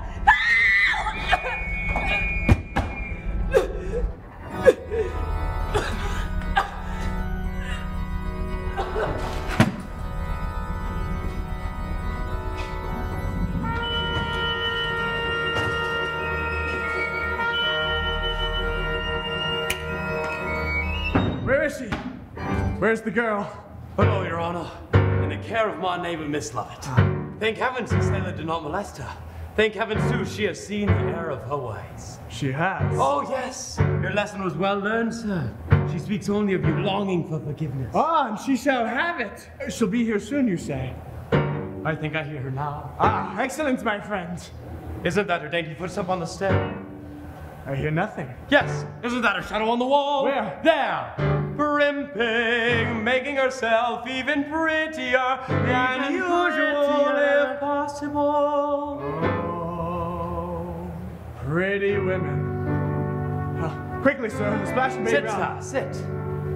Where is she? Where's the girl? Hello, Your Honor. In the care of my neighbor, Miss Lovett. Thank heavens the sailor did not molest her. Thank heavens, too, she has seen the error of her ways. She has? Oh, yes. Your lesson was well learned, sir. She speaks only of you longing for forgiveness. Ah, and she shall have it. She'll be here soon, you say? I think I hear her now. Ah, excellent, my friend. Isn't that her dainty footstep on the stair? I hear nothing. Yes. Isn't that her shadow on the wall? Where? There. Primping, making herself even prettier than usual, if possible. Oh, pretty women. Ah, quickly, sir, the splash made Sit, round. sir, sit.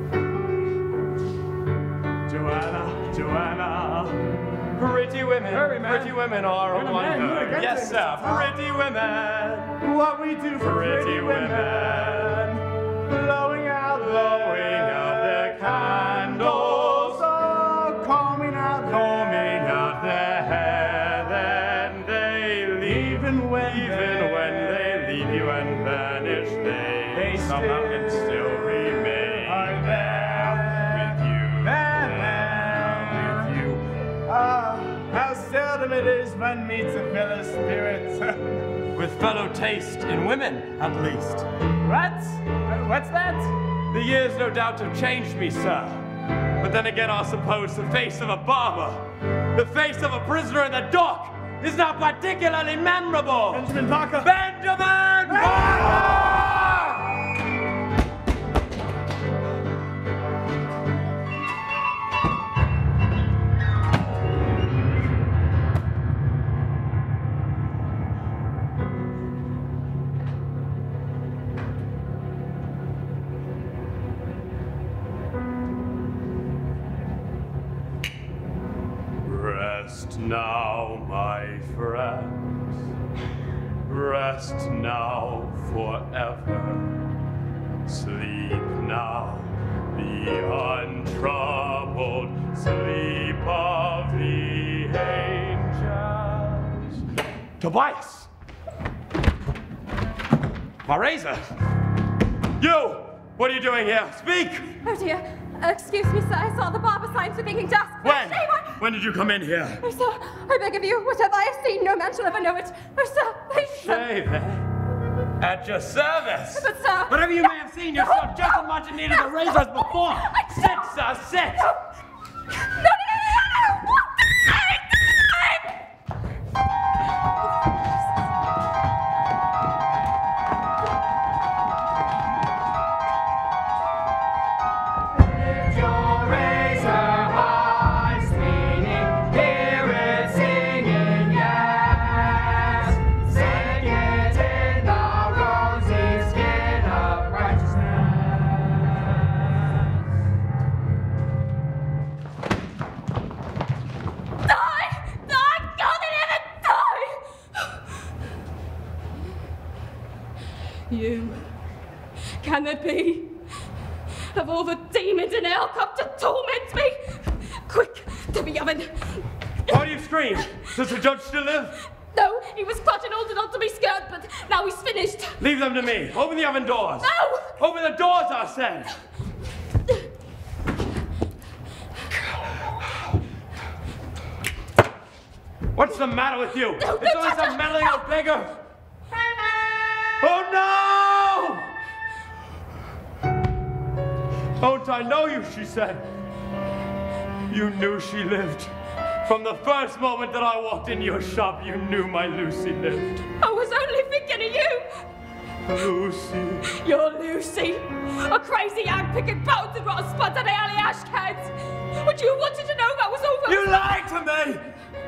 Joanna, Joanna. Pretty women, Hurry, man. pretty women are a You're the man, you're wonder. against Yes, it, sir, Mister Tom. pretty women. What we do for Pretty pretty, women. Blowing out, Blowing out their candles, oh, combing out, combing out their hair, then they leave. Even when Even they- when they leave you and vanish, they, They somehow still can still remain are there with you, There, there with you. Ah, how seldom it is one meets a fellow spirit. With fellow taste in women, at least. What? Uh, What's that? The years no doubt have changed me, sir. But then again, I suppose the face of a barber, the face of a prisoner in the dock, is not particularly memorable. Benjamin Parker. Benjamin Parker! Rest now, my friends. Rest now forever. Sleep now, the untroubled sleep of the angels. Tobias! My razor! You! What are you doing here? Speak! Oh dear. Excuse me, sir. I saw the barber signs for thinking dusk. When? Shame on... When did you come in here? Oh, sir, I beg of you, whatever I have seen, no man shall ever know it. Oh, sir, please, sir. Shave, eh? At your service. But, sir... Whatever you may have seen, you're still just as much in need of the razor as before. Sit, sir, sit. No, no, no, no, no, no! can there be? Of all the demons in hell come to torment me! Quick, to the oven! Why do you scream? Does the judge still live? No, he was clutching holding onto me skirt, but now he's finished. Leave them to me. Open the oven doors. No! Open the doors, I said. What's the matter with you? No, it's no, only some no, meddling no. old beggar. Oh no! Don't I know you, she said. You knew she lived. From the first moment that I walked in your shop, you knew my Lucy lived. I was only thinking of you. Lucy. You're Lucy. A crazy hag picking bones and rotten spuds on the alley ash cans. Would you have wanted to know that was over? You lied to me!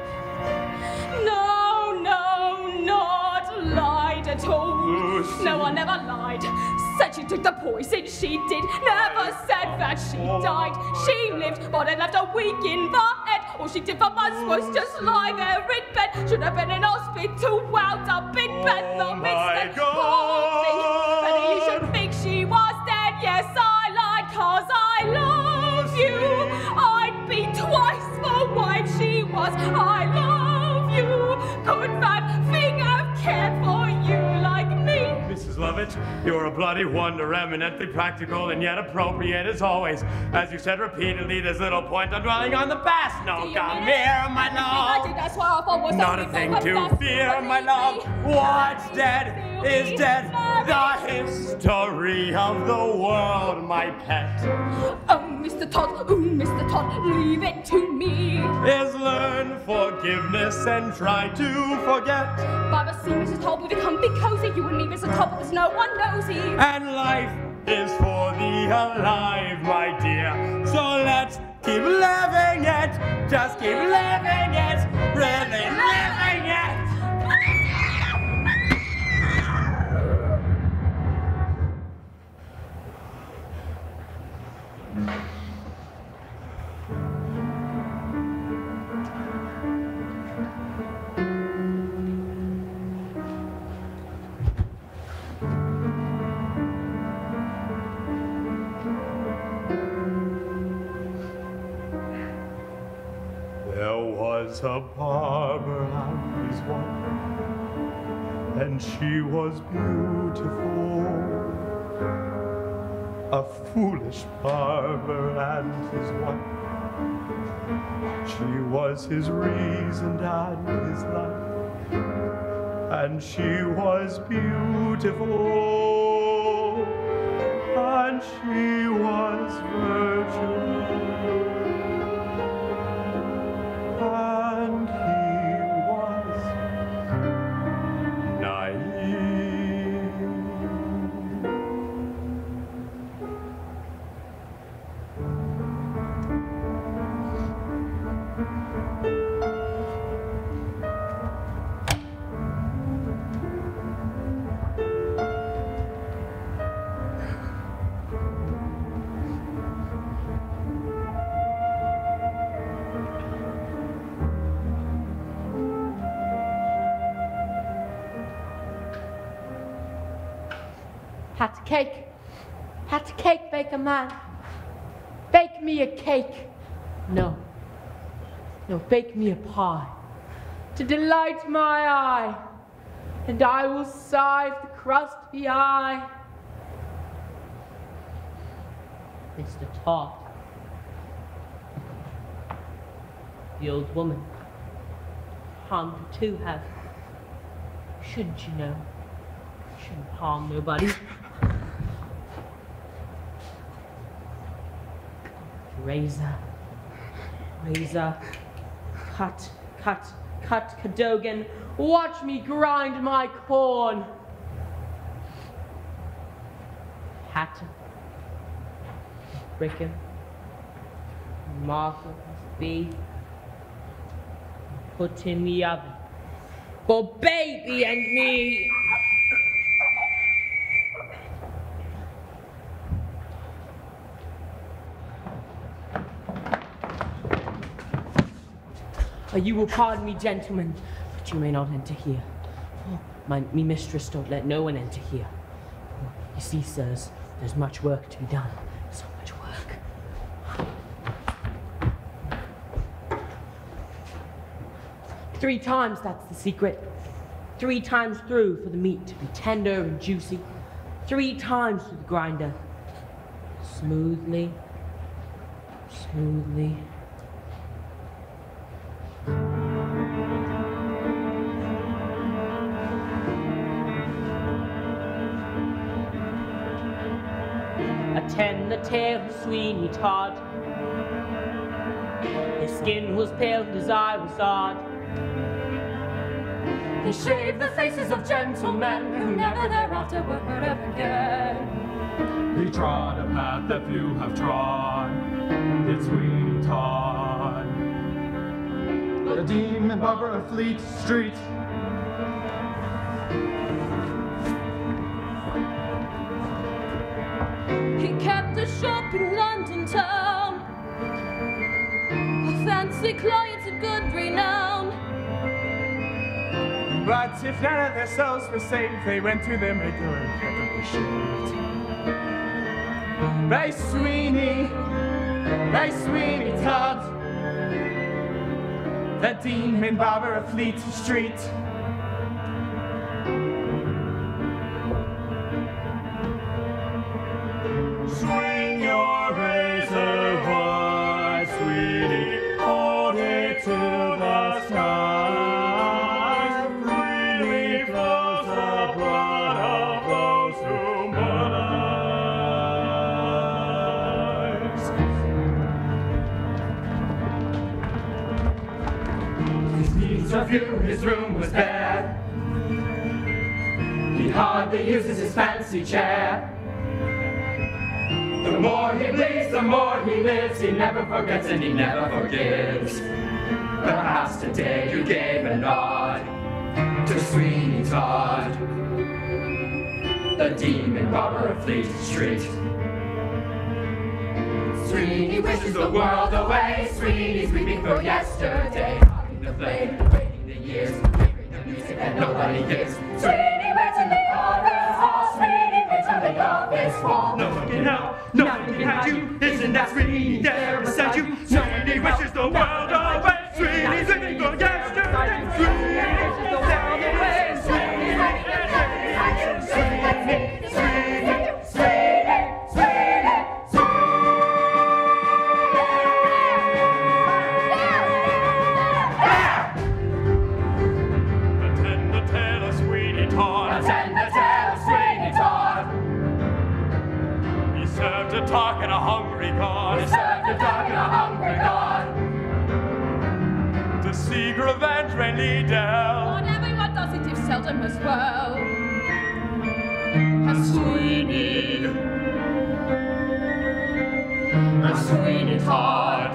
No, no, not lied at all. Lucy. No, I never lied. Said she took the poison, she did. Never said that she died. She lived, but then left a week in the head. All she did for months was just lie there in bed. Should have been in hospital, wound up in bed. The my God. Poor thing. Better you should think she was dead. Yes, I lied, cause I love you. I'd be twice the wife she was. I love you. Could that thing have cared for you like me? Missus Lovett, you're a bloody wonder, eminently practical and yet appropriate as always. As you said repeatedly, there's little point on dwelling on the past. No, come here, my love. I did, that's why I thought was Not a thing to fear, my love. What's dead is dead. The history of the world, my pet. Oh, Mister Todd, ooh, Mister Todd, leave it to me. Is learn forgiveness and try to forget. By the sea, Missus Todd, we become big cozy. You and me, Mister Todd, but there's no one nosy. And life is for the alive, my dear. So let's keep living it. Just keep living it. Really living it. There was a barber and his wife, and she was beautiful. A foolish barber and his wife. She was his reason and his life, and she was beautiful, and she was virginal. And he was naive. Hat cake. Hat cake, baker man. Bake me a cake. No. No, bake me a pie. To delight my eye. And I will sieve the crust eye. Mister Todd. The old woman. Harmed her too, have. Shouldn't you know? Shouldn't harm nobody. Razor, razor, cut, cut, cut, Cadogan, watch me grind my corn. Hatter, Brigham, Martha, B, put in the oven for baby and me. Oh, you will pardon me, gentlemen, but you may not enter here. Oh, my me mistress don't let no one enter here. Oh, you see, sirs, There's much work to be done. So much work. Three times, that's the secret. Three times through for the meat to be tender and juicy. Three times through the grinder. Smoothly, smoothly. Attend the tale of Sweeney Todd. His skin was pale and his eye was odd. He shaved the faces of gentlemen who never thereafter were heard of again. He trod a path that few have trod, did Sweeney Todd. The demon barber of Fleet Street. He kept a shop in London town, with fancy clients of good renown. But if none of their souls were safe, they went to their maker and kept up the shit. By Sweeney, by Sweeney Todd, the demon barber of Fleet Street. Swing your razor wide, Sweeney, hold it to the skies. Freely flows the blood of those who mourn. His needs are few, his room was bare. He hardly uses his fancy chair. The more he bleeds, the more he lives. He never forgets and he never forgives. Perhaps today you gave a nod to Sweeney Todd, the demon barber of Fleet Street. Sweeney wishes the world away. Sweeney's weeping for yesterday, hugging the flame, waiting the years, hearing the music that nobody gives. Sweeney waits in the corner hall. Sweeney waits on the office wall. No one can help, no one can hide you. Isn't that Sweeney there beside you? Sweeney wishes the world away. Sweeney's living for yesterday. Sweeney wishes the world away. Sweeney, Sweeney, Sweeney, Sweeney, Sweeney, Attend the tale of Sweeney Todd. Attend the tale of Sweeney Todd. He served a talk and a hungry god. He served a talk and a hungry god. To seek revenge vainly dealt. Not everyone does it if seldom as well. As Sweeney, as Sweeney Todd,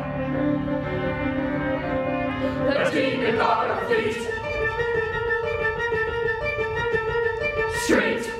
the demon lord of Fleet Street.